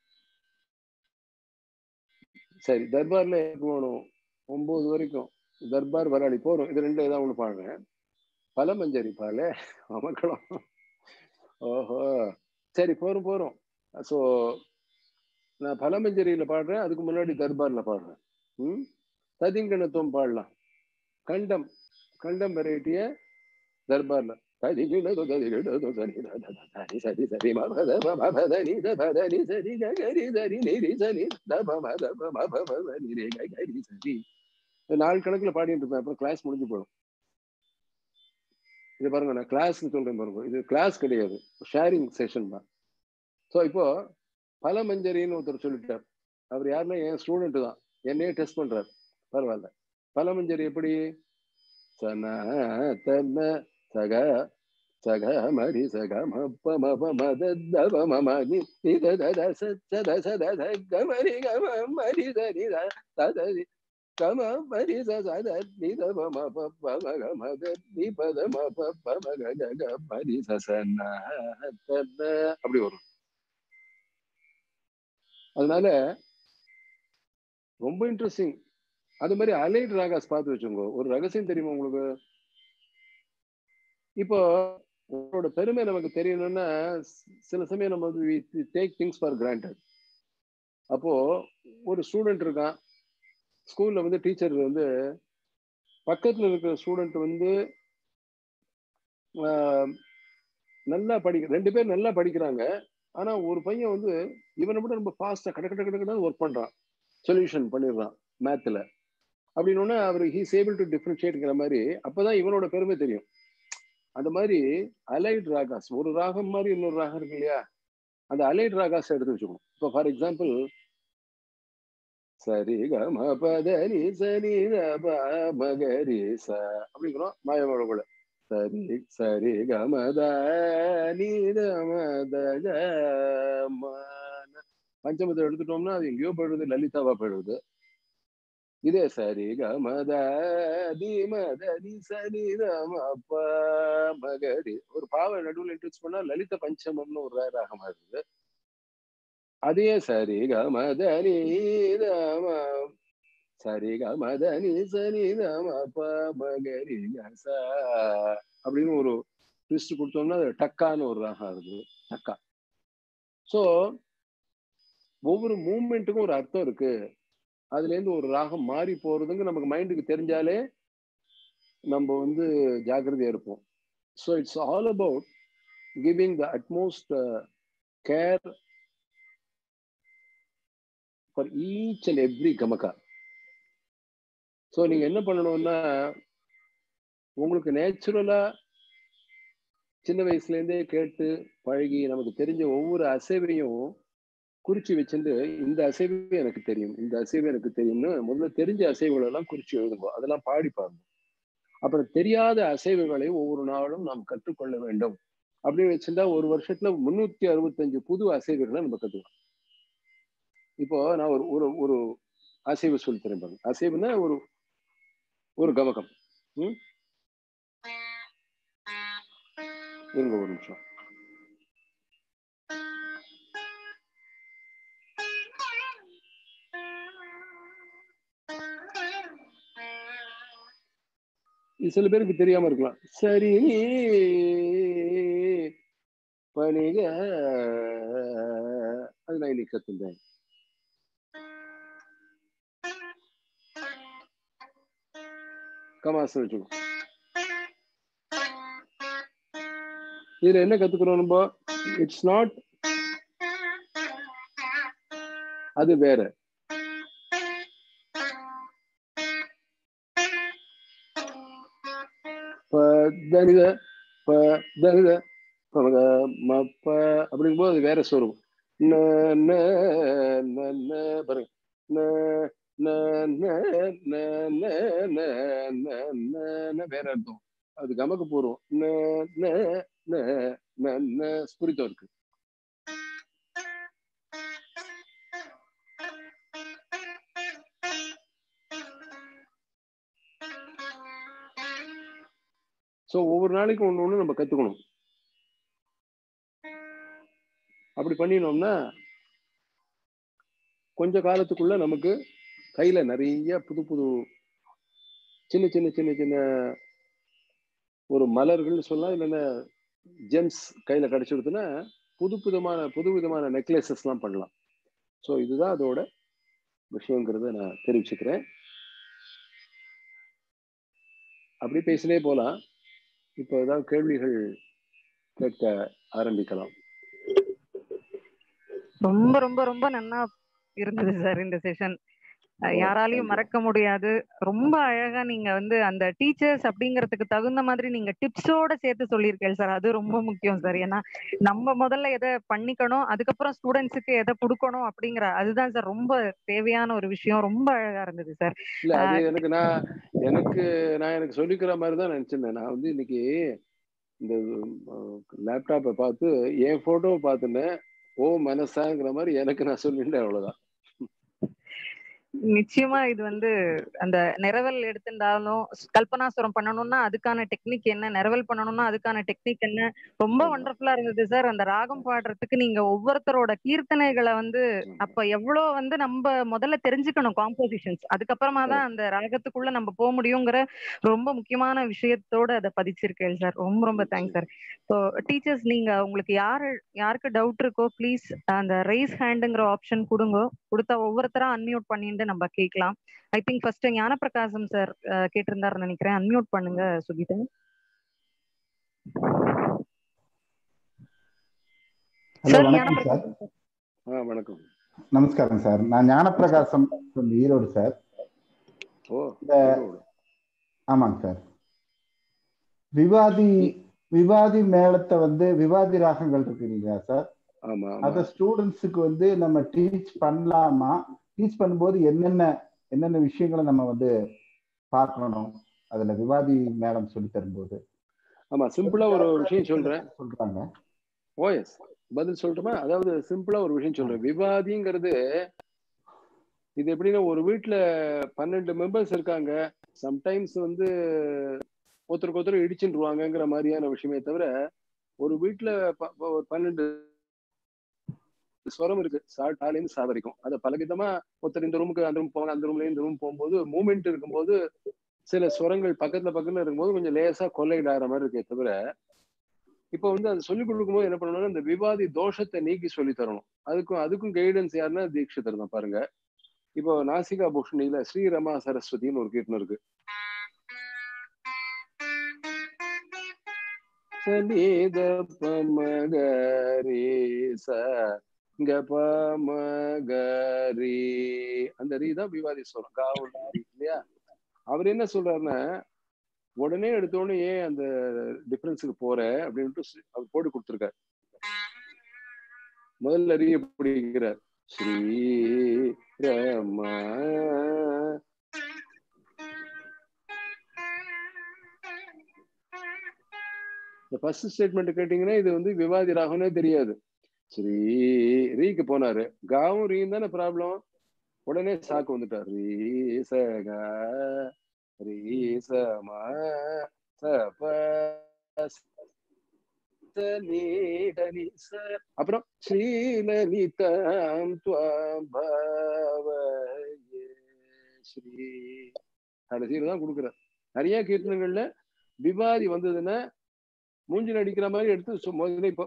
சரி, தர்பார்ல போகணும் ஒன்பது வரைக்கும், தர்பார் வராளி போறோம், இது ரெண்டு ஏதாவது ஒண்ணு பாடுறேன். பலமஞ்சரி பால அமக்களம். ஓஹோ சரி, போறோம் போறோம். ஸோ நான் பலமஞ்சரியில பாடுறேன், அதுக்கு முன்னாடி தர்பார்ல பாடுறேன். ம் ததிங்கணத்துவம் பாடலாம். கண்டம் கண்டம் வெரைட்டிய தர்பார்ல சரி சரி நாலு கணக்குல பாடிட்டு இருப்பேன். அப்புறம் கிளாஸ் முடிஞ்சு போயிடும். இது பாருங்க, நான் கிளாஸ் சொல்றேன் பாருங்க, இது கிளாஸ் கிடையாது, ஷேரிங் செஷன் தான். ஸோ இப்போ பலமஞ்சரின்னு ஒருத்தர் சொல்லிட்டார். அவர் யாருன்னா என் ஸ்டூடெண்ட் தான், என்னையே டெஸ்ட் பண்றாரு. பரவாயில்ல. பலமஞ்சரி எப்படி? சன தன சக சக மரி சக மப்ப மப மத தப மம நி நித தத சத சத கமரி கம மரி தரி ததரி கம மரி சத நித மம பப்ப மக மத நி பத மப மக கக மரி சன தன அப்படி வரும். அதனால ரொம்ப இன்ட்ரெஸ்டிங். அது மாதிரி அலைட் ராகாஸ் பார்த்து வச்சுங்க. ஒரு ரகசியம் தெரியுமா உங்களுக்கு? இப்போ உங்களோட பெருமை நமக்கு தெரியணும்னா சில சமயம் நம்ம வந்து டேக் திங்ஸ் ஃபார் கிராண்டட். அப்போ ஒரு ஸ்டூடெண்ட் இருக்கான் ஸ்கூல்ல, வந்து டீச்சர் வந்து பக்கத்துல இருக்கிற ஸ்டூடெண்ட் வந்து நல்லா படிக்க, ரெண்டு பேர் நல்லா படிக்கிறாங்க. ஆனா ஒரு பையன் வந்து இவனை விட ரொம்ப ஃபாஸ்டா கட கட கட ஒர்க் பண்றான், சொல்யூஷன் பண்ணிடுறான் மேத்ல. அப்படின்னு அவர் ஹீஸ் ஏபிள் டு டிஃபரன்ஷியேட்ங்கிற மாதிரி. அப்பதான் இவனோட பெருமை தெரியும். அந்த மாதிரி அலைட் ராகாஸ், ஒரு ராகம் மாதிரி இன்னொரு ராகம் இருக்கு இல்லையா, அந்த அலைட் ராகாஸ் எடுத்து வச்சுக்கணும். இப்போ ஃபார் எக்ஸாம்பிள் சரி கம பதனி சரி மகரி ச அப்படிங்கிறோம் மாயமோட கூட. சரி சரி கமத நீதமத பஞ்சமத்தை எடுத்துட்டோம்னா அது எங்கேயோ போயிடுது, லலிதாவா போயிடுது. இதே சரி கமத தீமதி சரி அப்ப மகரி ஒரு பாவை நடுவில் இன்ட்ரெஸ்ட் பண்ணா லலித பஞ்சமம்னு ஒரு ராகமா இருக்குது. அதே சரி கமதனி சரி கமதனி சரி மகரி அப்படின்னு ஒரு ட்விஸ்ட் கொடுத்தோம்னா அது டக்கான்னு ஒரு ராகம் இருக்குது, டக்கா. ஸோ ஒவ்வொரு மூவ்மெண்ட்டுக்கும் ஒரு அர்த்தம் இருக்கு. அதுல இருந்து ஒரு ராகம் மாறி போறதுங்க நமக்கு மைண்டுக்கு தெரிஞ்சாலே நம்ம வந்து ஜாக்கிரதையா இருப்போம். So it's all about giving the utmost care for each and every gamaka. So நீங்க என்ன பண்ணணும்னா, உங்களுக்கு நேச்சுரலா சின்ன வயசுல இருந்தே கேட்டு பழகி நமக்கு தெரிஞ்ச ஒவ்வொரு அசைவையும் குறிச்சு வச்சுட்டு, இந்த அசைவு எனக்கு தெரியும், இந்த அசைவு எனக்கு தெரியும்னு முதல்ல தெரிஞ்ச அசைவுகள் எல்லாம் குறிச்சு எழுதுங்க. அதெல்லாம் பாடி பாருங்க. அப்புறம் தெரியாத அசைவுகளை ஒவ்வொரு நாளும் நாம் கற்றுக்கொள்ள வேண்டும் அப்படின்னு வச்சிருந்தா ஒரு வருஷத்துல முன்னூத்தி அறுபத்தஞ்சு புது அசைவுகளை நம்ம கத்துக்கலாம். இப்போ நான் ஒரு ஒரு ஒரு அசைவு சொல்லி தரேன் பாருங்க. அசைவுன்னா ஒரு ஒரு கமகம். ம் இருங்க ஒரு நிமிஷம். இது சில பேருக்கு தெரியாம இருக்கலாம். சரி பணிக அது நான் இன்னைக்கு கத்துட்டேன். கமாசம் வச்சுக்கோ. இதுல என்ன கத்துக்கிறோம் நம்ம? இட்ஸ் நாட், அது வேற. அப்படிங்கும்போது அது வேற சொரும். வேற அர்த்தம். அது கமக்கு போறோம். ஸ்பிரிட்டும் இருக்கு. ஸோ ஒவ்வொரு நாளைக்கும் ஒன்று ஒன்று நம்ம கத்துக்கணும். அப்படி பண்ணினோம்னா கொஞ்ச காலத்துக்குள்ள நமக்கு கையில நிறைய புது புது சின்ன சின்ன சின்ன சின்ன ஒரு மலர்கள் சொல்லலாம், இல்லைன்னா ஜெம்ஸ் கையில கிடைச்சிடுதுன்னா புது புதுமான புது விதமான நெக்லசஸ் எல்லாம் பண்ணலாம். ஸோ இதுதான் அதோட விஷயங்கிறத நான் தெரிவிச்சுக்கிறேன். அப்படி பேசினே போலாம். இப்போ ஏதாவது கேள்விகள் கேட்க ஆரம்பிக்கலாம். ரொம்ப ரொம்ப ரொம்ப நன்னா இருந்தது சார் இந்த செஷன். யாராலையும் மறக்க முடியாது. ரொம்ப அழகா நீங்க வந்து அந்த டீச்சர்ஸ் அப்படிங்கிறதுக்கு தகுந்த மாதிரி நீங்க டிப்ஸோட சேர்த்து சொல்லியிருக்கேன் சார். அது ரொம்ப முக்கியம் சார். ஏன்னா நம்ம முதல்ல எதை பண்ணிக்கணும், அதுக்கப்புறம் ஸ்டூடெண்ட்ஸுக்கு எதை கொடுக்கணும் அப்படிங்கிற அதுதான் சார் ரொம்ப தேவையான ஒரு விஷயம். ரொம்ப அழகா இருந்தது சார். இல்ல அது எனக்கு நான் எனக்கு நான் எனக்கு சொல்லிக்கிற மாதிரி தான் நினைச்சிருந்தேன். நான் வந்து இன்னைக்கு இந்த லேப்டாப்பை பார்த்து என் போட்டோவை பார்த்துனேன். ஓ மனசாங்கிற மாதிரி எனக்கு நான் சொல்லிட்டேன், அவ்வளவுதான். நிச்சயமா இது வந்து அந்த நிரவல் எடுத்திருந்தாலும் கல்பனாசுரம் பண்ணணும்னா அதுக்கான டெக்னிக் என்ன, நிரவல் பண்ணணும்னா அதுக்கான டெக்னிக் என்ன, ரொம்ப வண்டர்ஃபுல்லா இருந்தது சார். அந்த ராகம் பாடுறதுக்கு நீங்க ஒவ்வொருத்தரோட கீர்த்தனைகளை வந்து அப்ப எவ்வளவு வந்து நம்ம முதல்ல தெரிஞ்சுக்கணும் காம்போசிஷன்ஸ், அதுக்கப்புறமா தான் அந்த ராகத்துக்குள்ள நம்ம போக முடியுங்கிற ரொம்ப முக்கியமான விஷயத்தோட அதை பதிச்சிருக்கேன் சார். ரொம்ப ரொம்ப தேங்க்ஸ் சார். ஸோ டீச்சர்ஸ் நீங்க உங்களுக்கு யாரு யாருக்கு டவுட் இருக்கோ ப்ளீஸ் அந்த ரைஸ் ஹேண்டுங்கிற ஆப்ஷன் கொடுங்க. கொடுத்தா ஒவ்வொருத்தரா அன்மியூட் பண்ணிட்டு நம்ம கேட்கலாம். I think first Gnanaprakasam sir கேட்டிருந்தாருன்னு நினைக்கிறேன். அன்மியூட் பண்ணுங்க சுகிதா. ஹலோ, வணக்கம் சார். வணக்கம், நமஸ்காரம் சார். நான் ஞானப்பிரகாசம் ஈரோடு சார். ஆமாங்க சார். விவாதி விவாதி மேளத்தை வந்து விவாதி ராகங்கள் இருக்குறீங்களா சார்? அத ஸ்டூடெண்ட்ஸுக்கு வந்து நம்ம டீச் பண்ணலாமா? டீச் பண்ணும்போது என்னென்ன என்னென்ன விஷயங்களை நம்ம வந்து பார்க்கணும் அதுல விவாதி மேளம் சொல்லி தரும்போது? ஆமா, சிம்பிளா ஒரு விஷயம் சொல்றேன். சொல்றாங்க. ஓஎஸ் பதில் சொல்லட்டுமா? அதாவது சிம்பிளா ஒரு விஷயம் சொல்றேன். விவாதிங்கிறது இது எப்படின்னா, ஒரு வீட்டுல பன்னெண்டு மெம்பர்ஸ் இருக்காங்க. சம்டைம்ஸ் வந்து ஒருத்தருக்கு ஒருத்தர் இடிச்சுருவாங்கிற மாதிரியான விஷயமே தவிர, ஒரு வீட்டுல பன்னெண்டு ஸ்வரம் இருக்கு. சாலேருந்து சா வரைக்கும். அதை பலவிதமா ஒருத்தர் இந்த ரூமுக்கு அந்த ரூம் போவாங்க, அந்த ரூம்ல இந்த ரூம் போகும்போது மூமெண்ட் இருக்கும்போது சில ஸ்வரங்கள் பக்கத்துல பக்கத்துல இருக்கும்போது கொஞ்சம் லேசா கொள்ளையிட ஆகிற மாதிரி இருக்கே தவிர, இப்போ வந்து அது சொல்லிக் கொடுக்கும்போது என்ன பண்ணணும்னா இந்த விவாதி தோஷத்தை நீக்கி சொல்லி தரணும். அதுக்கும் அதுக்கும் கைடன்ஸ் யாருன்னா தீட்சிதர் தான். பாருங்க, இப்போ நாசிகா பூஷணியில ஸ்ரீரமா சரஸ்வதினு ஒரு கீர்த்தனம் இருக்கு. சனித பமகரி ச பமகரி, அந்த ரீ தான் விவாதி ஸ்வரம். காவல் இல்லையா? அவர் என்ன சொல்றாருன்னா, உடனே எடுத்தோடனே ஏன் அந்த டிஃபரன்ஸுக்கு போற அப்படின்ட்டு அவர் போட்டு கொடுத்துருக்காரு. முதல்ல ரீ பிடிக்கிறார். ஸ்ரீ ரமா, இந்த ஃபர்ஸ்ட் ஸ்டேட்மெண்ட் கேட்டீங்கன்னா இது வந்து விவாதி ராகம்னே தெரியாது. ஸ்ரீ ரீக்கு போனாரு, காவும் ரீயும் தானே ப்ராப்ளம். உடனே சாக்கு வந்துட்டார். ரீ சக ரீ சமா சப அப்புறம் ஸ்ரீலலிதாம் த்வாம் பாவயே ஸ்ரீ கடைசியில தான் கொடுக்குறார். நிறைய கீர்த்தனங்கள்ல விவாதி வந்ததுன்னா மூஞ்சில் அடிக்கிற மாதிரி எடுத்து முதல்ல இப்போ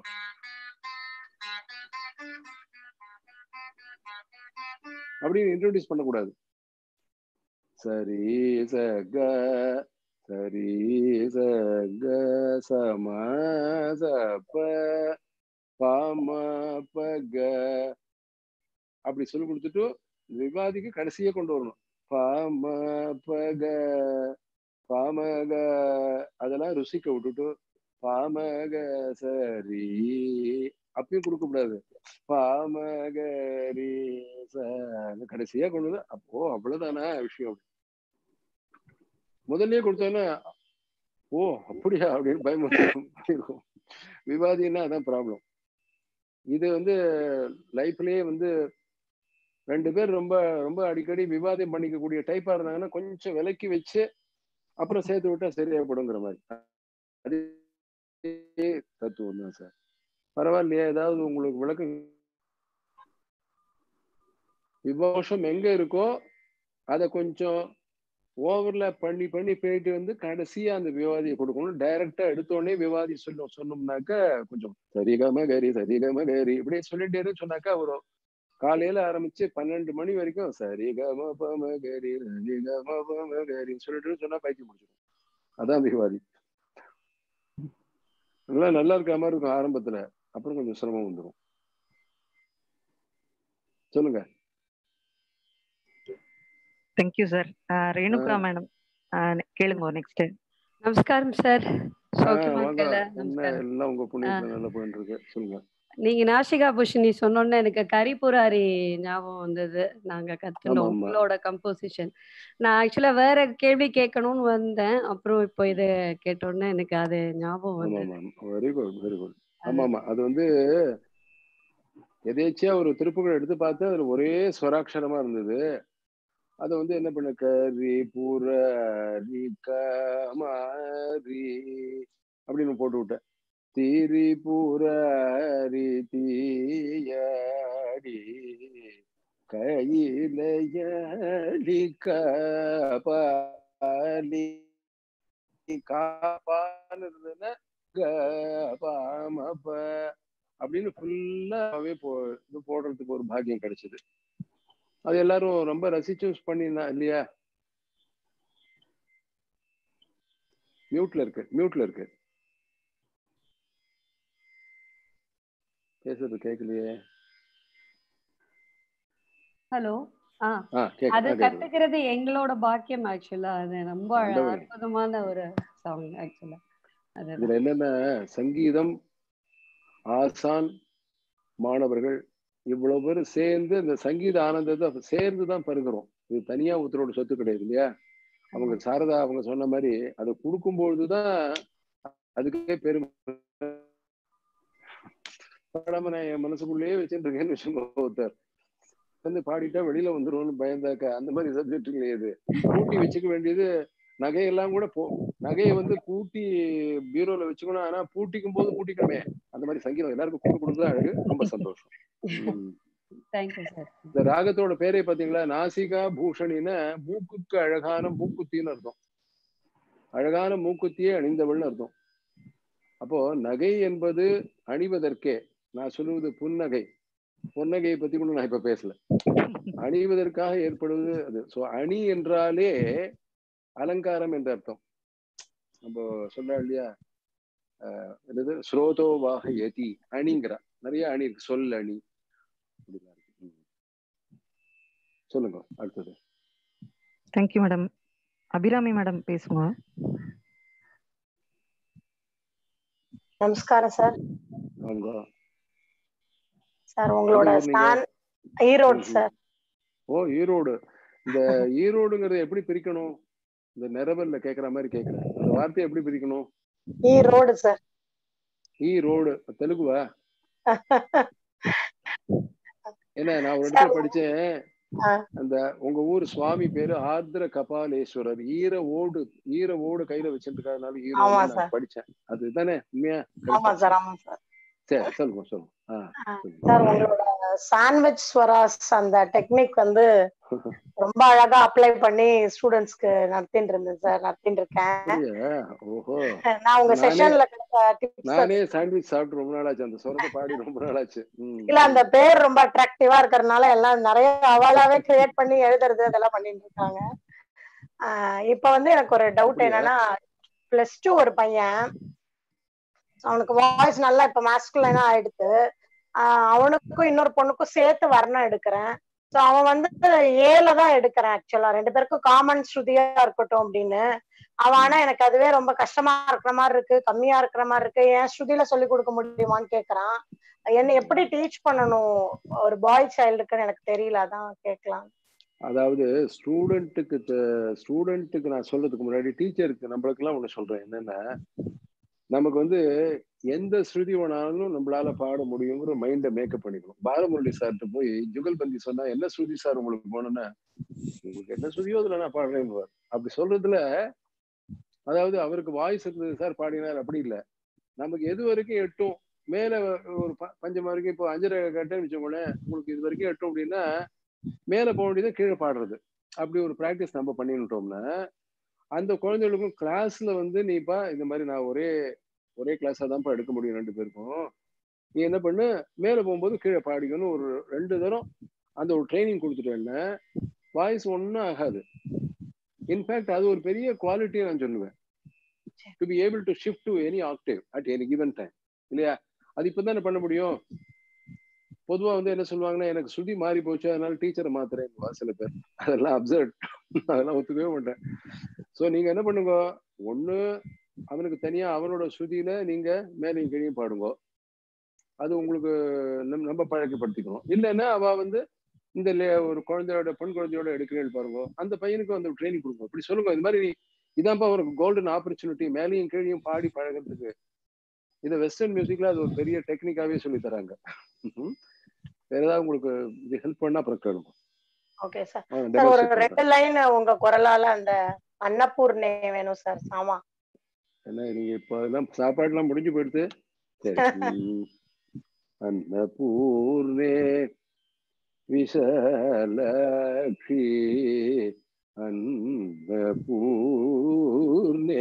அப்படின்னு இன்ட்ரோடியூஸ் பண்ணக்கூடாது. சரி சக சரி சக சம சப பம பக அப்படி சொல்லி கொடுத்துட்டு விவாதிக்கு கடைசியே கொண்டு வரணும். பம பக பாமக அதெல்லாம் ருசிக்க விட்டுட்டு பாமக சரி அப்பயும் கொடுக்க கூடாது. பாமகரி கடைசியா கொண்டு வந்து அப்போ அவ்வளவுதானா விஷயம். முதல்லயே கொடுத்தோன்னா ஓ அப்படியா அப்படின்னு பயமுறுத்தும். விவாதின்னா அதான் ப்ராப்ளம். இது வந்து லைஃப்லயே வந்து ரெண்டு பேர் ரொம்ப ரொம்ப அடிக்கடி விவாதம் பண்ணிக்கக்கூடிய டைப்பா இருந்தாங்கன்னா கொஞ்சம் விலக்கி வச்சு அப்புறம் சேர்த்து விட்டா சரியாகப்படுங்கிற மாதிரி. அதே தத்துவம் தான் சார். பரவாயில்லையா? ஏதாவது உங்களுக்கு விளக்கம்? விமோசம் எங்க இருக்கோ அதை கொஞ்சம் ஓவர்லாப் பண்ணி பண்ணி போயிட்டு வந்து கடைசியா அந்த விவாதியை கொடுக்கணும். டைரக்டா எடுத்தோடனே விவாதி சொல்ல சொன்னோம்னாக்கா கொஞ்சம் சரிகம கரி சரிகம கரி இப்படியே சொல்லிட்டே சொன்னாக்கா வரும். காலையில ஆரம்பிச்சு பன்னெண்டு மணி வரைக்கும் சரிகம பம கரி சரிகம பம கரின்னு சொல்லிட்டு சொன்னா பைத்தியம் முடிச்சிடும். அதான் விவாதி. நல்லா நல்லா இருக்கிற மாதிரி இருக்கும் ஆரம்பத்துல, அப்புறம் கொஞ்சம் சிரமம் வந்துடும். சொல்லுங்க. Thank you sir. ரேணுகா மேடம் கேளுங்க நெக்ஸ்ட். நமஸ்காரம் சார். எல்லாம் உங்க புண்ணியத்துல நல்லா போயிட்டு இருக்கு. சொல்லுங்க. நீங்க நாசிகா பூஷணி சொன்னோன்னு எனக்கு கரிபுராரி ஞாபகம் வந்தது. நாங்க கத்துனோம் உங்களோட கம்போசிஷன். நான் ஆக்சுவலா வேற கேள்வி கேட்கணும்னு வந்தேன், அப்புறம் இப்போ இதை கேட்டோன்னே எனக்கு அது ஞாபகம் வந்தது. Very good very good. ஆமா ஆமா, அது வந்து எதேச்சியா ஒரு திருப்புகள் எடுத்து பார்த்து அதுல ஒரே ஸ்வராட்சரமா இருந்தது. அதை வந்து என்ன பண்ண, கரி புரி கமாரி அப்படின்னு போட்டு விட்டேன். திரிபுரி தீயடி கையிலையடி காபாலி காபான்னு இருந்ததுன்னா கபாமப அப்படின்னு ஃபுல்லாவே போ இது போடுறதுக்கு ஒரு பாக்கியம் கிடைச்சது. அது எல்லாரும் ரொம்ப ரசிச்சு பண்ணினா இல்லையா? மியூட்ல இருக்கு மியூட்ல இருக்கு பேசுறது கேட்கலையே. ஹலோ. அது கத்துக்கிறது எங்களோட பாக்கியம். ஆக்சுவலா அது ரொம்ப அற்புதமான ஒரு சாங். ஆக்சுவலா இதுல என்னன்னா, சங்கீதம் ஆசான் மாணவர்கள் இவ்வளவு பேர் சேர்ந்து இந்த சங்கீத ஆனந்தத்தை சேர்ந்துதான் பருகிறோம். இது தனியா ஒருத்தரோட சொத்து கிடையாது இல்லையா? அவங்க சாரதா அவங்க சொன்ன மாதிரி அதை கொடுக்கும் பொழுதுதான் அதுக்கே பெருமை. நான் என் மனசுக்குள்ளேயே வச்சுட்டு இருக்கேன்னு விஷயம் ஒருத்தர் வந்து பாடிட்டா வெளியில வந்துரும்னு பயந்தாக்க அந்த மாதிரி சப்ஜெக்ட் கிடையாது. கூட்டி வச்சுக்க வேண்டியது நகையெல்லாம் கூட போ நகையை வந்து கூட்டி பீரோல வச்சுக்கணும். ஆனா பூட்டிக்கும் போது பூட்டிக்கணுமே, அந்த மாதிரி சங்கீதம் எல்லாருக்கும் கூட்டு கொடுத்தா அழகு. ரொம்ப சந்தோஷம். இந்த ராகத்தோட பேரே பாத்தீங்களா, நாசிகா பூஷணின்னா மூக்குக்கு அழகான மூக்குத்தின்னு அர்த்தம். அழகான மூக்குத்தியே அணிந்தவள்னு அர்த்தம். அப்போ நகை என்பது அணிவதற்கே, நான் சொல்லுவது புன்னகை. பொன்னகையை பத்தி கூட நான் இப்ப பேசல, அணிவதற்காக ஏற்படுவது அது. சோ அணி என்றாலே அலங்காரம் என்ற அர்த்தம். நம்ம சொல்ல இல்லையா, அஹ் என்னது ஸ்ரோதோவாக யதி அணிங்கிறா, நிறைய அணி இருக்கு. சொல் அணி அப்படின்னா இருக்கு. சொல்லுங்க அடுத்தது. Thank you madam. அபிராமி மேடம் பேசுங்க. நமஸ்காரம் சார். வாங்க சார். உங்களோட ஸ்டான் ஈரோடு சார். ஓ ஈரோடு. இந்த ஈரோடுங்கிறத எப்படி பிரிக்கணும்? இந்த நிரவல்ல கேக்குற மாதிரி கேக்குறேன். அந்த வார்த்தையை எப்படி பிரிக்கணும்? ஈரோடு சார். ஈரோடு தெலுங்குவா? என்ன, நான் ஒரு இடத்துல படிச்சேன், அந்த உங்க ஊர் சுவாமி பேரு ஆர்திர கபாலேஸ்வரர். ஈர ஓடு ஈர ஓடு கையில வச்சிருக்காருனால ஈரோடு நான் படிச்சேன். அதுதானே உண்மையா? ஆமா சார். ஆமா சார். சரி சொல்லுங்க சொல்லுங்க. சார் உங்களோட சாண்ட்விச் ஸ்வராஸ் அந்த டெக்னிக் வந்து ரொம்ப அழகா அப்ளை பண்ணி ஸ்டூடெண்ட்ஸ்க்கு நடத்திட்டு இருந்தேன் சார். நடத்திட்டு இருக்கேன். ஓஹோ. நான் உங்க செஷன்ல நானே சாண்ட்விச் சாப்பிட்டு ரொம்ப நாள் ஆச்சு. அந்த சொரத்தை பாடி ரொம்ப நாள் ஆச்சு. இல்ல, அந்த பேர் ரொம்ப அட்ராக்டிவா இருக்கறதுனால எல்லாம் நிறைய அவார்டாவே கிரியேட் பண்ணி எழுதுறது அதெல்லாம் பண்ணிட்டு இருக்காங்க. ஆஹ் இப்ப வந்து எனக்கு ஒரு டவுட் என்னன்னா, பிளஸ் டூ ஒரு பையன், அவனுக்கு வாய்ஸ் நல்லா இப்ப மாஸ்குலைனா ஆயிடுச்சு. ஆஹ் அவனுக்கும் இன்னொரு பொண்ணுக்கும் சேர்த்து வர்ணம் எடுக்கிறேன். சோ அவன் வந்து ஏல தான் எடுக்கிறேன். ஆக்சுவலா ரெண்டு பேருக்கும் காமன் ஸ்ருதியா இருக்கட்டும் அப்படின்னு. அவன் ஆனா எனக்கு அதுவே ரொம்ப கஷ்டமா இருக்கிற மாதிரி இருக்கு, கம்மியா இருக்கிற மாதிரி இருக்கு, ஏன் ஸ்ருதியில சொல்லி கொடுக்க முடியுமான்னு கேக்குறான். என்ன எப்படி டீச் பண்ணணும் ஒரு பாய் சைல்டுக்குன்னு எனக்கு தெரியல, அதான் கேட்கலாம். அதாவது ஸ்டூடெண்ட்டுக்கு ஸ்டூடெண்ட்டுக்கு நான் சொல்றதுக்கு முன்னாடி டீச்சருக்கு நம்மளுக்கு எல்லாம் ஒண்ணு சொல்றேன். என்னன்னா, நமக்கு வந்து எந்த ஸ்ருதி வேணாலும் நம்மளால பாட முடியுங்கிற மைண்டை மேக்கப் பண்ணிக்கணும். பாலமுரளி சார்கிட்ட போய் ஜுகல்பந்தி சொன்னா, என்ன ஸ்ருதி சார் உங்களுக்கு போனோன்னா, உங்களுக்கு என்ன ஸ்ருதியோ அதுல நான் பாடுறேன் அப்படி சொல்றதுல, அதாவது அவருக்கு வாய்ஸ் இருந்தது சார் பாடினார் அப்படி இல்லை. நமக்கு எது வரைக்கும் எட்டும், மேல ஒரு பஞ்சம் வரைக்கும், இப்போ அஞ்சரை கட்டேன்னு வச்சுக்கோங்களேன், உங்களுக்கு இது வரைக்கும் எட்டும் அப்படின்னா மேல போக வேண்டியதை கீழே பாடுறது. அப்படி ஒரு ப்ராக்டிஸ் நம்ம பண்ணிட்டோம்னா அந்த குழந்தைகளுக்கும் கிளாஸ்ல வந்து, நீப்பா இந்த மாதிரி நான் ஒரே ஒரே கிளாஸா தான்ப்பா எடுக்க முடியும் ரெண்டு பேருக்கும், நீ என்ன பண்ணு மேல போகும்போது கீழே பாடிக்கணும். ஒரு ரெண்டு தரம் அந்த ஒரு ட்ரைனிங் கொடுத்துட்டேன்னா வாய்ஸ் ஒன்றும் ஆகாது. இன்ஃபேக்ட் அது ஒரு பெரிய குவாலிட்டியை நான் சொல்லுவேன். To be able to shift to any octave at any given time இல்லையா? அது இப்போ தானே பண்ண முடியும். பொதுவா வந்து என்ன சொல்லுவாங்கன்னா, எனக்கு சுதி மாறி போச்சு அதனால டீச்சரை மாத்துறேன் சில பேர். அதெல்லாம் அப்சர்ட், அதெல்லாம் ஒத்துக்கவே மாட்டேன். ஸோ நீங்க என்ன பண்ணுங்க, ஒண்ணு அவனுக்கு தனியா அவனோட ஸ்ருதியில நீங்க மேலையும் கீழையும் பாடுங்க, அது உங்களுக்கு நம்ம பழக்கப்படுத்திக்கணும். இல்லைன்னா அவ வந்து இந்த ஒரு குழந்தையோட பெண் குழந்தையோட எடுக்கிறேன்னு பாருங்க, அந்த பையனுக்கு வந்து ட்ரைனிங் கொடுங்க. இப்படி சொல்லுங்க, இந்த மாதிரி இதான்ப்பா ஒரு கோல்டன் ஆப்பர்ச்சுனிட்டி மேலையும் கீழையும் பாடி பழகிறதுக்கு. இதை வெஸ்டர்ன் மியூசிக்ல அது ஒரு பெரிய டெக்னிக்காவே சொல்லி தராங்க. வேற ஏதாவது உங்களுக்கு இது ஹெல்ப் பண்ணா அப்புறம் கேளுங்க. Okay sir. சார் ஒரு ரெண்டு லைன் உங்க குரலால அந்த அன்னபூர்ணே வேணும் சார். ஆமா, என்ன நீங்க இப்ப எல்லாம் சாப்பாடு எல்லாம் முடிஞ்சு போயிடுது. சரி. அன்னபூர்ணே விசாலக்ஷி அன்னபூர்ணே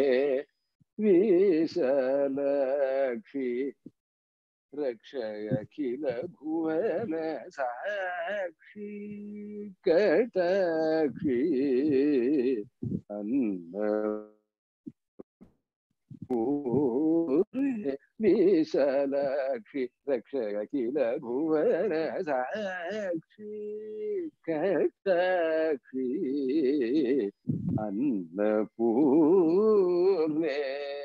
விசாலக்ஷி ரக்ஷய கில புவன சாக்ஷி கடாக்ஷி அன்னபூர்ணே விசாலக்ஷி ரக்ஷய கில புவன சாக்ஷி கடாக்ஷி அன்னபூர்ணே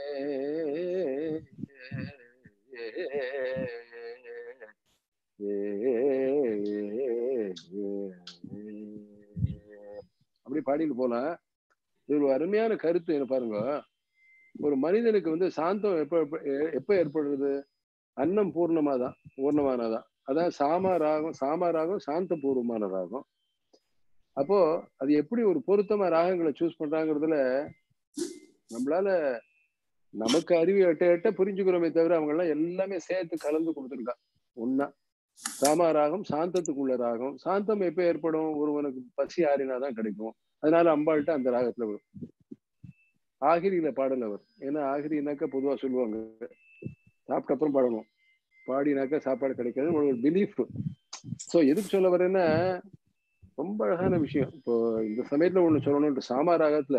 அப்படி பாடிட்டு போலாம். இது ஒரு அருமையான கருத்து. என்ன பாருங்க, ஒரு மனிதனுக்கு வந்து சாந்தம் எப்ப எப்ப ஏற்படுறது? அன்னம் பூர்ணமாதான், பூர்ணமானதான். அதான் சாமா ராகம். சாமா ராகம் சாந்த பூர்வமான ராகம். அப்போ அது எப்படி ஒரு பொருத்தமா ராகங்களை சூஸ் பண்றாங்கிறதுல நம்மளால நமக்கு அறிவு எட்ட எட்ட புரிஞ்சுக்கிறோமே தவிர அவங்க எல்லாம் எல்லாமே சேர்த்து கலந்து கொடுத்துருக்கா. ஒன்னா சாமா ராகம் சாந்தத்துக்குள்ள ராகம். சாந்தம் எப்ப ஏற்படும்? ஒருவனுக்கு பசி ஆறினாதான் கிடைக்கும். அதனால அம்பாள்கிட்ட அந்த ராகத்துல வரும். ஆகிரியில பாடல் அவர். ஏன்னா ஆகிரினாக்கா பொதுவா சொல்லுவாங்க சாப்பிட்ட அப்புறம் பாடணும், பாடினாக்கா சாப்பாடு கிடைக்காது ஒரு பிலீஃப். ஸோ எதுக்கு சொல்ல வரேன்னா, ரொம்ப அழகான விஷயம். இப்போ இந்த சமயத்துல ஒண்ணு சொல்லணும். சாமா ராகத்துல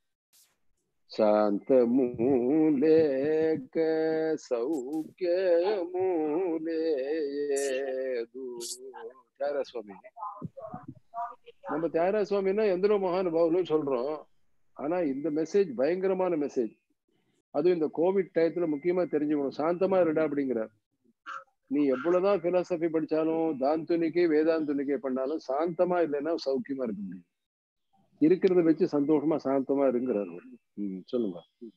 சாந்த மூலேக சௌக்கிய மூலே தியாகராஜ சுவாமி. நம்ம தியாகராஜ சுவாமின்னா எந்திரோ மகானுபாவுன்னு சொல்றோம். ஆனா இந்த மெசேஜ் பயங்கரமான மெசேஜ். அதுவும் இந்த கோவிட் டயத்துல முக்கியமா தெரிஞ்சுக்கணும். சாந்தமா இருடா அப்படிங்கிறார். நீ எவ்வளவுதான் பிலாசபி படிச்சாலும் தாந்துனிக்கை வேதாந்துனிக்கை பண்ணாலும் சாந்தமா இல்லைன்னா சௌக்கியமா இருக்க முடியும். இருக்கிறத வச்சு சந்தோஷமா சாந்தமா இருங்கிறார். சொல்லுங்க.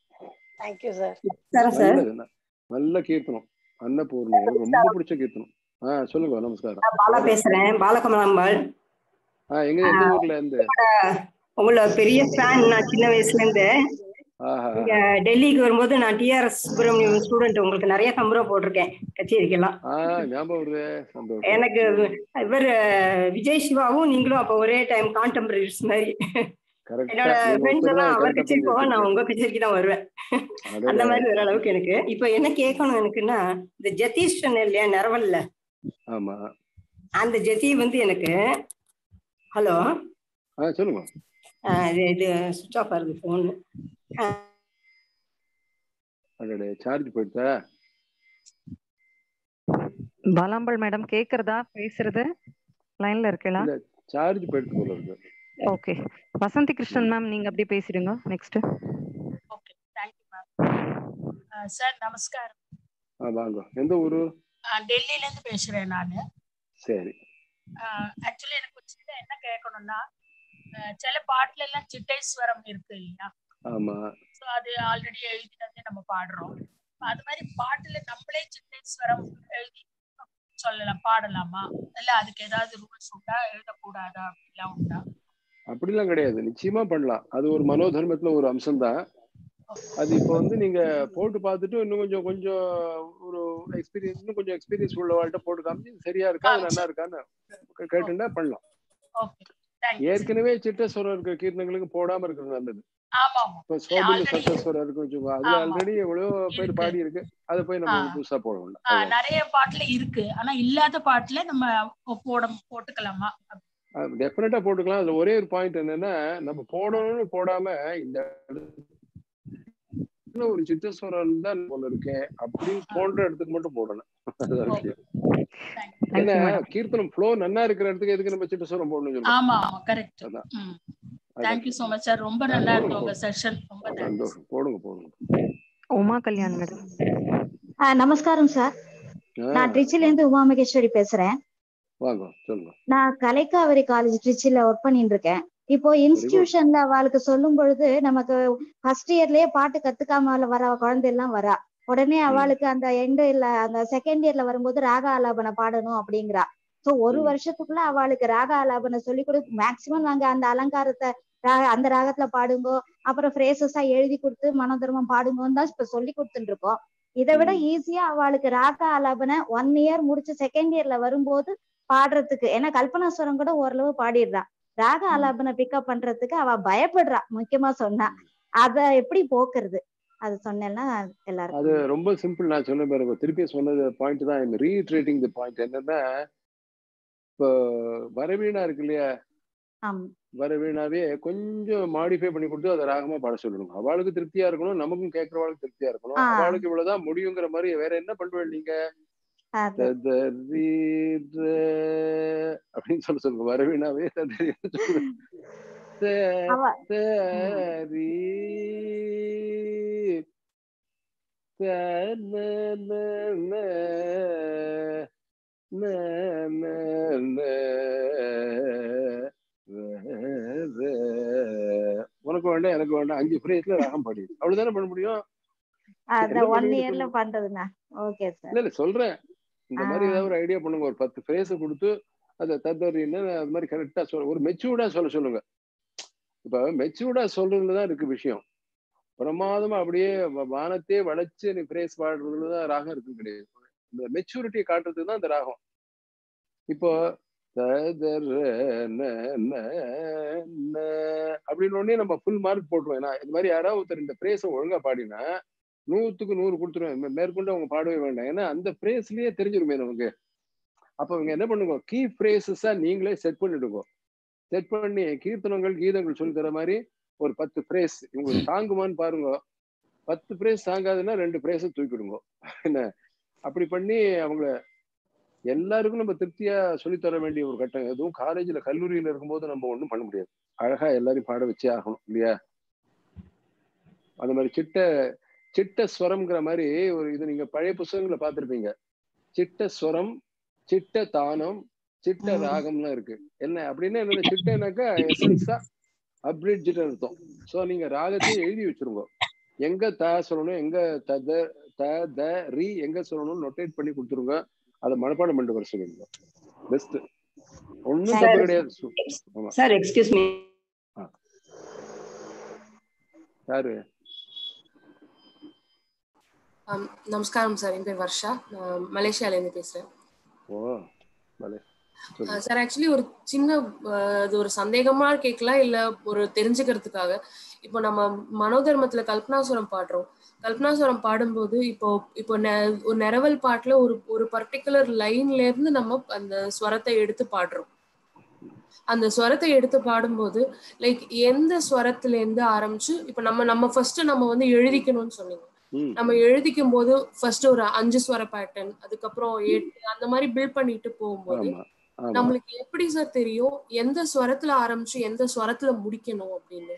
நல்ல கீர்த்தனம் அன்னபூர்ணி, ரொம்ப பிடிச்ச கீர்த்தனம். ஆஹ் சொல்லுங்க. நமஸ்காரம். பாலா பேசுறேன், பாலகமலாம்பாள். ஆஹ் எங்க எந்த ஊர்ல இருந்து? உங்களோட பெரிய ஃபேன். நான் சின்ன வயசுல இருந்து இங்க டெல்லிக்கு வரும்போது நான் டிஆர்எஸ் சுப்பிரமணியம் ஸ்டூடெண்ட். உங்களுக்கு நிறைய சம்பளம் போட்டிருக்கேன் கச்சேரிக்கெல்லாம். எனக்கு இவர் விஜய் சிவாவும் நீங்களும் அப்ப ஒரே டைம் கான்டெம்பரரிஸ் மாதிரி. என்னோட ஃப்ரெண்ட்ஸ் எல்லாம் அவர் கச்சேரிக்கு போவா, நான் உங்க கச்சேரிக்கு தான் வருவேன். அந்த மாதிரி ஒரு அளவுக்கு எனக்கு இப்ப என்ன கேட்கணும் எனக்குன்னா, இந்த ஜதீஷ் சொன்ன இல்லையா நரவல்ல, அந்த ஜதி வந்து எனக்கு ஹலோ சொல்லுங்க. இது சுவிட்ச் ஆஃப் ஆகுது போன். சார்ஜ் போயிட்டா? பாலாம்பாள் மேடம் கேக்குறதா பேசுறது? லைன்ல இருக்கீங்களா? சார்ஜ் போயிட்டு போல இருக்கு. ஓகே, வசந்தி கிருஷ்ணன் மேம் நீங்க அப்படியே பேசிடுங்க. Next. Okay, thank you ma'am. Sir நமஸ்காரம். ஆ வாங்க. எந்த ஊரு? டெல்லில இருந்து பேசுறேன் நானு. சரி. ஆக்சுவலி எனக்கு சின்ன என்ன கேட்கணும்னா, சில பாட்டுல எல்லாம் சிட்டைஸ்வரம் இருக்கு இல்லையா? ஆமா. சோ அது ஆல்ரெடி எழுதினதே நம்ம பாடுறோம். அது மாதிரி பாட்டுல நம்மளே சிட்டைஸ்வரம் எழுதி சொல்லலாம், பாடலாமா? இல்ல அதுக்கு ஏதாவது ரூல்ஸ் உண்டா, எழுதக்கூடாதா அப்படிலாம் உண்டா? அப்படிலாம் கிடையாது, நிச்சயமா பண்ணலாம். அது ஒரு மனோதர்மத்துல ஒரு அம்சம் தான். அது இப்போ வந்து நீங்க போட்டு பார்த்துட்டு இன்னும் கொஞ்சம் கொஞ்சம் ஒரு எக்ஸ்பீரியன்ஸ் இன்னும் கொஞ்சம் எக்ஸ்பீரியன்ஸ் உள்ள வாழ்கிட்ட போட்டு காமிச்சு சரியா இருக்கா நல்லா இருக்கான்னு கேட்டுட்டா பண்ணலாம். ஏற்கனவே சிட்டஸ்வரம் இருக்கிற கீர்த்தனைகளுக்கு போடாம இருக்கிறது நல்லது. இப்போ சோபில் சட்டஸ்வரம் இருக்கு வச்சுக்கோ, அதுல ஆல்ரெடி எவ்வளவு பேர் பாடி இருக்கு, அதை போய் நம்ம புதுசா போட வேண்டாம். நிறைய பாட்டுல இருக்கு, ஆனா இல்லாத பாட்டுல நம்ம போட போட்டுக்கலாமா? டெஃபினட்டா போட்டுக்கலாம். அதுல ஒரே ஒரு பாயிண்ட் என்னன்னா, நம்ம போடணும்னு போடாம இந்த அதுக்குன்னு ஒரு சித்தஸ்வரம் தான் போல இருக்கேன் அப்படின்னு தோன்ற இடத்துக்கு மட்டும் போடணும். அதுதான் விஷயம். ஏன்னா கீர்த்தனம் ஃப்ளோ நல்லா இருக்கிற இடத்துக்கு எதுக்கு நம்ம சித்தஸ்வரம் போடணும்? ஆமா ஆமா கரெக்ட். அதான். Thank you so much sir. ரொம்ப நல்லா இருக்கு உங்க செஷன். ரொம்ப சந்தோஷம். போடுங்க போடுங்க. உமா கல்யாண் மேடம். நமஸ்காரம் சார். நான் ட்ரிச்சில இருந்து உமா மகேஸ்வரி பேசுறேன். வாங்க சொல்லுங்க. நான் கலைக்காவிரி காலேஜ் ட்ரிச்சில ஒர்க் பண்ணிட்டு இருக்கேன். இப்போ இன்ஸ்டிடியூஷன்ல அவளுக்கு சொல்லும் பொழுது நமக்கு ஃபர்ஸ்ட் இயர்லயே பாட்டு கத்துக்காம வர குழந்தை எல்லாம் வரா. உடனே அவளுக்கு அந்த எண்ட் இல்ல அந்த செகண்ட் இயர்ல வரும்போது ராக ஆலாபனை பாடணும் அப்படிங்கிறா. சோ ஒரு வருஷத்துக்குள்ள அவளுக்கு ராக ஆலாபனை சொல்லி கொடு. மேக்சிமம் நாங்க அந்த அலங்காரத்தை அந்த ராகத்துல பாடுங்கோ, அப்புறம் ஃப்ரேசஸா எழுதி கொடுத்து மனோதர்மம் பாடுங்கன்னு தான் இப்ப சொல்லி கொடுத்துட்டு இருக்கோம். இதை விட ஈஸியா அவளுக்கு ராக ஆலாபனை ஒன் இயர் முடிச்சு செகண்ட் இயர்ல வரும்போது பாடுறதுக்கு, ஏன்னா கல்பனாஸ்வரம் கூட ஓரளவு பாடிடுறா. ராக ஆலாபனை பிக்கப் பண்றதுக்கு அவ பயப்படுறா. முக்கியமா சொன்னா அத எப்படி போக்குறது அது சொன்னேன்னா எல்லாரும். அது ரொம்ப சிம்பிள். நான் சொன்ன பாருங்க, திருப்பி சொன்னது பாயிண்ட் தான். I'm reiterating the point. என்னன்னா இப்போ வரவீணா இருக்கு இல்லையா, வரவீணாவே கொஞ்சம் மாடிஃபை பண்ணி கொடுத்து அதை ராகமா பாட சொல்லணும். அவளுக்கு திருப்தியா இருக்கணும், நமக்கும் கேட்கறவாளுக்கு திருப்தியா இருக்கணும். அவளுக்கு இவ்வளவுதான் முடியுங்கிற மாதிரி வேற என்ன பண்ணுவேன் நீங்க அப்படின்னு சொல்ல சொல்லுங்க. வரவீணாவே சரி உனக்கு வேண்டாம் எனக்கு வேண்டாம் அஞ்சு ஃப்ரேஸ்ல ராகம் பாடி அவ்வளவுதானே பண்ண முடியும். இல்ல இல்ல சொல்றேன், இந்த மாதிரி ஏதாவது ஒரு ஐடியா பண்ணுங்க. ஒரு பத்து ஃப்ரேஸ் கொடுத்து அதை தத்தறின்னு அது மாதிரி கரெக்டா சொல்ல, ஒரு மெச்சூர்டா சொல்ல சொல்லுங்க. இப்ப மெச்சூர்டா சொல்றதுலதான் இருக்கு விஷயம். பிரமாதமா அப்படியே வானத்தையே வளைச்சு நீ ஃப்ரேஸ் பாடுறதுலதான் ராகம் இருக்கு கிடையாது. இந்த மெச்சூரிட்டியை காட்டுறதுக்கு தான் இந்த ராகம். இப்போ அப்படின்னு உடனே நம்ம ஃபுல் மார்க் போட்டுருவோம். ஏன்னா இது மாதிரி யாராவது ஒருத்தர் இந்த ஃப்ரேஸை ஒழுங்கா பாடினா நூத்துக்கு நூறு கொடுத்துருவேன், மேற்கொண்டு அவங்க பாடவே வேண்டாம். ஏன்னா அந்த ஃப்ரேஸ்லயே தெரிஞ்சிருமே நமக்கு. அப்ப அவங்க என்ன பண்ணுங்க, கீ ஃப்ரேசஸா நீங்களே செட் பண்ணிடுங்க. செட் பண்ணி கீர்த்தனங்கள் கீதங்கள் சொல்லி தர மாதிரி ஒரு பத்து ஃப்ரேஸ் உங்களுக்கு தாங்குமான்னு பாருங்க. பத்து ஃப்ரேஸ் தாங்காதுன்னா ரெண்டு ஃப்ரேஸை தூக்கிடுங்க. என்ன அப்படி பண்ணி அவங்கள எல்லாருக்கும் நம்ம திருப்தியா சொல்லித்தர வேண்டிய ஒரு கட்டம். எதுவும் காலேஜ்ல கல்லூரியில இருக்கும்போது நம்ம ஒண்ணும் பண்ண முடியாது. அழகா எல்லாரையும் பாட வச்சே ஆகணும் இல்லையா? அந்த மாதிரி சிட்ட சிட்ட ஸ்வரம்ங்கிற மாதிரி ஒரு இது நீங்க பழைய புத்தகங்களை பார்த்திருப்பீங்க. சிட்ட ஸ்வரம், சிட்ட தானம், சிட்ட ராகம்லாம் இருக்கு. என்ன அப்படின்னா என்ன, சிட்டனாக்கா எசன்ஸா அப்ரிட்ஜ்டு அர்த்தம். ஸோ நீங்க ராகத்தையும் எழுதி வச்சிருங்க. எங்க த சொல்லணும், எங்க தத த த ரி எங்க சொல்லணும்னு நோட்டேட் பண்ணி கொடுத்துருங்க. அதை மனப்பாடம் பண்ணிட்டு வர சொல்லுங்க. பெஸ்ட். ஒன்னும் தப்பு கிடையாது. Sir excuse me. யாரு? நமஸ்காரம் சார், என் பேர் வர்ஷா, மலேசியால இருந்து பேசுறேன். ஓ மலே. சார் ஆக்சுவலி ஒரு சின்ன அது ஒரு சந்தேகமா கேட்கலாம், இல்ல ஒரு தெரிஞ்சுக்கிறதுக்காக. இப்போ நம்ம மனோதர்மத்துல கல்பனாசுரம் பாடுறோம். கல்பனாசுரம் பாடும்போது இப்போ இப்போ ஒரு நிரவல் பாட்டுல ஒரு ஒரு பர்டிகுலர் லைன்ல இருந்து நம்ம அந்த ஸ்வரத்தை எடுத்து பாடுறோம். அந்த ஸ்வரத்தை எடுத்து பாடும்போது லைக் எந்த ஸ்வரத்துல இருந்து ஆரம்பிச்சு இப்ப நம்ம நம்ம ஃபர்ஸ்ட் நம்ம வந்து எழுதிக்கணும்னு சொன்னீங்க. நம்ம எழுதிக்கும் போது ஃபர்ஸ்ட் ஒரு அஞ்சு ஸ்வர பேட்டர்ன், அதுக்கப்புறம் எட்டு, அந்த மாதிரி பில்ட் பண்ணிட்டு போகும்போது நம்மளுக்கு எப்படி சார் தெரியும் எந்த ஸ்வரத்துல ஆரம்பிச்சு எந்த ஸ்வரத்துல முடிக்கணும் அப்படின்னு?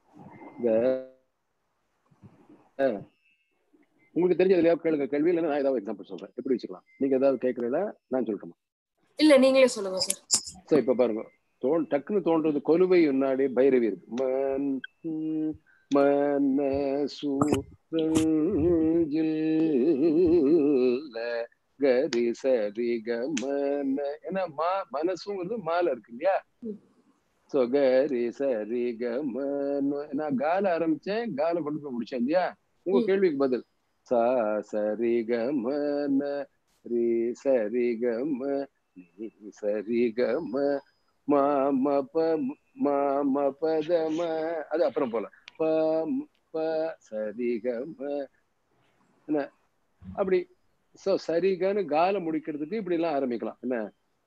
உங்களுக்கு தெரிஞ்சது இல்லையா? கேளுங்க கேள்வி. இல்லைன்னா நான் ஏதாவது எக்ஸாம்பிள் சொல்றேன். எப்படி வச்சுக்கலாம்? நீங்க ஏதாவது கேட்கறீங்களா? நான் சொல்லட்டுமா? இல்ல நீங்களே சொல்லுங்க சார். சரி இப்ப பாருங்க, தோன் டக்குன்னு தோன்றது கொலுவை முன்னாடி பைரவி இருக்கு. மன் மனசு கரி சரி கமன. ஏன்னா மா மனசுங்கிறது மாலை இருக்கு இல்லையா? சோ கரி சரி கமன. நான் கால ஆரம்பிச்சேன், கால கொண்டு போய் முடிச்சேன் இல்லையா? உங்க கேள்விக்கு பதில் சா சரி கமன ரி சரி கம நீ சரி கம மாம ப மாம பதம. அது அப்புறம் போல ப ப சரி கம என்ன அப்படி. சோ சரிகன்னு கால முடிக்கிறதுக்கு இப்படி எல்லாம் ஆரம்பிக்கலாம். என்ன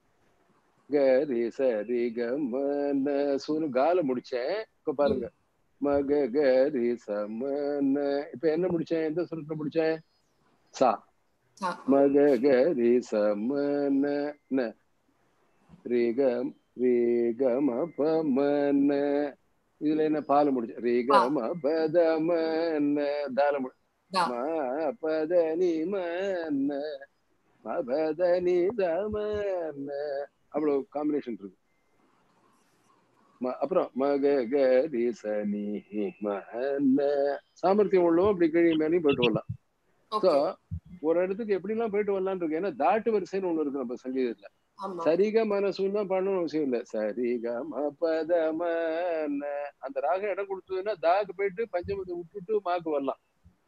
கரி சரி கம சூனு கால முடிச்சேன். இப்ப பாருங்க மக கரி சமன. இப்ப என்ன முடிச்சேன்? எந்த சுரத்தை முடிச்சேன்? சா. மக கரி சமன ரேகம் ரேகம பமன. இதுல என்ன பால முடிச்சேன்? ரேகம பதமன தால முடி பதனி மன்ன பதனி தமன. அவ்வளவு காம்பினேஷன் இருக்கு. அப்புறம் மக கரி சனி மன்ன. சாமர்த்தியம் உள்ளவும் அப்படி கீழே மேலேயும் போயிட்டு வரலாம். ஸோ ஒரு இடத்துக்கு எப்படி எல்லாம் போயிட்டு வரலான் இருக்கு. ஏன்னா தாட்டு வரிசைன்னு ஒண்ணு இருக்கு நம்ம சங்கீதத்துல. சரிக மனசுன்னு தான் பண்ணணும் அவசியம் இல்லை. சரிக மபதம. அந்த ராகம் இடம் கொடுத்ததுன்னா தாக்கு போயிட்டு பஞ்சமத்தை விட்டுட்டு மாக்கு வரலாம்.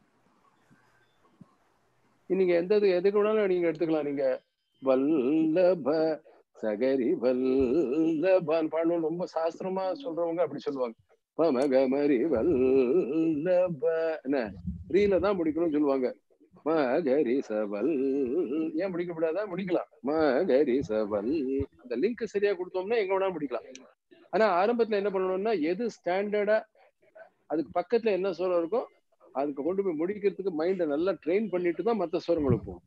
நீங்க எந்த எதுக்கு வேணாலும் நீங்க எடுத்துக்கலாம். நீங்க வல்லப சகரி வல்லபான் பாடணும் ரொம்ப சாஸ்திரமா சொல்றவங்க அப்படி சொல்லுவாங்க. பமகமரி வல்லப என்ன ரீல தான் முடிக்கணும்னு சொல்லுவாங்க. மகரி சவல் ஏன் முடிக்க கூடாதா? முடிக்கலாம். மகரி சவல் அந்த லிங்க் சரியா கொடுத்தோம்னா எங்க வேணாலும் முடிக்கலாம். ஆனா ஆரம்பத்துல என்ன பண்ணணும்னா எது ஸ்டாண்டர்டா அதுக்கு பக்கத்துல என்ன சொல்ல இருக்கோ அதுக்கு கொண்டு போய் முடிக்கிறதுக்கு மைண்ட நல்லா ட்ரெயின் பண்ணிட்டு தான் மற்ற ஸ்வரங்களுக்கு போகும்.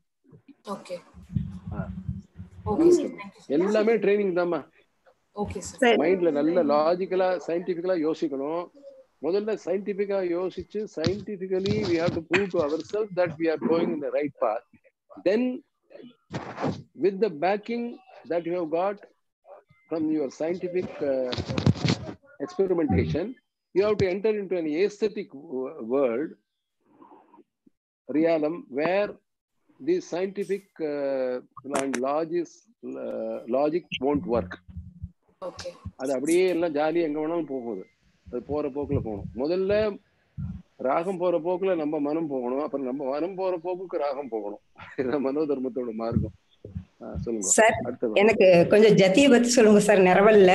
எல்லாமே ட்ரைனிங் தான்மா. மைண்ட்ல நல்ல லாஜிக்கலா சயின்டிபிக்கலா யோசிக்கணும். முதல்ல சயின்டிபிக்கா யோசிச்சு scientifically we have to prove to ourselves that we are going in the right path. Then with the backing that you have got from your scientific uh, experimentation, you have to enter into an aesthetic world realm where the scientific uh, and logic uh, logic won't work. Okay. அது அப்படியே எல்லாம் ஜாலியா எங்க வேணாலும் போகுது. அது போற போக்குல போகணும். முதல்ல ராகம் போற போக்குல நம்ம மனம் போகணும். அப்புறம் நம்ம மனம் போற போக்குக்கு ராகம் போகணும். இதுதான் மனோதர்மத்தோட மார்க்கம். சொல்லுங்க சார். எனக்கு கொஞ்சம் ஜதியை பத்தி சொல்லுங்க சார். நிறவல்ல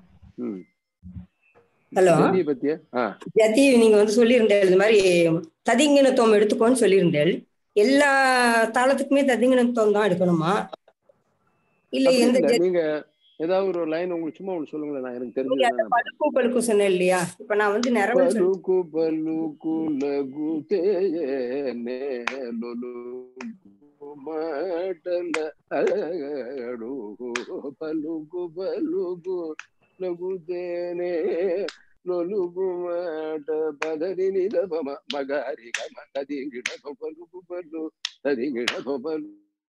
ஹலோ ஜதியை பத்தியா? ஜதி நீங்க வந்து சொல்லியிருந்தேன் இது மாதிரி ததிங்கிணத்துவம் எடுத்துக்கோன்னு சொல்லியிருந்தேன். எல்லா தாளத்துக்குமே ததிங்கிணத்துவம் தான் எடுக்கணுமா? இல்ல எந்த நீங்க ஏதாவது ஒரு லைன் உங்களுக்கு சும்மா ஒன்று சொல்லுங்களேன். நான் எனக்கு தெரிஞ்சது பலுக்கு பலுக்கு சொன்னேன் இல்லையா? இப்ப நான் வந்து நிறவல் பலுக்கு பலுக்கு லகு தேனே லொலு மாட்டல அடு பலுக்கு பலுக்கு லகு தேனே லொலுகு மாட்ட பதரி நிலபம மகாரி கம ததிங்கிட பலுக்கு பலு ததிங்கிட பலு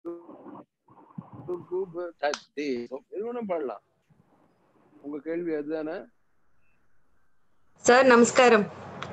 பாடலாம். உங்க கேள்வி அதுதானே சார்? நமஸ்காரம்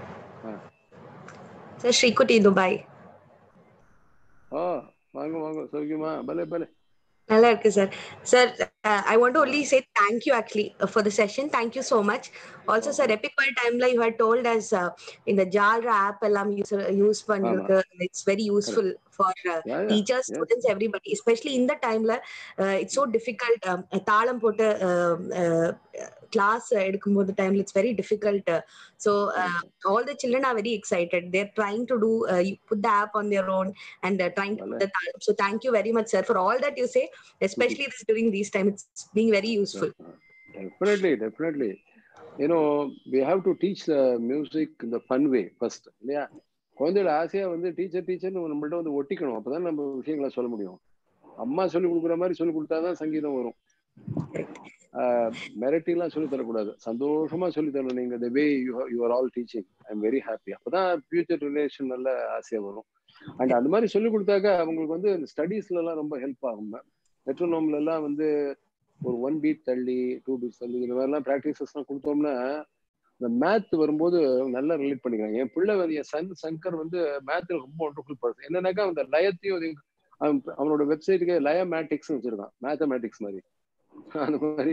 சார். ஸ்ரீகுட்டி துபாய். ஆ வாங்க வாங்க. சௌக்கியமா? பலே பலே. நல்லா இருக்கு sir. Sir, I want to only say thank you actually for the session. Thank you so much. Also, sir, Epic World Timeline you had told us uh, in the Jalra app ellam use use பண்றது. It's very useful for uh, yeah, yeah. teachers, yeah. students, everybody. Especially in the time la uh, it's so difficult. தாளம் போட்டு class எடுக்கும்போது டைம்ல it's very difficult. Uh, so uh, all the children are very excited. They're trying to do uh, put the app on their own and uh, trying to put the talam. So thank you very much, sir, for all that you say. Especially this during these time, it's being very useful. Definitely, definitely. You know, we have to teach the music in the fun way first. Yeah. குழந்தையோட ஆசையா வந்து டீச்சர் டீச்சர்னு நம்மள்ட்ட வந்து ஒட்டிக்கணும். அப்பதான் நம்ம விஷயங்களை சொல்ல முடியும். அம்மா சொல்லி கொடுக்குற மாதிரி சொல்லி கொடுத்தாதான் சங்கீதம் வரும். மிரட்டி எல்லாம் சொல்லி தரக்கூடாது. சந்தோஷமா சொல்லி தரணும். நீங்க the way you you are all teaching, I am very happy. அப்பதான் ஃபியூச்சர் ரிலேஷன் நல்ல ஆசையா வரும். அண்ட் அந்த மாதிரி சொல்லி கொடுத்தாக்க அவங்களுக்கு வந்து ஸ்டடீஸ்ல எல்லாம் ரொம்ப ஹெல்ப் ஆகும். மெட்ரோனோம்ல எல்லாம் வந்து ஒரு ஒன் பீட் தள்ளி டூ பீட் தள்ளி இந்த மாதிரிலாம் ப்ராக்டிசஸ் எல்லாம் கொடுத்தோம்னா இந்த மேத் வரும்போது நல்லா ரிலேட் பண்ணிக்கிறாங்க. என் பிள்ளை வந்து என் சன் சங்கர் வந்து மேத்ல ரொம்ப ஒண்டர்ஃபுல் பர்சன். என்னன்னாக்கா அந்த லயத்தையும் அவனோட வெப்சைட்டுக்கு லயமேட்டிக்ஸ் வச்சிருக்கான். மேத்தமேட்டிக்ஸ் மாதிரி. அந்த மாதிரி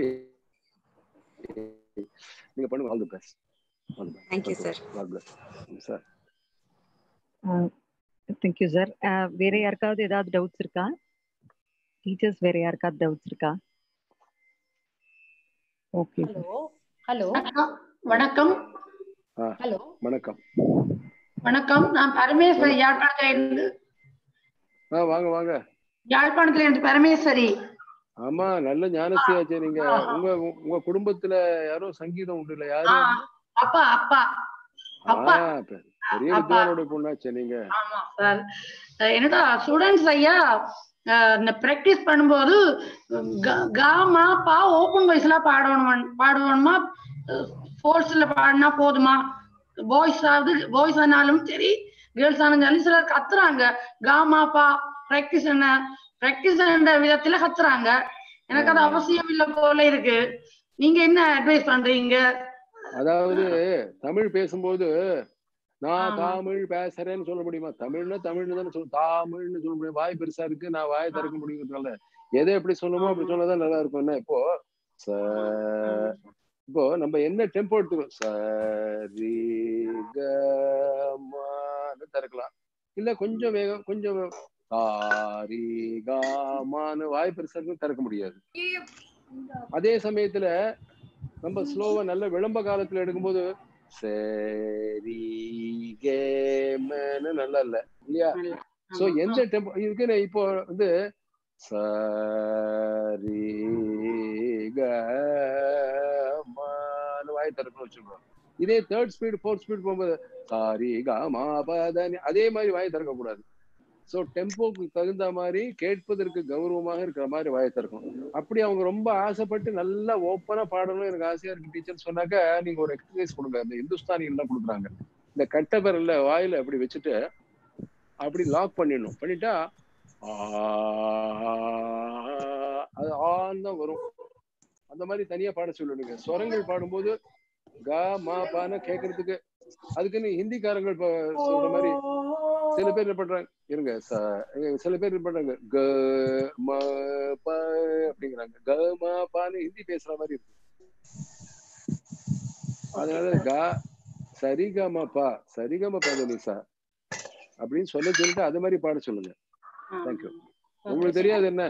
நீங்க பண்ணுங்க. All the best. Thank you, sir. God bless. Sir. Thank you, sir. வேற யாருக்காவது ஏதாவது டவுட்ஸ் இருக்கா? டீச்சர்ஸ் வேற யாருக்காவது டவுட்ஸ் இருக்கா? ஓகே. ஹலோ ஹலோ வணக்கம். ஹலோ வணக்கம். வணக்கம். நான் பரமேஸ்வரி, யாழ்ப்பாணத்துல இருந்து. ஆ வாங்க வாங்க. யாழ்ப்பாணத்துல இருந்து பரமேஸ்வரி. ஆமா, நல்ல ஞானஸ்தியாச்சே நீங்க. உங்க உங்க குடும்பத்துல யாரோ சங்கீதம் உண்டு இல்ல? யாரு? அப்பா அப்பா அப்பா பெரிய வித்வானுடைய பொண்ணாச்சு நீங்க. ஆமா சார். என்னோட ஸ்டூடெண்ட்ஸ் ஐயா இந்த பிராக்டிஸ் பண்ணும்போது காமா பா ஓப்பன் வாய்ஸ்ல பாடணும் பாடணுமா ஃபோர்ஸ்ல பாடினா போதுமா, பாய்ஸ் ஆகுது பாய்ஸ் ஆனாலும் சரி கேர்ள்ஸ் ஆனாலும் சிலர் கத்துறாங்க காமா பா பிராக்டிஸ் என்ன பிராக்டிஸ் என்ற விதத்துல கத்துறாங்க. எனக்கு அது அவசியம் இல்ல போல இருக்கு. நீங்க என்ன அட்வைஸ் பண்றீங்க? அதாவது தமிழ் பேசும்போது நான் தமிழ் பேசுறேன்னு சொல்ல முடியுமா? தமிழ்னா தமிழ்னு தானே சொல்ல, தமிழ்னு சொல்ல முடியும். வாய் பெருசா இருக்கு, நான் வாயை திறக்க முடியுங்கிறதுனால எதை எப்படி சொல்லணுமோ அப்படி சொன்னதான் நல்லா இருக்கும். என்ன இப்போ இப்போ நம்ம என்ன டெம்போ எடுத்துக்கோ சரிகமான்னு திறக்கலாம், இல்ல கொஞ்சம் வேகம் கொஞ்சம் சாரிகமான்னு வாய் பெருசா இருக்கு திறக்க முடியாது. அதே சமயத்துல நம்ம ஸ்லோவா நல்ல விளம்ப காலத்துல எடுக்கும்போது சரி கேமன்னு நல்லா இல்ல இல்லையா? சோ எந்த டெம்போ இதுக்கு இப்போ வந்து சரிகமான்னு வாய் திறக்கணும்னு வச்சுக்கோங்க. இதே தேர்ட் ஸ்பீட் ஃபோர்த் ஸ்பீட் போகும்போது சரிகமா பதனி அதே மாதிரி வாய் திறக்க கூடாது. ஸோ டெம்போக்கு தகுந்த மாதிரி கேட்பதற்கு கௌரவமாக இருக்கிற மாதிரி வாயை திறக்கணும். அப்படி அவங்க ரொம்ப ஆசைப்பட்டு நல்லா ஓப்பனா பாடணும் எனக்கு ஆசையா இருக்கு டீச்சர் சொன்னாக்க நீங்க ஒரு எக்ஸசைஸ் கொடுங்க. இந்த இந்துஸ்தானிகள் தான் கொடுக்குறாங்க. இந்த கட்டை விரல்ல வாயில அப்படி வச்சுட்டு அப்படி லாக் பண்ணிடணும். பண்ணிட்டா அது ஆன் தான் வரும். அந்த மாதிரி தனியா பாட சொல்லுங்க. ஸ்வரங்கள் பாடும்போது க மா பான்னு கேட்கறதுக்கு அதுக்குன்னு ஹிந்திக்காரங்கள் சொல்ற மாதிரி சில பேர் என்ன பண்றாங்க இருங்க சில பேர் என்ன பண்றாங்க க ம ப அப்படிங்கிறாங்க. க ம பான்னு ஹிந்தி பேசுற மாதிரி இருக்கு. அதனால க சரிகம பா சரிகம பதனிசா அப்படின்னு சொல்ல சொல்லிட்டு அது மாதிரி பாட சொல்லுங்க. தேங்க்யூ. உங்களுக்கு தெரியாது என்ன?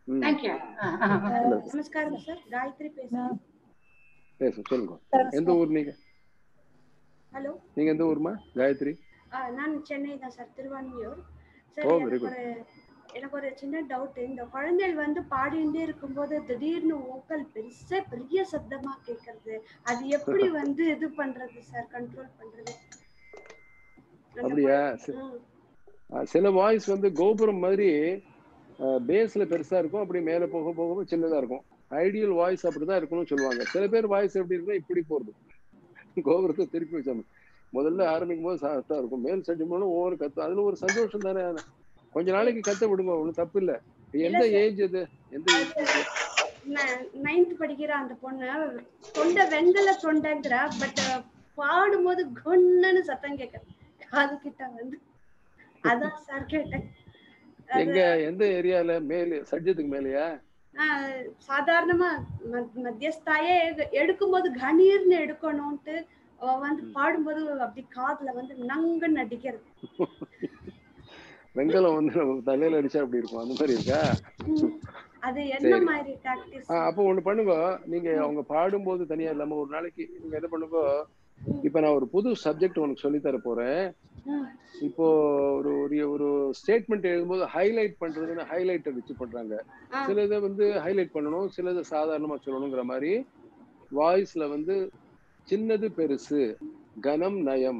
நமஸ்காரம் சார், காயத்ரி பேசுறேன். பேசு சொல்லுங்க. எந்த ஊர் நீங்க? ஹலோ, நீங்க எந்த ஊர்மா? காயத்ரி. நான் சென்னை தான் சார், திருவான்மியூர். சார் எனக்கு ஒரு எனக்கு ஒரு சின்ன டவுட். இந்த குழந்தைகள் வந்து பாடிட்டே இருக்கும்போது திடீர்னு ஓக்கல் பெருசா பெரிய சத்தமா கேட்கறது, அது எப்படி வந்து இது பண்றது சார், கண்ட்ரோல் பண்றது? அப்படியா? சில வாய்ஸ் வந்து கோபுரம் மாதிரி பேஸ்ல பெருசா இருக்கும், அப்படி மேல போக போக சின்னதா இருக்கும். ஐடியல் வாய்ஸ் அப்படிதான் இருக்கணும்னு சொல்லுவாங்க. சில பேர் வாய்ஸ் எப்படி இருக்குன்னா இப்படி போறது, கோபுரத்தை திருப்பி வச்சாங்க. முதல்ல ஆரம்பிக்கும் போது சாஃப்டா இருக்கும், மேல் சட்டி மூலம் ஒவ்வொரு கத்து. அதுல ஒரு சந்தோஷம் தானே. கொஞ்ச நாளைக்கு கத்த விடுங்க, ஒன்றும் தப்பு இல்லை. எந்த ஏஜ் அது? எந்த ஏஜ்? நைன்த் படிக்கிற அந்த பொண்ணு தொண்டை வெங்கல தொண்டைங்கிற, பட் பாடும்போது கொன்னு சத்தம் கேட்கறது காது கிட்ட வந்து. அதான் சார் கேட்டேன். எங்க எந்த ஏரியால? மேல சட்ஜத்துக்கு மேலையா? சாதாரணமா மத்தியஸ்தாயே எடுக்கும்போது கணீர்னு எடுக்கணும்ட்டு வந்து பாடும்போது அப்படி காதுல வந்து நங்குன்னு அடிக்கிறது. வெங்கலம் வந்து நம்ம தலையில அடிச்சா அப்படி இருக்கும், அந்த மாதிரி இருக்கா? அது என்ன மாதிரி டாக்டிஸ்? அப்போ ஒண்ணு பண்ணுங்க, நீங்க அவங்க பாடும்போது தனியா இல்லாம ஒரு நாளைக்கு நீங்க என்ன பண்ணுங்க, இப்ப நான் ஒரு புது சப்ஜெக்ட் உனக்கு சொல்லி தர போறேன். இப்போ ஒரு ஒரு ஸ்டேட்மெண்ட் எழுதும்போது ஹைலைட் பண்றதுன்னு ஹைலைட்டர் வச்சு பண்றாங்க. சில இதை வந்து ஹைலைட் பண்ணணும், சிலதை சாதாரணமா சொல்லணுங்கிற மாதிரி வாய்ஸ்ல வந்து சின்னது பெருசு, கனம் நயம்,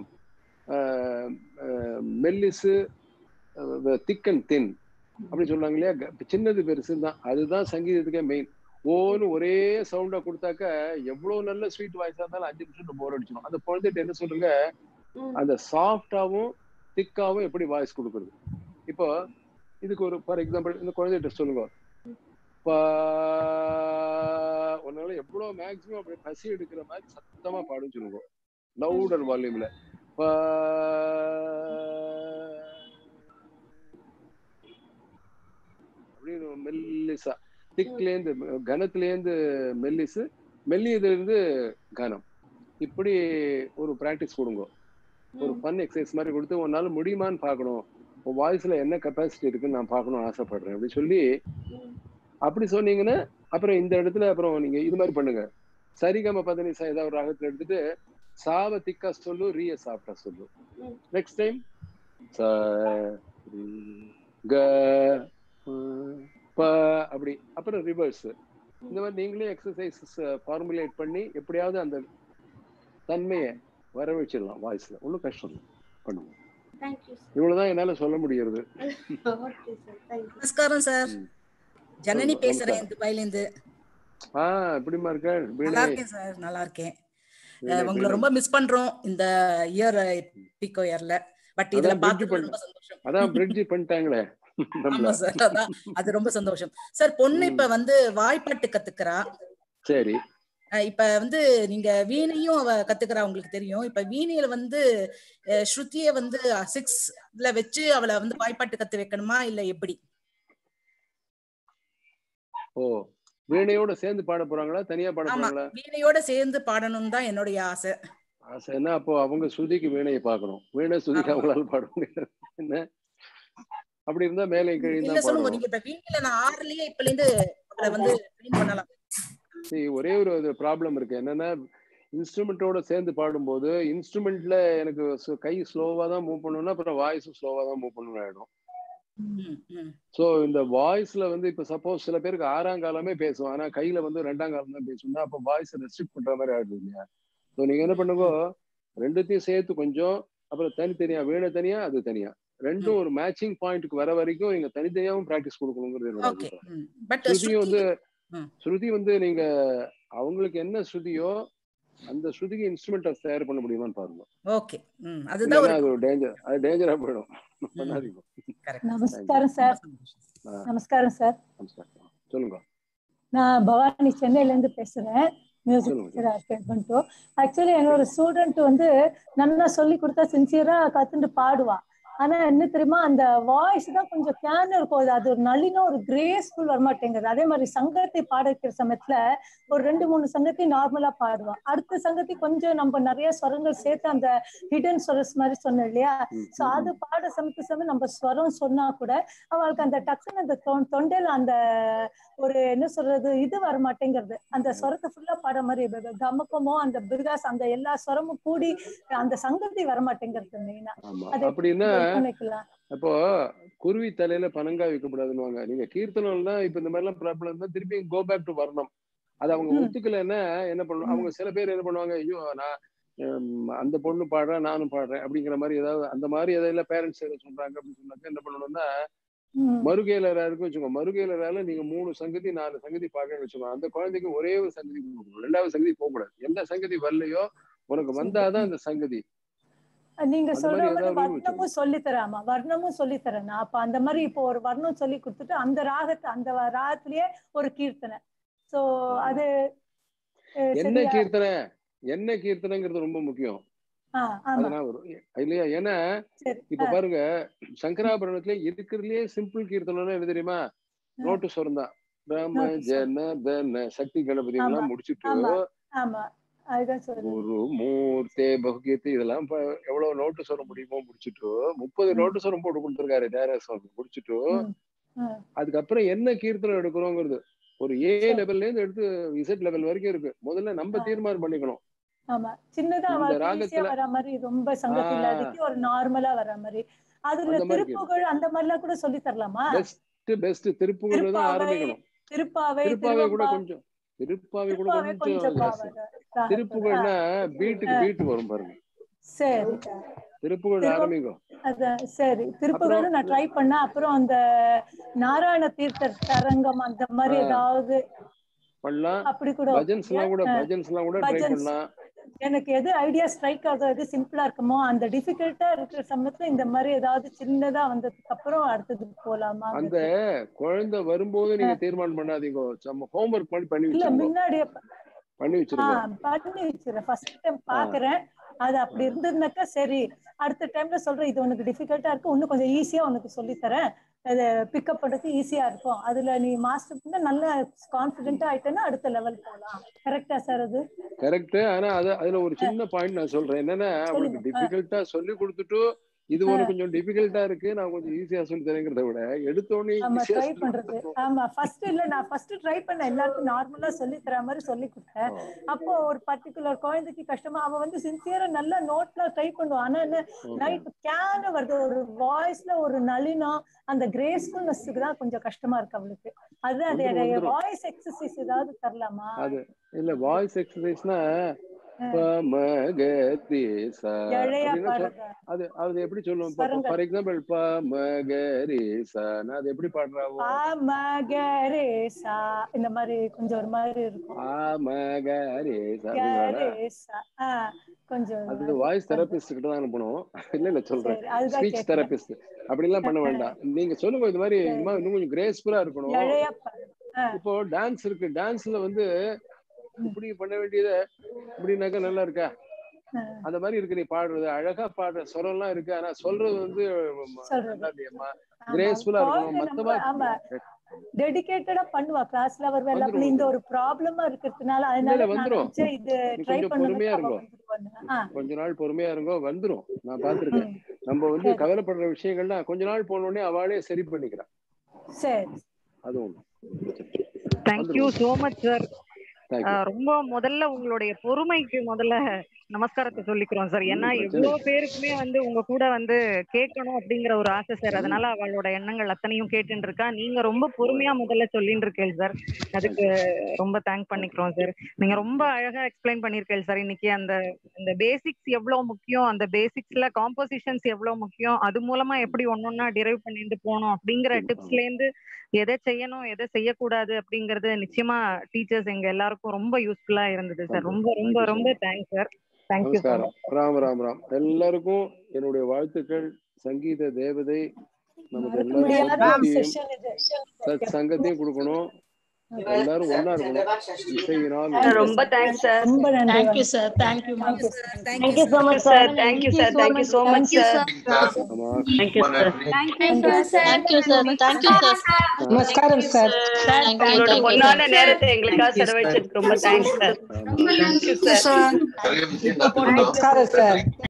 மெல்லிசு திக் அண்ட் தின் அப்படி சொல்றாங்க இல்லையா? சின்னது பெருசு தான், அதுதான் சங்கீதத்துக்கே மெயின். ஓன்னு ஒரே சவுண்டா கொடுத்தாக்க எவ்வளவு நல்ல ஸ்வீட் வாய்ஸா இருந்தாலும் அஞ்சு நிமிஷம் போர் அடிச்சிடும். அந்த குழந்தைகிட்ட என்ன சொல்லுங்க, அந்த சாஃப்டாவும் திக்காவும் எப்படி வாய்ஸ் கொடுக்குறது. இப்போ இதுக்கு ஒரு ஃபார் எக்ஸாம்பிள் இந்த குழந்தைகிட்ட சொல்லுங்க, உன்னால எவ்வளவு மேக்சிமம் அப்படி பசி எடுக்கிற மாதிரி சத்தமா பாடுன்னு சொல்லுங்க, லவுடர் வால்யூம்ல. அப்படின்னு மெல்லிசா, திக்லேருந்து கனத்திலேருந்து மெல்லிசு, மெல்லியதுல இருந்து கனம், இப்படி ஒரு பிராக்டிஸ் கொடுங்க. ஒரு ஃபன் எக்ஸசைஸ் மாதிரி கொடுத்து உன்னால முடியுமான்னு பார்க்கணும், உன் வாய்ஸ்ல என்ன கெப்பாசிட்டி இருக்குன்னு நான் பார்க்கணும் ஆசைப்படுறேன் அப்படி சொல்லி அப்படி சொன்னீங்கன்னா அப்புறம் இந்த இடத்துல அப்புறம் நீங்க இது மாதிரி பண்ணுங்க. சரிகம பதனிசா ஏதாவது ஒரு ராகத்துல எடுத்துட்டு சாவ திக்கா சொல்லு, ரீய சாஃப்டா சொல்லு. நெக்ஸ்ட் டைம் க ப அப்படி, அப்புறம் ரிவர்ஸ். இந்த மாதிரி நீங்களே எக்ஸசைசஸ் ஃபார்முலேட் பண்ணி எப்படியாவது அந்த தன்மையை வர வச்சிடலாம் வாய்ஸ்ல, ஒன்றும் கஷ்டம் இல்லை, பண்ணுங்க. இவ்வளவுதான் என்னால சொல்ல முடியறது. நமஸ்காரம் சார், ஜனனி பேசுறேன் துபாயில இருந்து. ஆ எப்படிமா இருக்க? நல்லா இருக்கேன் சார், நல்லா இருக்கேன். உங்களை ரொம்ப மிஸ் பண்றோம் இந்த இயர் பிகோ இயர்ல. பட் இதுல பாத்து ரொம்ப சந்தோஷம். அதான் பிரிட்ஜ் பண்ணிட்டாங்களே. ஆமா சார், அதான் அது ரொம்ப சந்தோஷம் சார். பொண்ணு இப்ப வந்து வாய்ப்பாட்டு கத்துக்கிறா. சரி. இப்ப வந்து நீங்க வீணையும் அவ கத்துக்கிறா, உங்களுக்கு தெரியும். இப்ப வீணையில வந்து ஸ்ருதிய வந்து சிக்ஸ்ல வச்சு அவளை வந்து வாய்ப்பாட்டு கத்து வைக்கணுமா இல்ல எப்படி? ஓ, வீணையோட சேர்ந்து பாட போறாங்களா, தனியா பாட போறாங்களா? வீணையோட சேர்ந்து பாடணும் தான் என்னுடைய ஆசை. ஆசை என்ன? அப்போ அவங்க ஸ்ருதிக்கு வீணையை பார்க்கணும், வீணை ஸ்ருதிக்கு அவங்களால பாட முடியாது. என்ன அப்படி இருந்தா மேலே கீழே இல்ல சொல்லுங்க. நீங்க இப்ப வீணையில நான் ஆறுலயே இப்பல இருந்து அவளை வந்து ட்ரெயின் பண்ணலாம். ஒரே ஒரு ப்ராப்ளம் இருக்கு, என்னன்னா இன்ஸ்ட்ருமெண்டோட சேர்ந்து பாடும்போது இன்ஸ்ட்ருமெண்ட்ல எனக்கு கை ஸ்லோவா தான் மூவ் பண்ணணும்னா அப்புறம் வாய்ஸும் ஸ்லோவா தான் மூவ் பண்ணணும் ஆயிடும். சோ இந்த வாய்ஸ்ல வந்து இப்ப சப்போஸ் சில பேருக்கு ஆறாம் காலமே பேசும், ஆனா கையில வந்து ரெண்டாம் காலம் தான் பேசும்னா அப்ப வாய்ஸ் ரெஸ்ட்ரிக்ட் பண்ற மாதிரி ஆயிடுது இல்லையா? ஸோ நீங்க என்ன பண்ணுங்க, ரெண்டுத்தையும் சேர்த்து கொஞ்சம், அப்புறம் தனித்தனியா வீணை தனியா அது தனியா, ரெண்டும் ஒரு மேட்சிங் பாயிண்ட்க்கு வர வரைக்கும் நீங்க தனித்தனியாவும் பிராக்டிஸ் கொடுக்கணுங்கிறது என்னோட அபிப்பிராயம். ஸ்ருதி வந்து ஸ்ருதி வந்து நீங்க அவங்களுக்கு என்ன ஸ்ருதியோ அந்த ஸ்ருதிக்கு இன்ஸ்ட்ருமெண்ட் தயார் பண்ண முடியுமான்னு பாருங்க. ஓகே, அதுதான் அது ஒரு டேஞ்சர், அது டேஞ்சரா போயிடும். பண்ணாதீங்க. நமஸ்காரம் சார். நமஸ்காரம் சார். நமஸ்காரம். சொல்லுங்க. நான் பவானி சென்னையில இருந்து பேசுறேன். Music teacher. ஆக்சுவலி என்னோட ஸ்டூடெண்ட் வந்து நல்லா சொல்லி கொடுத்தா சின்சியரா கத்துட்டு பாடுவா. ஆனா என்ன தெரியுமா, அந்த வாய்ஸ் தான் கொஞ்சம் கேன் இருக்கும், அது ஒரு நளினம் ஒரு கிரேஸ்ஃபுல் வரமாட்டேங்குது. அதே மாதிரி சங்கத்தை பாட வைக்கிற சமயத்துல ஒரு ரெண்டு மூணு சங்கத்தை நார்மலா பாடுவான், அடுத்த சங்கத்தை கொஞ்சம் நம்ம நிறைய ஸ்வரங்கள் சேர்த்து அந்த ஹிடன் ஸ்வரஸ் மாதிரி சொன்னோம் இல்லையா, சோ அது பாட சமயத்து சமயம் நம்ம ஸ்வரம் சொன்னா கூட அவளுக்கு அந்த டக்குன்னு அந்த தொண்டையில அந்த ஒரு என்ன சொல்றது இது வரமாட்டேங்கிறது, அந்த ஸ்வரத்தை ஃபுல்லா பாட மாதிரி கமக்கமோ அந்த பிர்காஸ் அந்த எல்லா ஸ்வரமும் கூடி அந்த சங்கத்தை வரமாட்டேங்கிறது மெயினா. அப்படின்னா அப்போ குருவி தலையில பனங்காய் வைக்கப்படாதுன்னு நீங்க கீர்த்தனம்னா இப்ப இந்த மாதிரி எல்லாம் ப்ராப்ளம் இருந்தா திருப்பி கோ பேக் டு வரணும். அது அவங்க ஒத்துக்கலைன்னா என்ன பண்ணுவோம், அவங்க சில பேர் என்ன பண்ணுவாங்க, ஐயோ நான் அந்த பொண்ணு பாடுறேன் நானும் பாடுறேன் அப்படிங்கிற மாதிரி ஏதாவது அந்த மாதிரி எதாவது பேரண்ட்ஸ் எதாவது சொல்றாங்க அப்படின்னு சொன்னாக்க என்ன பண்ணணும்னா, மறுகேலரா இருக்கு வச்சுக்கோங்க, மறுகேலரால நீங்க மூணு சங்கதி நாலு சங்கதி பாடுறேன்னு வச்சுக்கோங்க, அந்த குழந்தைக்கு ஒரே ஒரு சங்கதி கொடுக்கணும், ரெண்டாவது சங்கதி போகக்கூடாது. எந்த சங்கதி வரலையோ உனக்கு வந்தாதான் அந்த சங்கதி. நீங்க சொல்ற மாதிரி வர்ணமும் சொல்லி தராமா, வர்ணமும் சொல்லி தரேன். அப்ப அந்த மாதிரி இப்போ ஒரு வர்ணம் சொல்லி கொடுத்துட்டு அந்த ராகத்தை அந்த ராகத்திலேயே ஒரு கீர்த்தனை. சோ அது என்ன கீர்த்தனை என்ன கீர்த்தனைங்கிறது ரொம்ப முக்கியம். அதனால வரும் இல்லையா? ஏன்னா இப்ப பாருங்க சங்கராபரணத்துல இருக்கிறதுலயே சிம்பிள் கீர்த்தனைன்னா என்ன தெரியுமா, நோட்டு சொரம் தான். ராம ஜன தன சக்தி கணபதி எல்லாம் முடிச்சுட்டு குரு மூர்த்தே பகுகீர்த்தி இதெல்லாம் எவ்வளவு நோட்டு சொல்ல முடியுமோ முடிச்சுட்டு முப்பது நோட்டு சொல்லம் போட்டு கொடுத்துருக்காரு டேரக்ட் முடிச்சுட்டு அதுக்கப்புறம் என்ன கீர்த்தனை எடுக்கிறோங்கிறது ஒரு ஏ லெவல்ல இருந்து எடுத்து இசட் லெவல் வரைக்கும் இருக்கு. முதல்ல நம்ம தீர்மானம் பண்ணிக்கணும். ஆமா, சின்னதா ஈஸியா வர மாதிரி ரொம்ப சங்கதி இல்லாதக்கு ஒரு நார்மலா வர மாதிரி. அதுல திருப்புகழ் அந்த மாதிரி எல்லாம் கூட சொல்லி தரலாமா? பெஸ்ட் பெஸ்ட் திருப்புகழ் தான் ஆரம்பிக்கணும். திருப்பாவை திருப்பாவை கூட கொஞ்சம் திருப்பாவை கூட கொஞ்சம் திருப்புகழ்னா பீட்டுக்கு பீட்டு வரும் பாருங்க. சரி, திருப்புகழ் ஆரம்பிக்கும். அதான் சரி, திருப்புகழ் நான் ட்ரை பண்ண. அப்புறம் அந்த நாராயண தீர்த்த தரங்கம் அந்த மாதிரி ஏதாவது பண்ணலாம். அப்படி கூட பஜன்ஸ் எல்லாம் கூட பஜன்ஸ் எல்லாம் கூட ட்ரை பண்ணலாம். எனக்கு எது ஐடியா ஸ்ட்ரைக் ஆகுது, எது சிம்பிளா இருக்குமோ அந்த டிஃபிகல்ட்டா இருக்கிற சமயத்துல இந்த மாதிரி ஏதாவது சின்னதா வந்ததுக்கு அப்புறம் அடுத்தது போலாமா? அந்த குழந்தை வரும்போது நீங்க தீர்மானம் பண்ணாதீங்க, ஹோம்வொர்க் பண்ணி பண்ணி இல்ல முன்னாடியே பண்ணி வச்சிருங்க. பண்ணி வச்சிருக்கேன், ஃபர்ஸ்ட் டைம் பாக்குறேன். அது அப்படி இருந்ததுனாக்கா சரி, அடுத்த டைம்ல சொல்றேன் இது உனக்கு டிஃபிகல்ட்டா இருக்கு, இன்னும் கொஞ்சம் ஈஸியா உனக்கு சொல்லி தரேன், அதை பிக்கப் பண்றதுக்கு ஈஸியா இருக்கும், அதுல நீ மாஸ்டர் பண்ண நல்ல கான்பிடென்ட்டா ஆயிட்டேன்னா அடுத்த லெவல் போகலாம். கரெக்டா சார்? அது கரெக்ட். ஆனா அது அதுல ஒரு சின்ன பாயிண்ட் நான் சொல்றேன் என்னன்னா, அவளுக்கு டிஃபிகல்ட்டா சொல்லி கொடுத்துட்டு இது உனக்கு கொஞ்சம் டிஃபிகல்ட்டா இருக்கு நான் கொஞ்சம் ஈஸியா சொல்லி தரேங்கிறத விட எடுத்தோடனே ட்ரை பண்றது. ஆமா, ஃபர்ஸ்ட் இல்ல நான் ஃபர்ஸ்ட் ட்ரை பண்ண எல்லாருக்கும் நார்மலா சொல்லி தர மாதிரி சொல்லி கொடுத்தேன். அப்போ ஒரு பர்டிகுலர் குழந்தைக்கு கஷ்டமா, அவ வந்து சின்சியரா நல்லா நோட்ல ட்ரை பண்ணுவான். ஆனா என்ன நைட் கேன வருது, ஒரு வாய்ஸ்ல ஒரு நளினம் அந்த கிரேஸ்ஃபுல்னஸ்க்கு தான் கொஞ்சம் கஷ்டமா இருக்கு அவளுக்கு. அது அது வாய்ஸ் எக்ஸசைஸ் ஏதாவது தரலாமா? அது இல்ல வாய்ஸ் எக்ஸசைஸ்னா பமகரிசா அது அது எப்படி சொல்லுவோம்? ஃபார் எக்ஸாம்பிள் பமகரிசா அது எப்படி பாடுறாவோ? பமகரிசா இந்த மாதிரி கொஞ்சம் ஒரு மாதிரி இருக்கும். பமகரிசா கொஞ்சம் அது வாய்ஸ் தெரபிஸ்ட் கிட்ட தான் அனுப்பணும். இல்ல இல்ல சொல்றேன், ஸ்பீச் தெரபிஸ்ட் அப்படி எல்லாம் பண்ண வேண்டாம். நீங்க சொல்லுங்க இந்த மாதிரி இன்னும் கொஞ்சம் கிரேஸ்ஃபுல்லா இருக்கணும். இப்போ டான்ஸ் இருக்கு, டான்ஸ்ல வந்து இப்படி பண்ண வேண்டியத இப்படின்னாக்கா நல்லா இருக்கா? அந்த மாதிரி இருக்கு. நீ பாடுறது அழகா பாடுற சொரம் எல்லாம் இருக்கு, ஆனா சொல்றது வந்து நல்லா இல்லையம்மா, கிரேஸ்ஃபுல்லா இருக்கணும். மத்தமா டெடிகேட்டடா பண்ணுவா கிளாஸ்ல அவர் வெல்ல இந்த ஒரு ப்ராப்ளமா இருக்கிறதுனால அதனால வந்துரும். இது ட்ரை பண்ணனும். பொறுமையா இருங்க, கொஞ்ச நாள் பொறுமையா இருங்க, வந்துரும். நான் பாத்துர்க்கேன். நம்ம வந்து கவலைப்படுற விஷயங்கள்னா கொஞ்ச நாள் போன உடனே அவளே சரி பண்ணிக்கிறா. சரி, அது ஒண்ணு. Thank you so much sir. ரொம்ப முதல்ல உங்களுடைய பொறுமைக்கு முதல்ல நமஸ்காரத்தை சொல்லிக்கிறோம் சார். ஏன்னா எவ்வளவு பேருக்குமே வந்து உங்க கூட வந்து கேட்கணும் அப்படிங்கிற ஒரு ஆசை சார். அதனால அவளோட எண்ணங்கள் அத்தனையும் கேட்டுட்டு இருக்கா. நீங்க ரொம்ப பொறுமையா முதல்ல சொல்லிட்டு இருக்கீங்க சார், அதுக்கு ரொம்ப தேங்க் பண்ணிக்கிறோம் சார். நீங்க ரொம்ப அழகா எக்ஸ்பிளைன் பண்ணிருக்கீங்க சார் இன்னைக்கு. அந்த அந்த பேசிக்ஸ் எவ்வளவு முக்கியம், அந்த பேசிக்ஸ்ல காம்போசிஷன்ஸ் எவ்வளவு முக்கியம், அது மூலமா எப்படி ஒன்னொன்னா டிரைவ் பண்ணிட்டு போகணும் அப்படிங்கிற டிப்ஸ்ல இருந்து எதை செய்யணும் எதை செய்யக்கூடாது அப்படிங்கறது நிச்சயமா டீச்சர்ஸ் எங்க எல்லாருக்கும் ரொம்ப யூஸ்ஃபுல்லா இருந்தது சார். ரொம்ப ரொம்ப ரொம்ப thanks sir. Thank you sir. Ram Ram Ram. எல்லாருக்கும் என்னுடைய வாழ்த்துக்கள். சங்கீத தேவதை நமக்கு எல்லாரும் சத் சங்கத்தையும் கொடுக்கணும். எல்லாரும் ஒண்ணா இருக்கணும். இசையினால் ரொம்ப தேங்க்ஸ் சார். ரொம்ப நன்றி. Thank you sir. Thank you ma'am. Thank you so much sir. Thank you sir. Thank you so much sir. Thank you sir. Thank you sir. Thank you sir. Thank you sir. நமஸ்காரம் சார். உங்களோட பொன்னான நேரத்தை எங்களுக்காக செலவழிச்சதுக்கு ரொம்ப thanks sir. Thank you sir. நமஸ்காரம் சார்.